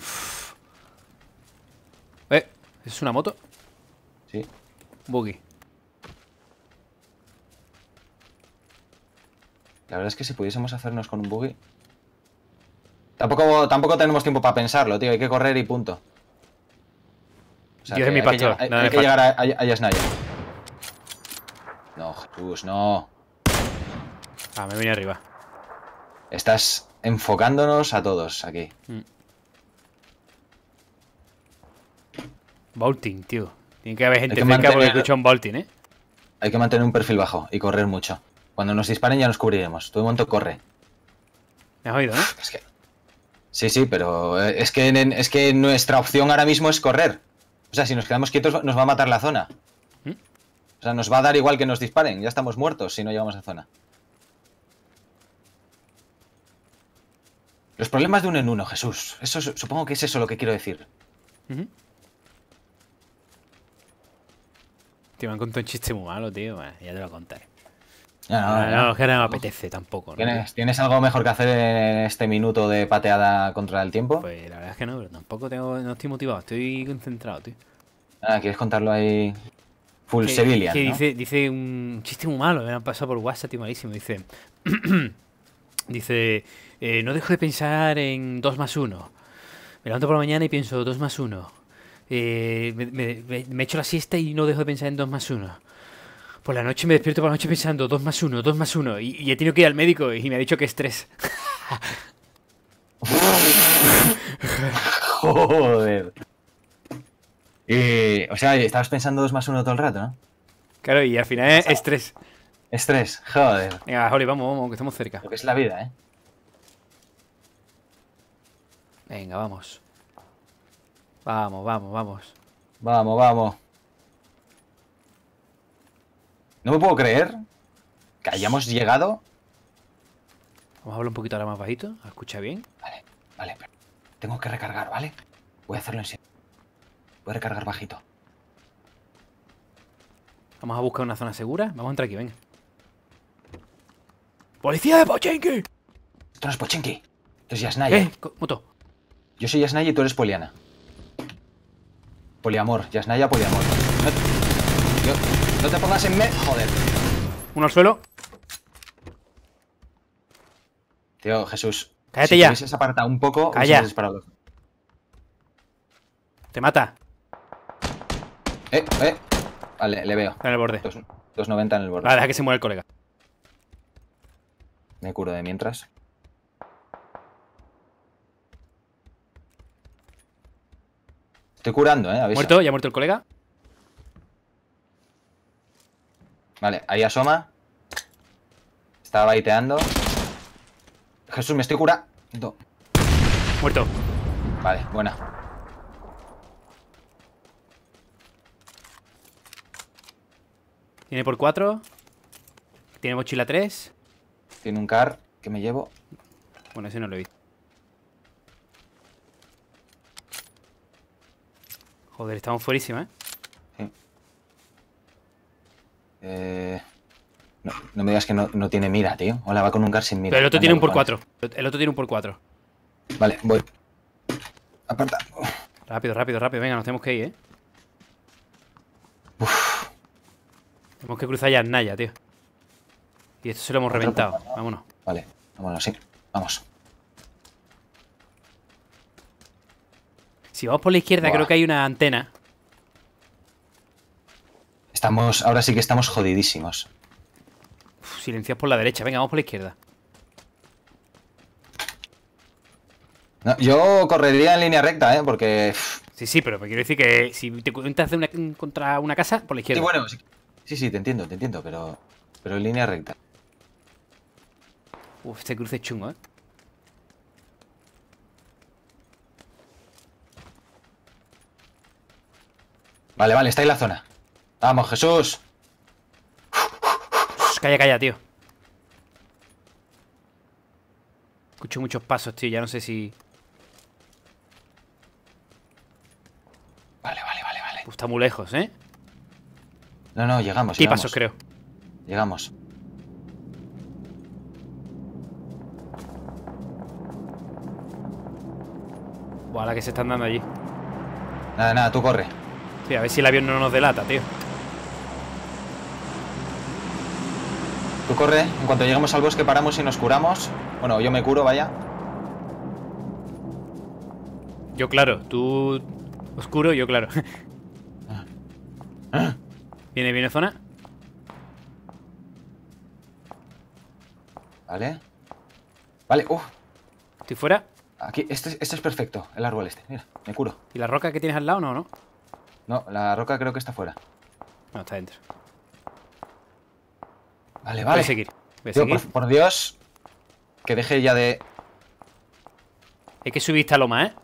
¿Eh? ¿Eso es una moto? Sí. Buggy. La verdad es que si pudiésemos hacernos con un buggy... Tampoco, tampoco tenemos tiempo para pensarlo, tío. Hay que correr y punto. O sea, Dios es que mi hay que pastor, lleg- Hay, nada hay me que falta. llegar a, a, a Yasnaya. No, Jesús, no. Ah, me viene arriba. Estás enfocándonos a todos aquí. Bolting, tío. Tiene que haber gente que cerca porque mantener- escucha un bolting, ¿eh? Hay que mantener un perfil bajo y correr mucho. Cuando nos disparen ya nos cubriremos. Todo el momento corre. ¿Me has oído, no? Es que... Sí, sí, pero eh, es que, en- es que nuestra opción ahora mismo es correr. O sea, si nos quedamos quietos nos va a matar la zona. ¿Mm? O sea, nos va a dar igual que nos disparen. Ya estamos muertos si no llegamos a zona. Los problemas de uno en uno, Jesús. Eso su- supongo que es eso lo que quiero decir. Ujú. Tío, me han contado un chiste muy malo, tío. Bueno, ya te lo contaré. No, No, no, no, no. es que no me apetece tampoco, ¿no? ¿Tienes, ¿Tienes algo mejor que hacer en este minuto de pateada contra el tiempo? Pues la verdad es que no, pero tampoco tengo, no estoy motivado, estoy concentrado, tío. Ah, ¿quieres contarlo ahí full Que, civilian, que ¿no? dice, dice un chiste muy malo, me lo han pasado por WhatsApp, tío, malísimo. Dice, dice, eh, no dejo de pensar en dos más uno. Me levanto por la mañana y pienso dos más uno. Eh, me, me- me- me echo la siesta y no dejo de pensar en dos más uno. Por la noche me despierto por la noche pensando dos más uno, dos más uno. Y, y he tenido que ir al médico y me ha dicho que es tres. Joder. Y, o sea, estabas pensando dos más uno todo el rato, ¿no? Claro, y al final es, es tres. Estrés, joder. Venga, Holly, vamos, vamos, que estamos cerca. Lo que es la vida, ¿eh? Venga, vamos. Vamos, vamos, vamos. Vamos, vamos. No me puedo creer que hayamos llegado. Vamos a hablar un poquito ahora más bajito. ¿Escucha bien? Vale, vale, pero tengo que recargar, ¿vale? Voy a hacerlo en serio. Voy a recargar bajito. Vamos a buscar una zona segura. Vamos a entrar aquí, venga. ¡Policía de Pochinki! Esto no es Pochinki. Esto es Yasnaya. ¡Eh! co- Moto. Yo soy Yasnaya y tú eres Poliana. Poliamor. Yasnaya, poliamor. No te, yo- no te pongas en medio. Joder. Uno al suelo. Tío, Jesús. Cállate si ya. te hubieses apartado un poco, Calla. hubieses disparado. Te mata. Eh, eh. Vale, le veo. Está en el borde. Dos- dos noventa en el borde. Vale, deja que se mueva el colega. Me curo de mientras. Estoy curando, eh. Avisa. ¿Muerto? ¿Ya ha muerto el colega? Vale, ahí asoma. Estaba baiteando. Jesús, me estoy curando. Muerto. Vale, buena. Tiene por cuatro. Tiene mochila tres. Tiene un car que me llevo. Bueno, ese no lo he visto. Joder, estamos fuerísima, ¿eh? Eh, no, no me digas que no, no tiene mira, tío. Hola, va con un car sin mira. Pero el otro Anda, tiene un por cojones. cuatro. El otro tiene un por cuatro. Vale, voy. Aparta. Rápido, rápido, rápido. Venga, nos tenemos que ir, ¿eh? Tenemos que cruzar ya Naya, tío. Y esto se lo hemos Otro reventado. por cuatro. Vámonos. Vale, vámonos, sí. Vamos. Si vamos por la izquierda, Buah. creo que hay una antena. Estamos, ahora sí que estamos jodidísimos. Uf, silenciados por la derecha. Venga, vamos por la izquierda. No, yo correría en línea recta, ¿eh? Porque... pff, Sí, sí, pero me quiero decir que si te encuentras de una, contra una casa, por la sí, izquierda. bueno, sí, sí, sí, te entiendo, te entiendo, pero... Pero en línea recta. Uf, este cruce es chungo, ¿eh? Vale, vale, está ahí la zona. Vamos, Jesús. Uf, calla, calla, tío. Escucho muchos pasos, tío. Ya no sé si... Vale, vale, vale, vale. Uf, está muy lejos, ¿eh? No, no, llegamos, Sí, llegamos. pasos, creo. Llegamos. Buah, la que se están dando allí. Nada, nada, tú corre. Sí, a ver si el avión no nos delata, tío. Tú corre. En cuanto lleguemos al bosque paramos y nos curamos. Bueno, yo me curo, vaya. Yo, claro. Tú... Oscuro, yo, claro. Viene, viene zona. Vale. Vale, uff. Estoy fuera. Aquí, este, este es perfecto, el árbol este. Mira, me curo. ¿Y la roca que tienes al lado? No, no. No, la roca creo que está fuera. No, está dentro. Vale, Voy vale. a seguir. Voy a Tío, seguir. por, por Dios, que deje ya de... Hay que subir esta loma, ¿eh?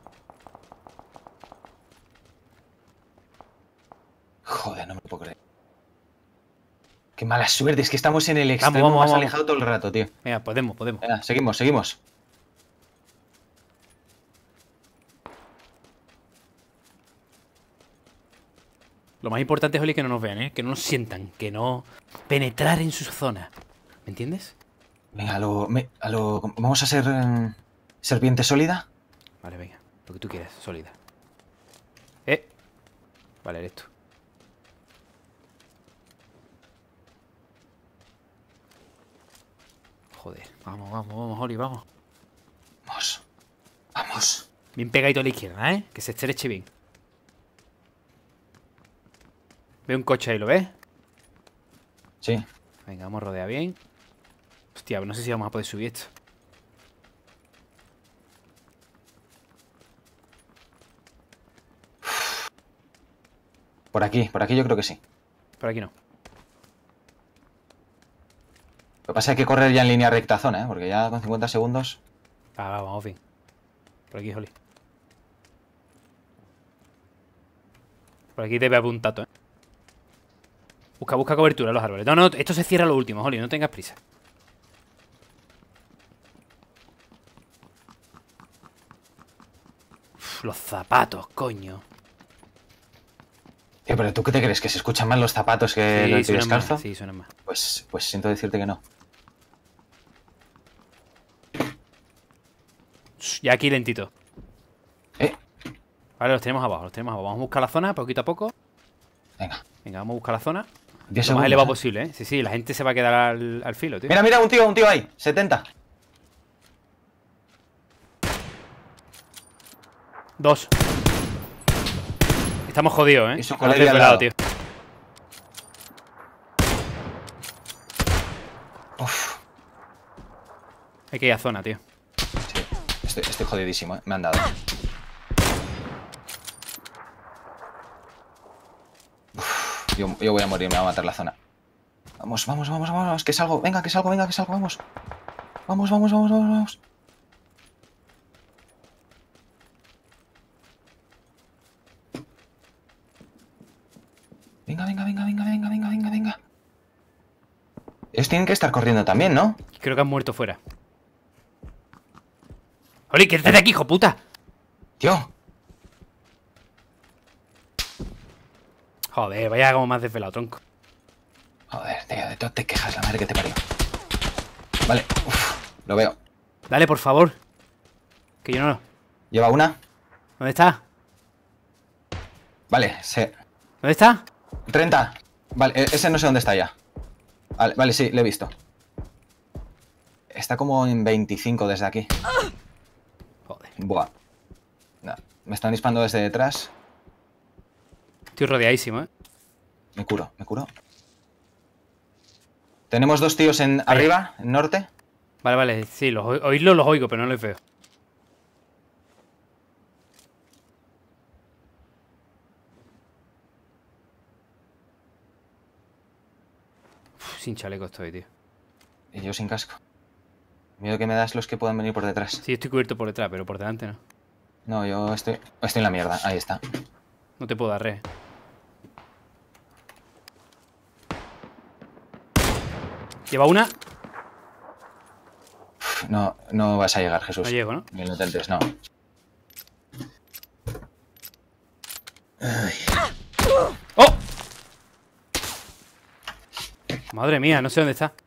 Joder, no me lo puedo creer. Qué mala suerte, es que estamos en el extremo vamos, más vamos, alejado todo el rato, tío. Venga, podemos, podemos. Venga, seguimos, seguimos. Lo más importante, Oli, es que no nos vean, ¿eh? Que no nos sientan, que no... Penetrar en su zona. ¿Me entiendes? Venga, a lo, me- a lo- vamos a ser eh, serpiente sólida. Vale, venga. Lo que tú quieras, sólida. Eh. Vale, eres tú. Joder. Vamos, vamos, vamos, Oli, vamos. Vamos, vamos. Bien pegadito a la izquierda, ¿eh? Que se estreche bien. Veo un coche ahí, ¿lo ves? Sí. Venga, vamos a rodear bien. Hostia, no sé si vamos a poder subir esto. Por aquí, por aquí yo creo que sí. Por aquí no. Lo que pasa es que hay que correr ya en línea recta a zona, ¿eh? Porque ya con cincuenta segundos... Va, va, vamos bien. Por aquí, Oli. Por aquí debe haber un tato, ¿eh? Busca, busca cobertura en los árboles. No, no, esto se cierra lo último, Oli, no tengas prisa. Uf, los zapatos, coño. Tío, pero ¿tú qué te crees? ¿Que se escuchan más los zapatos que Sí, el tío suenan más, descalzo? sí, suenan más. Pues, pues siento decirte que no. Shh, ya aquí lentito. Eh, Vale, los tenemos abajo, los tenemos abajo. Vamos a buscar la zona, poquito a poco. venga. Venga, vamos a buscar la zona. diez Lo más segundos, elevado ¿eh? posible, ¿eh? Sí, sí, la gente se va a quedar al, al filo, tío. Mira, mira, un tío, un tío ahí. setenta. Dos. Estamos jodidos, ¿eh? Y su Ahora colega al desvelado, lado. tío. Uf, Hay que ir a zona, tío. sí. Estoy, estoy jodidísimo, ¿eh? Me han dado. Uf, yo, yo voy a morir, me va a matar la zona. Vamos, vamos, vamos, vamos. Que salgo. Venga, que salgo, venga, que salgo, vamos. Vamos, vamos, vamos, vamos, vamos. Venga, venga, venga, venga, venga, venga, venga, venga. Ellos tienen que estar corriendo también, ¿no? Creo que han muerto fuera. ¡Oli, quédate de aquí, hijo puta! Tío. Joder, vaya como más desvelado, tronco. Joder, tío, de todo te quejas, la madre que te parió. Vale, uf, lo veo. Dale, por favor. Que yo no lo... Lleva una. ¿Dónde está? Vale, se... ¿Dónde está? treinta. Vale, e- ese no sé dónde está ya. Vale, vale, sí, le he visto. Está como en veinticinco desde aquí. Joder. Buah. No, me están disparando desde detrás. Estoy rodeadísimo, ¿eh? Me curo, me curo. Tenemos dos tíos en arriba, en norte. Vale, vale, sí, los, oi- oírlos los oigo, pero no los veo. Uf, sin chaleco estoy, tío. Y yo sin casco. Miedo que me das los que puedan venir por detrás. Sí, estoy cubierto por detrás, pero por delante no. No, yo estoy... Estoy en la mierda. Ahí está. No te puedo dar re. Lleva una. Uf, no, no vas a llegar, Jesús. No llego, ¿no? Ni lo intentes, no. ¡Oh! Madre mía, no sé dónde está.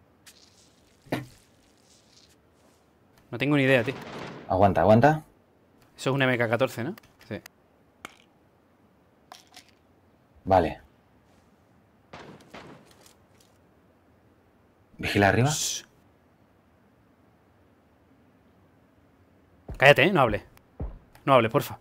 No tengo ni idea, tío. Aguanta, aguanta. Eso es un M K catorce, ¿no? Sí. Vale. Vigila arriba. Shh. Cállate, ¿eh? No hables. No hables, porfa.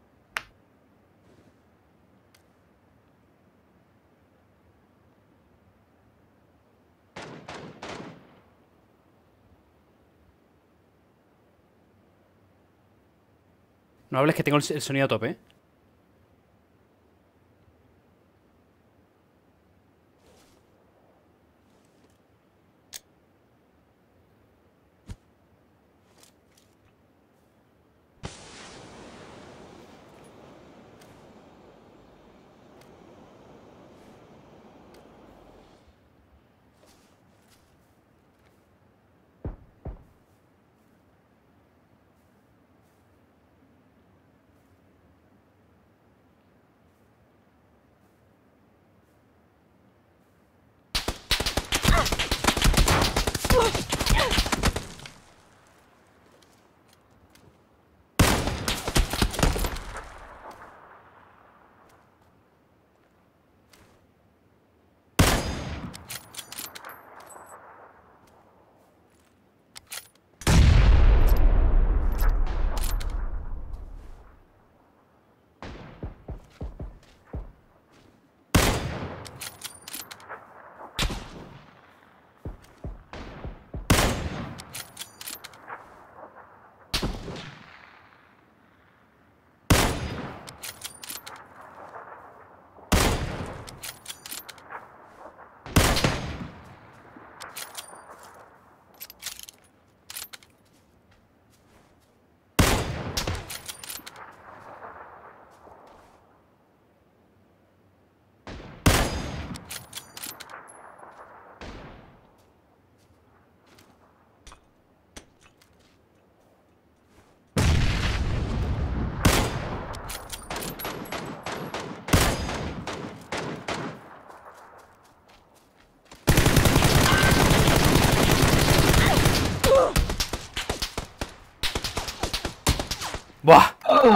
No hables que tengo el, el sonido a tope, ¿eh? ¡Buah!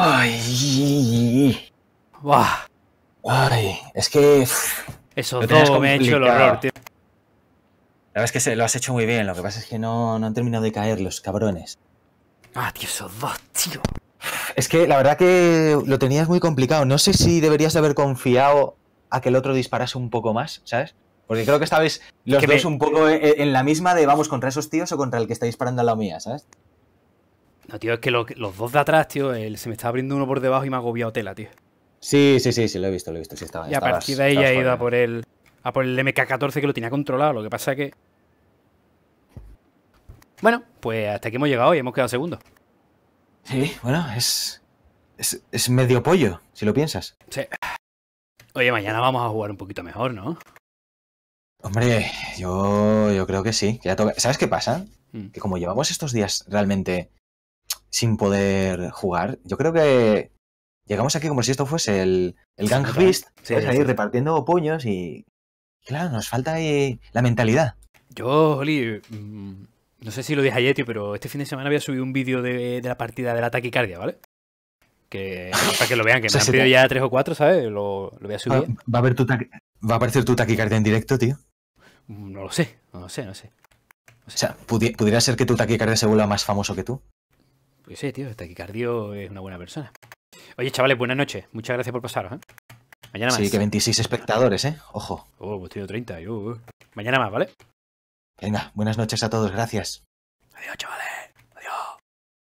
Ay, ¡Buah! ay, es que... uf, Esos Lo tenías dos me han hecho el complicado. horror, tío. La verdad es que se, lo has hecho muy bien, lo que pasa es que no, no han terminado de caer los cabrones. Ah, tío, esos dos, tío. Es que la verdad que lo tenías muy complicado. No sé si deberías de haber confiado a que el otro disparase un poco más, ¿sabes? Porque creo que estabais los Que dos me- un poco en, en la misma de vamos contra esos tíos o contra el que está disparando a la mía, ¿sabes? No, tío, es que lo- los dos de atrás, tío, el- se me estaba abriendo uno por debajo y me ha agobiado tela, tío. Sí, sí, sí, sí, lo he visto, lo he visto. Sí, estaba, Y a estabas- partir de ahí estabas he ido a jodido. por el a por el M K catorce que lo tenía controlado. Lo que pasa es que... Bueno, pues hasta aquí hemos llegado y hemos quedado segundos. Sí, bueno, es, es. Es medio pollo, si lo piensas. Sí. Oye, mañana vamos a jugar un poquito mejor, ¿no? Hombre, yo, yo creo que sí. Que ya toca- ¿Sabes qué pasa? Mm. Que como llevamos estos días realmente sin poder jugar, yo creo que llegamos aquí como si esto fuese el, el Gang nota, ¿eh? Beast, Sí, ¿sabes? sí, Ahí sí. repartiendo puños y. Claro, nos falta ahí la mentalidad. Yo, Oli, mm, no sé si lo dije ayer, tío, pero este fin de semana había subido un vídeo de, de la partida de la taquicardia, ¿vale? Que para que lo vean, que O sea, me han se pedido te- ya tres o cuatro, ¿sabes? Lo, lo voy a Va, subir. va a haber tu taqui- va a aparecer tu taquicardia en directo, tío. Mm, No lo sé, no lo sé, no sé. O sea, pudi- pudiera ser que tu taquicardia se vuelva más famoso que tú. Pues sí, tío, el taquicardio es una buena persona. Oye, chavales, buenas noches. Muchas gracias por pasaros, ¿eh? Mañana más. Sí, que veintiséis espectadores, ¿eh? Ojo. Oh, pues tengo treinta. Yo, uh. Mañana más, ¿vale? Venga, buenas noches a todos, gracias. Adiós, chavales.